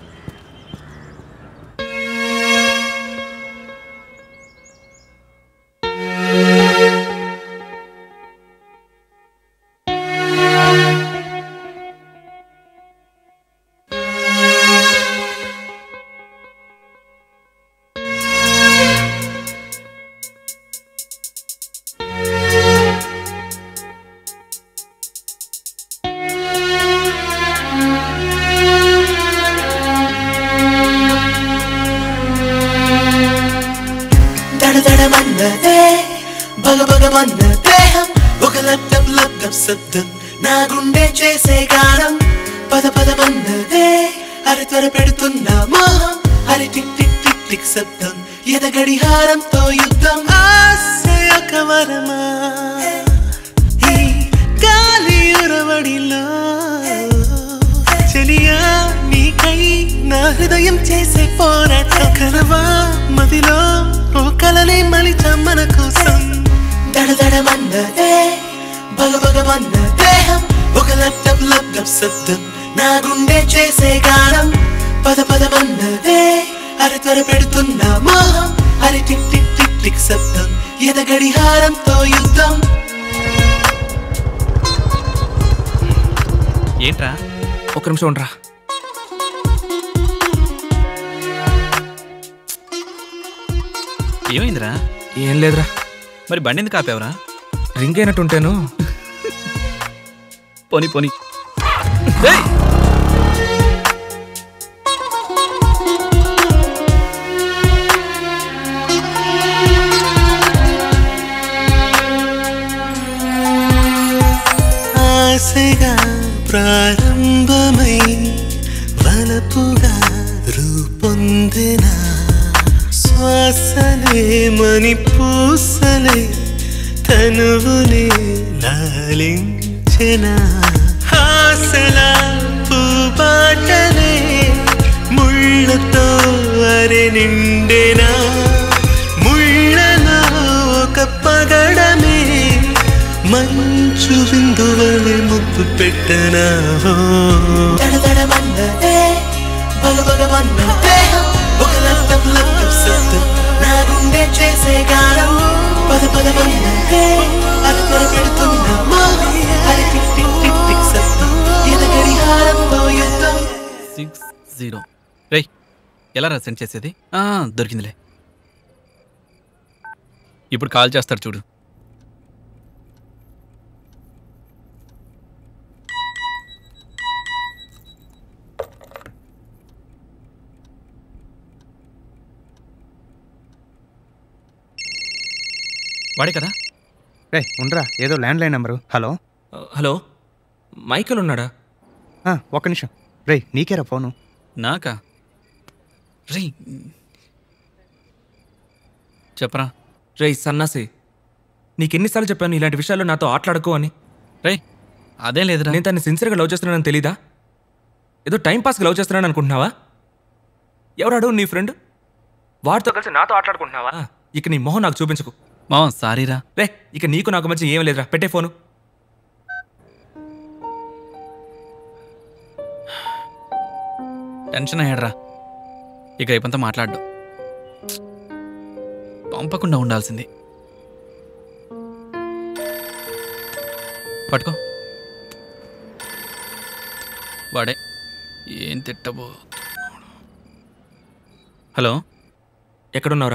దడదడమన్నదే భగభగమన్న దేహం, ఒక లబ్ధం లబ్ధం శబ్దం నా గుండె చేసే గానం. పద పదమన్నదే అరి త్వర పెడుతున్న మోహం, అరి టిక్ టిక్ టిక్ టిక్ శబ్దం ఎద గడిహారంతో యుద్ధం. ఆశయ కవరమా ఈ గాలి ఉరవడిలో, చెలియా నీకై నా హృదయం చేసే పోరాటం. కలవా మదిలో ఓ కలనే మలిచ మన కోసం. దడదడమన్నదే భగభగమన్న దేహం, ఒక లబ్ధం లబ్ధం శబ్దం నా గుండె చేసే గానం. పద పదమన్నదే అరి త్వర పెడుతున్న మోహం, అరి టిక్ టిక్ టిక్ టిక్ శబ్దం ఎద గడిహారంతో యుద్ధం. ఏంట్రా? ఒక నిమిషం ఉండరా. ఏమైందిరా? ఏం లేదురా. మరి బండి ఎందుకు ఆపేవరా? రింగ్ అయినట్టుంటేను. పోనీ పోనీ. ఆశగా ప్రారంభమై వలపుగా రూపొందిన శ్వాసలే మని పూసలే తనువునే లాలించిన. ఆశల పూబాటలే ముళ్ళతో అరె నిండెనా, ముళ్ళలో ఒక పగడమే మంచు బిందువలే ముద్దు పెట్టనా. దడదడమన్నదే భగభగమన్న దేహం, ఒక లబ్ధం లబ్ధం శబ్దం నా గుండె చేసే గానం. పద పదమన్నదే అరి త్వర పెడుతున్న మోహం, అరి టిక్ టిక్ టిక్ టిక్ శబ్దం ఎద గడిహారంతో యుద్ధం. Six zero. రేయ్ ఎలా రా సెండ్ చేసేది? దొరికిందిలే. ఇప్పుడు కాల్ చేస్తాడు చూడు. వాడే కదా? రే ఉండరా, ఏదో landline number. Hello hello Michael ఉన్నాడా? ఒక్క నిమిషం. రే నీకేరా ఫోను? నాకా? రే చెప్పరా. రే సన్నాసి, నీకెన్నిసార్లు చెప్పాను ఇలాంటి విషయాల్లో నాతో ఆటలాడుకో అని? రే అదేం లేదురా. నేను తన్ని సిన్సియర్గా లవ్ చేస్తున్నానని తెలీదా? ఏదో టైం పాస్కి లవ్ చేస్తున్నాను అనుకుంటున్నావా? ఎవరాడు నీ ఫ్రెండ్? వాడితో కలిసి నాతో ఆటలాడుకుంటున్నావా? ఇక నీ మొహం నాకు చూపించుకు. మామ సారీరా. రే ఇక నీకు నాకు మధ్య ఏం లేదురా, పెట్టే ఫోను. టెన్షన్ అయ్యాడ్రా. ఇక రేపంతా మాట్లాడ్డు. పంపకుండా ఉండాల్సింది. పట్టుకో. వాడే ఏం తిట్టబో. హలో ఎక్కడున్నావురా?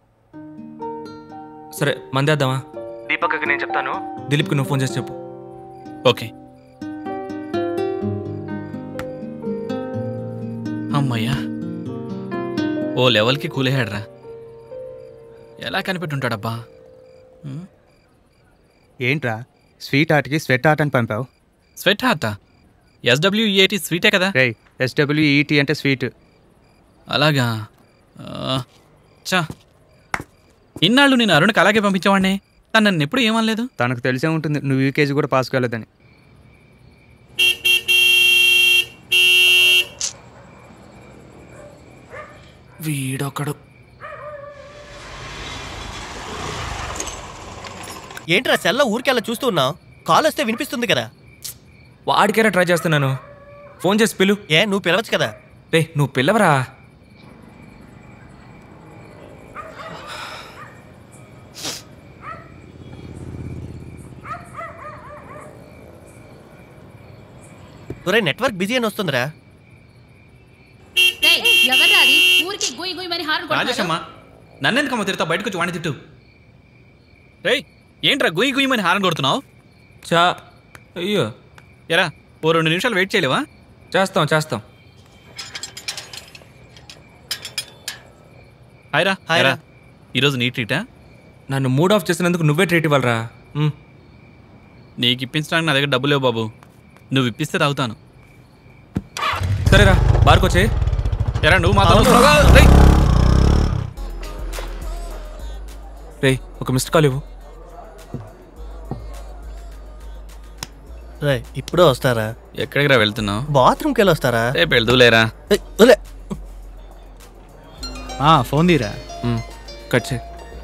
సరే మందేద్దామా? దీపక్కి నేను చెప్తాను, దిలీప్కి నువ్వు ఫోన్ చేసి చెప్పు. ఓకే. అమ్మయ్యా, ఓ లెవెల్కి కూలేహాడ్రా. ఎలా కనిపెట్టుంటాడబ్బా? ఏంట్రా స్వీట్ ఆర్ట్కి స్వెట్ ఆర్ట్ అని పంపావు? స్వెట్ ఆర్టా? ఎస్డబ్ల్యూఈఏటి స్వీటే కదా? రే ఎస్డబ్ల్యూఈటీ అంటే స్వీట్. అలాగా? చా, ఇన్నాళ్ళు నేను అరుణ్కి అలాగే పంపించేవాడిని. తను నన్ను ఎప్పుడు ఏమనలేదు. తనకు తెలిసే ఉంటుంది నువ్వు యూకేజీ కూడా పాస్ కాలేదని. వీడొకడు. ఏంట్రా సెల్ల ఊరికెళ్ళ చూస్తూ ఉన్నావు? కాల్ వస్తే వినిపిస్తుంది కదా. వాడికేరా ట్రై చేస్తున్నాను, ఫోన్ చేసి పిలు. ఏ నువ్వు పిలవచ్చు కదా. రే నువ్వు పిల్లవరా. ఒరే నెట్వర్క్ బిజీ అని వస్తుందిరా. ఎవర్రా అది ఊరికి గుయ్ గుయ్ మరి హారన్ రాజేశమ్మా, నన్నెందుకమ్మ తిడతా? బయటకు వచ్చి వాణి తిట్టు. రే ఏంట్రా గుయ్ గుయ్ మరి హారన్ కొడుతున్నావు? చా అయ్యో ఎరా ఓ రెండు నిమిషాలు వెయిట్ చేయలేవా? చేస్తాం చేస్తాం. హాయ్రా. హాయ్రా. ఈరోజు నీ ట్రీటా? నన్ను మూడ్ ఆఫ్ చేసినందుకు నువ్వే ట్రీట్ ఇవ్వాలరా. నీకు ఇప్పించడానికి నా దగ్గర డబ్బులేవు బాబు. నువ్వు ఇప్పిస్తే తాగుతాను. సరేరా బార్కొచ్చే. ఎరా నువ్వు మాత్రం రే ఒక మిస్డ్ కాల్ ఇవ్వు. రే ఇప్పుడే వస్తారా? ఎక్కడికి రా వెళ్తున్నావు? బాత్రూమ్కి వెళ్ళి వస్తారా? రేపు వెళ్దూలేరా. ఫోన్ తీరా. కట్ చే.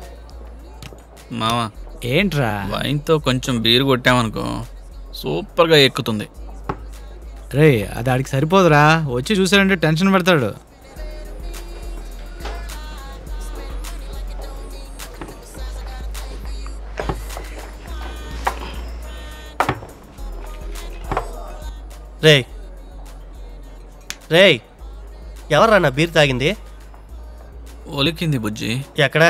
మావా ఏంట్రా? వైన్తో కొంచెం బీరు కొట్టామనుకో సూపర్గా ఎక్కుతుంది. రే అది ఆడికి సరిపోదురా, వచ్చి చూసాడంటే టెన్షన్ పెడతాడు. రే రే ఎవర్రా నా బీర్ తాగింది? ఒలికింది బుజ్జి. ఎక్కడా?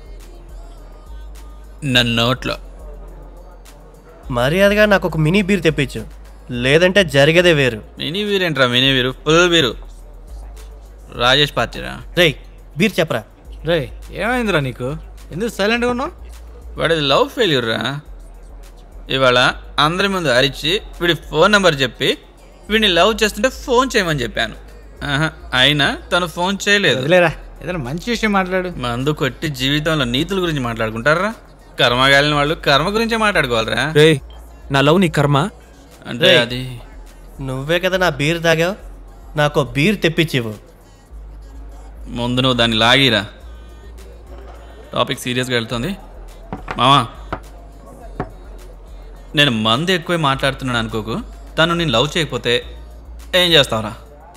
నన్ను నోట్లో. మర్యాదగా నాకు ఒక మినీ బీర్ తెప్పించు, లేదంటే జరిగేదే వేరు. మినీ బీర్ ఏంట్రా? Mini beer full beer. Rajesh పార్టీరా. రే బీర్ చెప్పరా. రే ఏమైందిరా నీకు? ఎందుకు సైలెంట్గా ఉన్నావు? వాడిది లవ్ ఫెయిల్యూర్ రా. ఇవాళ అందరి ముందు అరిచి వీడి ఫోన్ నెంబర్ చెప్పి వీడిని లవ్ చేస్తుంటే ఫోన్ చేయమని చెప్పాను. అయినా తను ఫోన్ చేయలేదు. లేరా ఏదైనా మంచి విషయం మాట్లాడు. మందు కొట్టి జీవితంలో నీతుల గురించి మాట్లాడుకుంటారా? కర్మగాలిన వాళ్ళు కర్మ గురించే మాట్లాడుకోవాలరా. రే నా లవ్ నీ కర్మ అంటే అది నువ్వే కదా నా బీర్ తాగావు, నాకు బీర్ తెప్పించివు. ముందు నువ్వు దాన్ని లాగిరా. టాపిక్ సీరియస్గా వెళ్తుంది మామా. నేను మందు ఎక్కువే మాట్లాడుతున్నాను అనుకోకు. తను నేను లవ్ చేయకపోతే ఏం చేస్తావురా?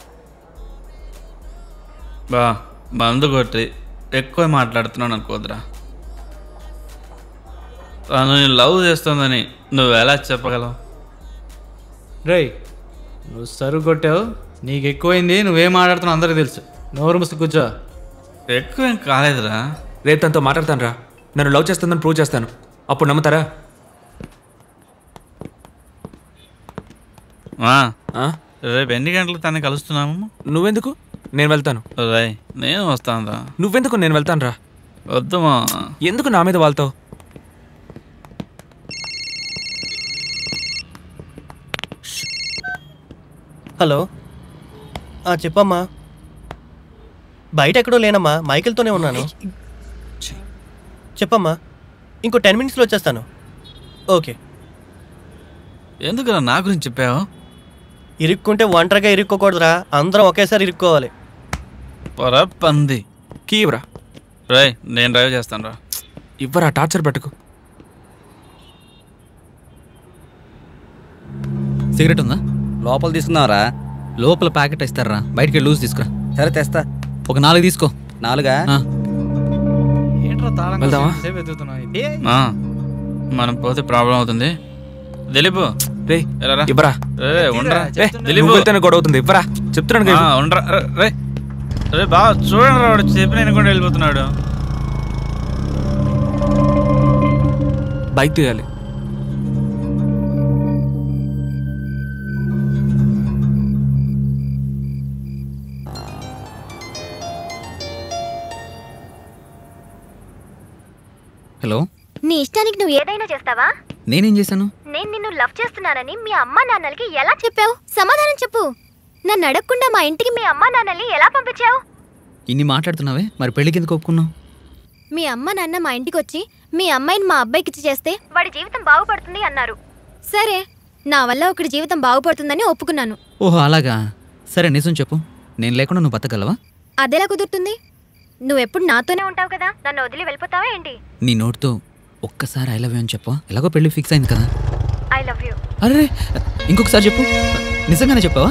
బా మందు కొట్టి ఎక్కువ మాట్లాడుతున్నాను అనుకోద్దురా. తను నేను లవ్ చేస్తుందని నువ్వు ఎలా చెప్పగలవు? రే నువ్వు సరుగు కొట్టావు, నీకు ఎక్కువైంది. నువ్వేం మాట్లాడుతున్నావు అందరికీ తెలుసు. నోరు ముసు కూర్చో. ఎక్కువేం కాలేదురా. రేపు తనతో మాట్లాడతాను రా. నన్ను లవ్ చేస్తుందని ప్రూవ్ చేస్తాను, అప్పుడు నమ్ముతారా? రేపు ఎన్ని గంటలకు తనని కలుస్తున్నాము? నువ్వెందుకు? నేను వెళ్తాను. రే నేను వస్తాను రా. నువ్వెందుకు? నేను వెళ్తాను రా. వద్దుమా. ఎందుకు నా మీద వాళ్తావు? హలో చెప్పమ్మా. బయట ఎక్కడో లేనమ్మా, మైకిల్తోనే ఉన్నాను. చెప్పమ్మా. ఇంకో టెన్ మినిట్స్లో వచ్చేస్తాను. ఓకే. ఎందుకు నా గురించి చెప్పావు? ఇరుక్కుంటే ఒంటరిగా ఇరుక్కోకూడదురా, అందరం ఒకేసారి ఇరుక్కోవాలి. పొర పంది కీవ్రా. రే నేను డ్రైవ్ చేస్తాను రా. ఇవ్వరా, టార్చర్ పెట్టుకు. సిగరెట్ ఉందా? లోపల తీసుకున్నావరా? లోపల ప్యాకెట్ ఇస్తారా, బయటికి లూజ్ తీసుకురా. సరే తెస్తా. ఒక నాలుగు తీసుకో. నాలుగా? వెళ్దామా? ఆ, మనం పోతే ప్రాబ్లం అవుతుంది. దిలీపు రే ఇవ్వరా. రే ఉండరా. దిలీప్ వెళ్తేనే గొడవ అవుతుంది. ఇవ్వరా చెప్తున్నాను కదా. ఉండరా. రే రే బాగా చూడండి, వాడు చెప్పి నేను కూడా వెళ్ళిపోతున్నాడు. బైక్ తీయాలి. హలో. నీ ఇష్టానికి నువ్వు ఏదైనా చేస్తావా? నేనేం చేశాను? నేను నిన్ను లవ్ చేస్తున్నానని మీ అమ్మా నాన్నలకి ఎలా చెప్పావు? సమాధానం చెప్పు. నన్ను అడగకుండా మా ఇంటికి మీ అమ్మా నాన్నల్ని ఎలా పంపించావు? ఇన్ని మాట్లాడుతున్నావే, మరి పెళ్ళికి ఎందుకు ఒప్పుకున్నావు? మీ అమ్మ నాన్న మా ఇంటికి వచ్చి మీ అమ్మాయిని మా అబ్బాయికి ఇచ్చి చేస్తే వాడి జీవితం బాగుపడుతుంది అన్నారు. సరే, నా వల్ల ఒకటి జీవితం బాగుపడుతుందని ఒప్పుకున్నాను. ఓహో అలాగా. సరే నిజం చెప్పు, నేను లేకుండా నువ్వు బతకగలవా? అదెలా కుదురుతుంది? నువ్వెప్పుడు నాతోనే ఉంటావు కదా, నన్ను వదిలి వెళ్ళిపోతావా ఏంటి? నీ నోటితో ఒక్కసారి ఐ లవ్ యూ అని చెప్పు. ఎలాగో పెళ్ళి ఫిక్స్ అయింది కదా. I love you. అరే ఇంకొకసారి చెప్పు. నిజంగానే చెప్పావా?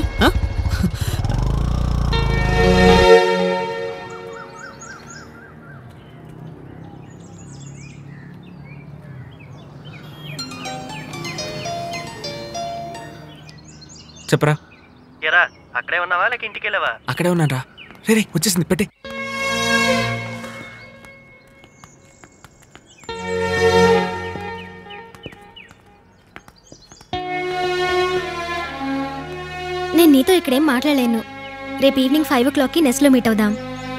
చెప్పరా. ఎరా అక్కడే ఉన్నావా లేక ఇంటికి వెళ్ళావా? అక్కడే ఉన్నాను రా. రే రే వచ్చేసింది, పెట్టే. నేను నీతో ఇక్కడేం మాట్లాడలేను. రేపు ఈవినింగ్ ఫైవ్ ఓ క్లాక్కి నెస్ట్లో మీట్ అవుదాం.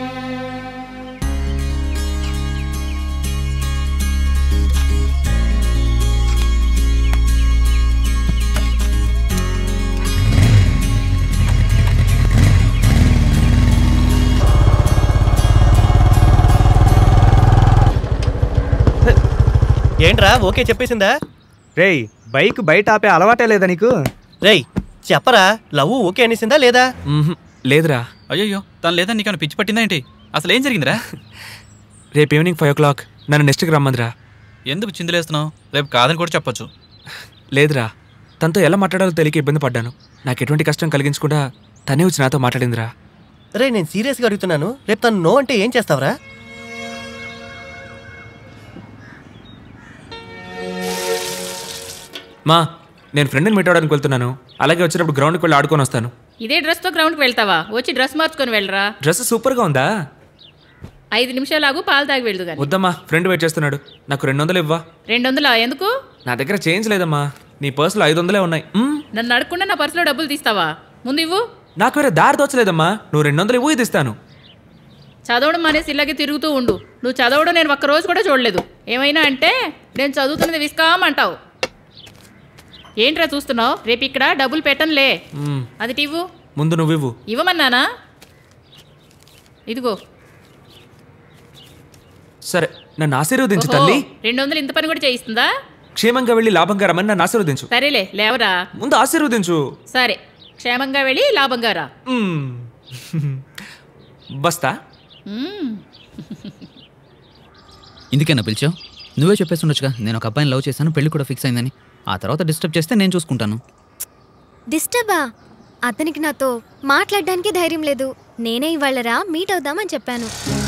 ఏంట్రా ఓకే చెప్పేసిందా? రేయ్ బైక్ బయట ఆపే అలవాటే లేదా నీకు? రేయ్ చెప్పరా, లవ్ ఓకే అనేసిందా లేదా? లేదురా. అయ్యో తను లేదా, నీకు పిచ్చి పట్టిందా ఏంటి? అసలు ఏం జరిగిందిరా? రేపు ఈవినింగ్ ఫైవ్ ఓ క్లాక్ నన్ను నెక్స్ట్కి రమ్మందిరా. ఎందుకు చిందులేస్తున్నావు? రేపు కాదని కూడా చెప్పొచ్చు. లేదురా, తనతో ఎలా మాట్లాడాలో తెలియక ఇబ్బంది పడ్డాను. నాకు ఎటువంటి కష్టం కలిగించకుండా తనే వచ్చి నాతో మాట్లాడిందిరా. రే నేను సీరియస్గా అడుగుతున్నాను, రేపు తను నో అంటే ఏం చేస్తావురా? మా నేను ఫ్రెండ్ని మీట్ అవడానికి వెళ్తున్నాను. అలాగే వచ్చినప్పుడు గ్రౌండ్కి వెళ్ళి ఆడుకొని వస్తాను. ఇదే డ్రెస్తో గ్రౌండ్కి వెళ్తావా? వచ్చి డ్రెస్ మార్చుకొని వెళ్ళరా. డ్రెస్ సూపర్గా ఉందా? ఐదు నిమిషాలు పాలు తాగి వెళ్దు కానీ. వద్దమ్మా, ఫ్రెండ్ వెయిట్ చేస్తున్నాడు. నాకు రెండు వందలు ఇవ్వా. రెండు వందలా? ఎందుకు? నా దగ్గర చేంజ్ లేదమ్మా. నీ పర్సులో ఐదు వందలే ఉన్నాయి. నన్ను అడగకుండా నా పర్సులో డబ్బులు తీస్తావా? ముందు ఇవ్వు. నాకు వేరే దారి తోచలేదమ్మా. నువ్వు రెండు వందలు ఇవ్వు, ఇది ఇస్తాను. చదవడం మానేసి ఇలాగే తిరుగుతూ ఉండు. నువ్వు చదవడం నేను ఒక్క రోజు కూడా చూడలేదు. ఏమైనా అంటే నేను చదువుతున్నది విస్కామంటావు. ఏంట్రా చూస్తున్నావు? రేపు ఇక్కడ డబ్బులు పెట్టనులే. అది ఇవ్వు. ముందు నువ్వు ఇవ్వు. ఇవ్వమన్నానా? ఇదిగో. సరే నన్ను ఆశీర్వదించు తల్లి. రెండు వందలు ఇంత పని కూడా చేయిస్తుందా? క్షేమంగా వెళ్ళి లాభంగా రమ్మని నన్ను ఆశీర్వదించు. సరేలే లేవరా. ముందు ఆశీర్వదించు. సరే క్షేమంగా వెళ్ళి లాభంగా రా. బస్తా. ఇందుకేనా పిలిచావు? నువ్వే చెప్పేస్తుండొచ్చుగా, నేను ఒక అబ్బాయిని లవ్ చేశాను, పెళ్లి కూడా ఫిక్స్ అయిందని. ఆ తర్వాత డిస్టర్బ్ చేస్తే నేను చూసుకుంటాను. డిస్టర్బా? అతనికి నాతో మాట్లాడడానికి ధైర్యం లేదు. నేనే ఇవాళరా మీట్ అవుదామని చెప్పాను.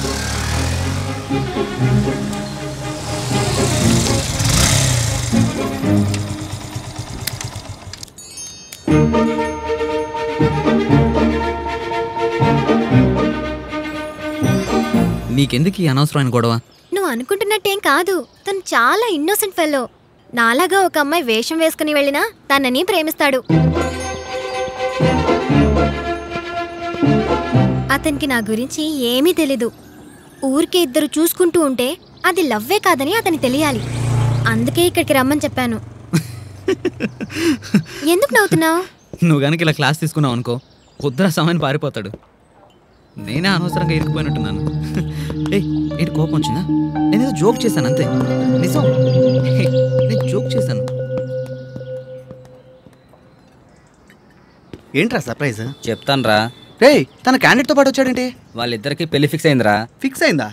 నీకెందుకు ఈ అనవసరమైన గొడవ? నువ్వు అనుకుంటున్నట్టేం కాదు. తను చాలా ఇన్నోసెంట్ ఫెల్లో. నాలాగా ఒక అమ్మాయి వేషం వేసుకుని వెళ్ళినా తనని ప్రేమిస్తాడు. అతనికి నా గురించి ఏమీ తెలీదు. ఊరికే ఇద్దరు చూసుకుంటూ ఉంటే అది లవ్వే కాదని అతని తెలియాలి. అందుకే ఇక్కడికి రమ్మని చెప్పాను. ఎందుకు నవ్వుతున్నావు? నువ్వు కనుక ఇలా క్లాస్ తీసుకున్నావు అనుకో పొద్దున సమయం పారిపోతాడు. నేనే అనవసరంగా ఇరుక్కుపోయినట్టున్నాను. ఏ ఏంటి కోపం వచ్చిందా? నేనేదో జోక్ చేశాను అంతే, నిజం. హే, నేను జోక్ చేశాను. ఏంట్రా సర్ప్రైజ్? చెప్తాను రా. రే తన క్యాండిడేట్తో పాటు వచ్చాడేంటి? వాళ్ళిద్దరికి పెళ్లి ఫిక్స్ అయిందిరా. ఫిక్స్ అయిందా?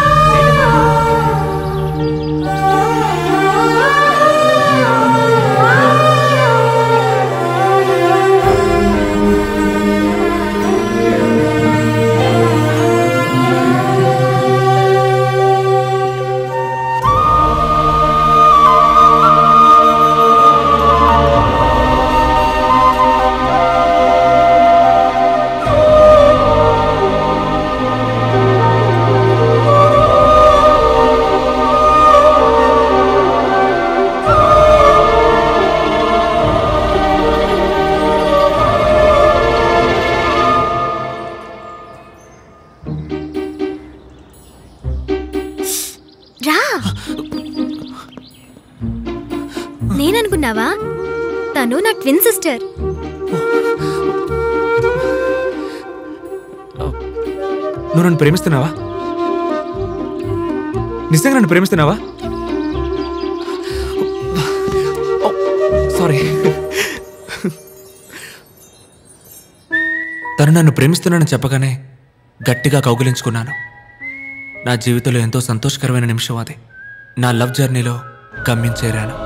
నేననుకున్నావా? తను నా ట్విన్ సిస్టర్. నువ్వు నన్ను ప్రేమిస్తున్నావా? నిజంగా నన్ను ప్రేమిస్తున్నావా? సారీ. తను నన్ను ప్రేమిస్తున్నానని చెప్పగానే గట్టిగా కౌగిలించుకున్నాను. నా జీవితంలో ఎంతో సంతోషకరమైన నిమిషం అది. నా లవ్ జర్నీలో గమ్యం చేరాను.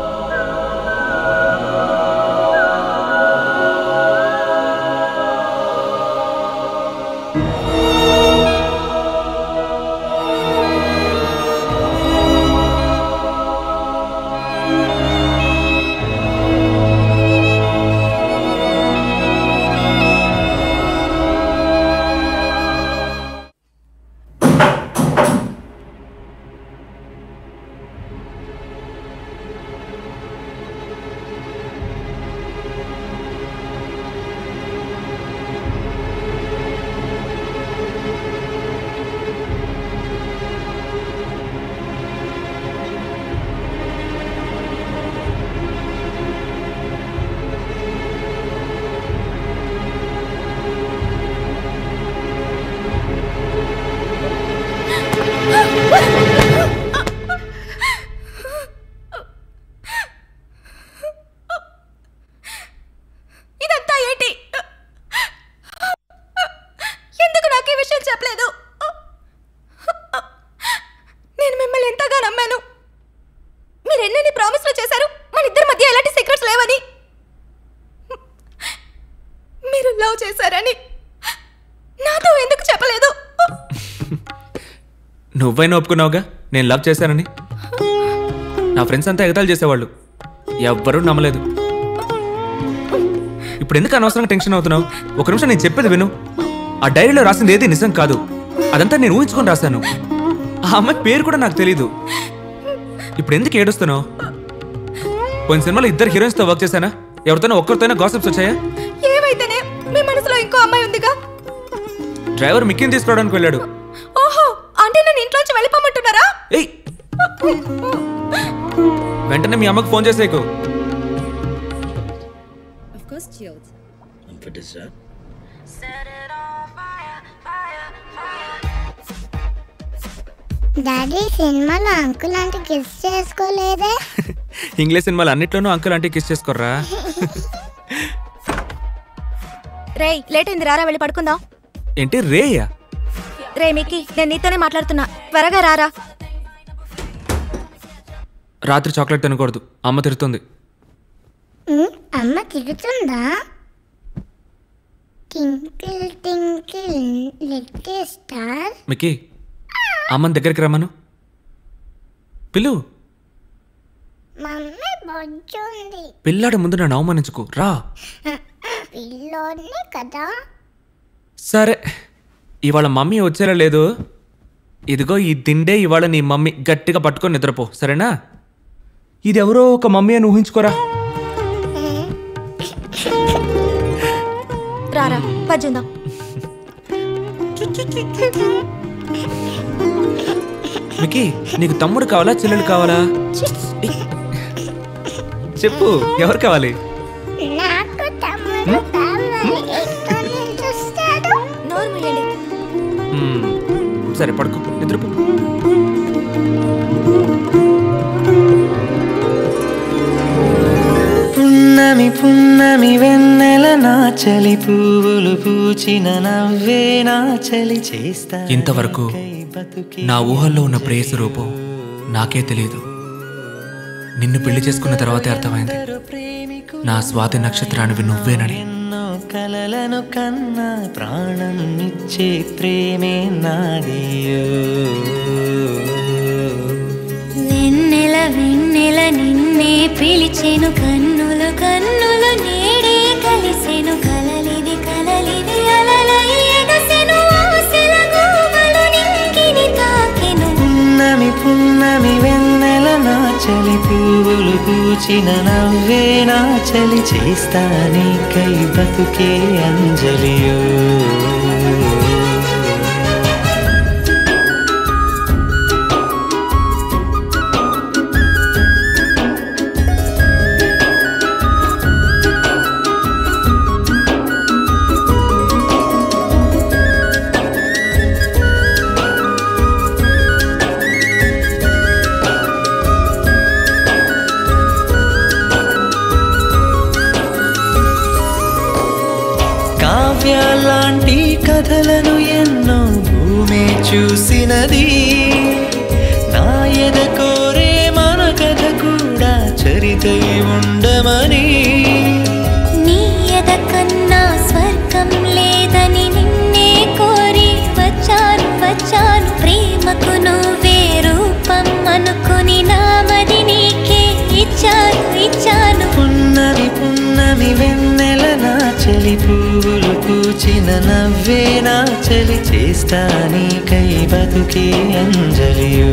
ఇదంతా ఏంటి? ఎందుకు నాకు ఈ విషయం చెప్పలేదు? నేను మిమ్మల్ని ఎంతగా నమ్మాను. మీరు ఎన్నెన్ని ప్రామిస్లు చేశారు మన ఇద్దరి మధ్య ఎలాంటి సీక్రెట్స్ లేవని, మీరు లవ్ చేశారని నాతో ఎందుకు చెప్పలేదు? నువ్వైనా ఒప్పుకున్నావుగా నేను లవ్ చేశానని. నా ఫ్రెండ్స్ అంతా ఎగతాళి చేసేవాళ్ళు, ఎవ్వరూ నమ్మలేదు. ఇప్పుడు ఎందుకు అనవసరంగా టెన్షన్ అవుతున్నావు? ఒక నిమిషం నేను చెప్పేది విను. ఆ డైరీలో రాసింది ఏది నిజం కాదు, అదంతా నేను ఊహించుకొని రాశాను. ఆ అమ్మాయి పేరు కూడా నాకు తెలీదు. ఇప్పుడు ఎందుకు ఏడుస్తున్నావు? పోయిన సినిమాలో ఇద్దరు హీరోయిన్స్తో వర్క్ చేశానా? ఎవరితోనో ఒక్కరితోనే గాసిప్స్ వచ్చాయా? ఏమైతేనే మీ మనసులో ఇంకో అమ్మాయి ఉందిగా. డ్రైవర్ మిక్కీని తీసుకురావడానికి వెళ్ళాడు. ఓహో, అంటే నేను ఇంట్లోంచి వెళ్ళిపోమంటున్నారా? ఏయ్, వెంటనే మీ అమ్మకు ఫోన్ చేసేకు. డాడీ సినిమాలో అంకుల్ అంటే కిస్ చేసుకోలేదే. ఇంగ్లీష్ సినిమాలు అన్నిట్లోనూ అంకుల్ అంటే కిస్ చేసుకోర్రా. రేయ్ లేట్ అయింది, రారా వెళ్ళి పడుకుందాం. ఏంటి రేయా? రే మిక్కీ, నేను నీతోనే మాట్లాడుతున్నా, త్వరగా రారా. రాత్రి చాక్లెట్ తినకూడదు, అమ్మ తిడుతుంది. అమ్మ తిడుతుందా? Twinkle twinkle little star. Mickey, అమ్మని దగ్గరికి రమ్మను. పిల్లు. మమ్మీ బొజ్జుంది. పిల్లాడి ముందు నన్ను అవమానించుకో, రా. పిల్లోనే కదా. సరే, ఇవాళ మమ్మీ వచ్చేలా లేదు. ఇదిగో ఈ దిండే ఇవాళ నీ మమ్మీ. గట్టిగా పట్టుకొని నిద్రపో, సరేనా? ఇది ఎవరో ఒక మమ్మీ అని ఊహించుకోరా. రారా పజ్జుందాం. మిక్కీ, నీకు తమ్ముడు కావాలా చెల్లెలు కావాలా? చెప్పు, ఎవరు కావాలి? నాకు తమ్ముడు సరే పడుకో, నిద్రపో. పున్నమి పున్నమి వెన్నెల నా చలి పువ్వులు పూచిన నవ్వే నా చలి చేస్తా. ఇంతవరకు నా ఊహల్లో ఉన్న ప్రేయస రూపం నాకే తెలియదు. నిన్ను పెళ్లి చేసుకున్న తర్వాతే అర్థమైంది నా స్వాతి నక్షత్రానివి నువ్వేనని. కలలను కన్నా ప్రాణం నిచ్చే ప్రేమే నాదియో. వెన్నెల వెన్నెల నిన్నే పిలిచెను కన్నులు కన్నులు నేడే కలిసెను కలలిది కలలిది అలలై ఎగసెను ఆశల గోవలు నింగిని తాకెను. పున్నమి పున్నమి వెన్నెల నా చలి పువ్వులు పూచిన నవ్వే నా చలి చేస్తా నీకై బతుకే అంజలియో. లాంటి కథలను ఎన్నో భూమే చూసినది. నా ఎద కోరే మన కథ కూడా చరితై ఉండమని. నీ ఎద కన్నా స్వర్గం లేదని నిన్నే కోరి వచ్చాను వచ్చాను ప్రేమకు నువ్వే రూపం అనుకుని నామది నీకే ఇచ్చాను ఇచ్చాను. పున్నమి పున్నమి వెన్నెల నా చలి పువ్వులు పూచిన నవ్వే నా చలి చేస్తా నీకై బతుకే అంజలియో.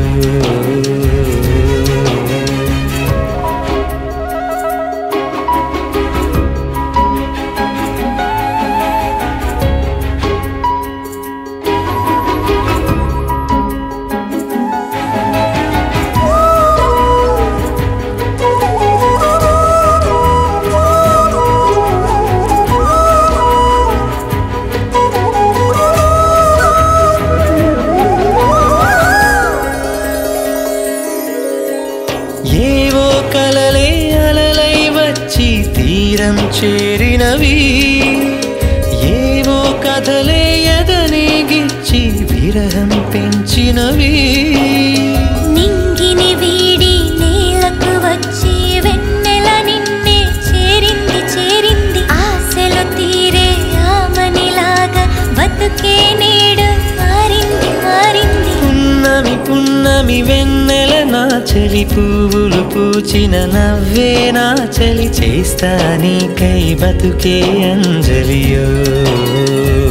ఏవో కలలే అలలై వచ్చి తీరం చేరినవి. ఏవో కథలే ఎదనే గిచ్చి విరహం పెంచినవి. నింగిని వీడి నేలకు వచ్చి వెన్నెల నిన్నే చేరింది చేరింది ఆశలు తీరే ఆమనిలాగా బతుకే నేడు మారింది మారింది. పున్నమి పున్నమి వెన్నెల నా చలి పువ్వులు పూచిన నవ్వే నా చలి చేస్తా నీకై బతుకే అంజలియో.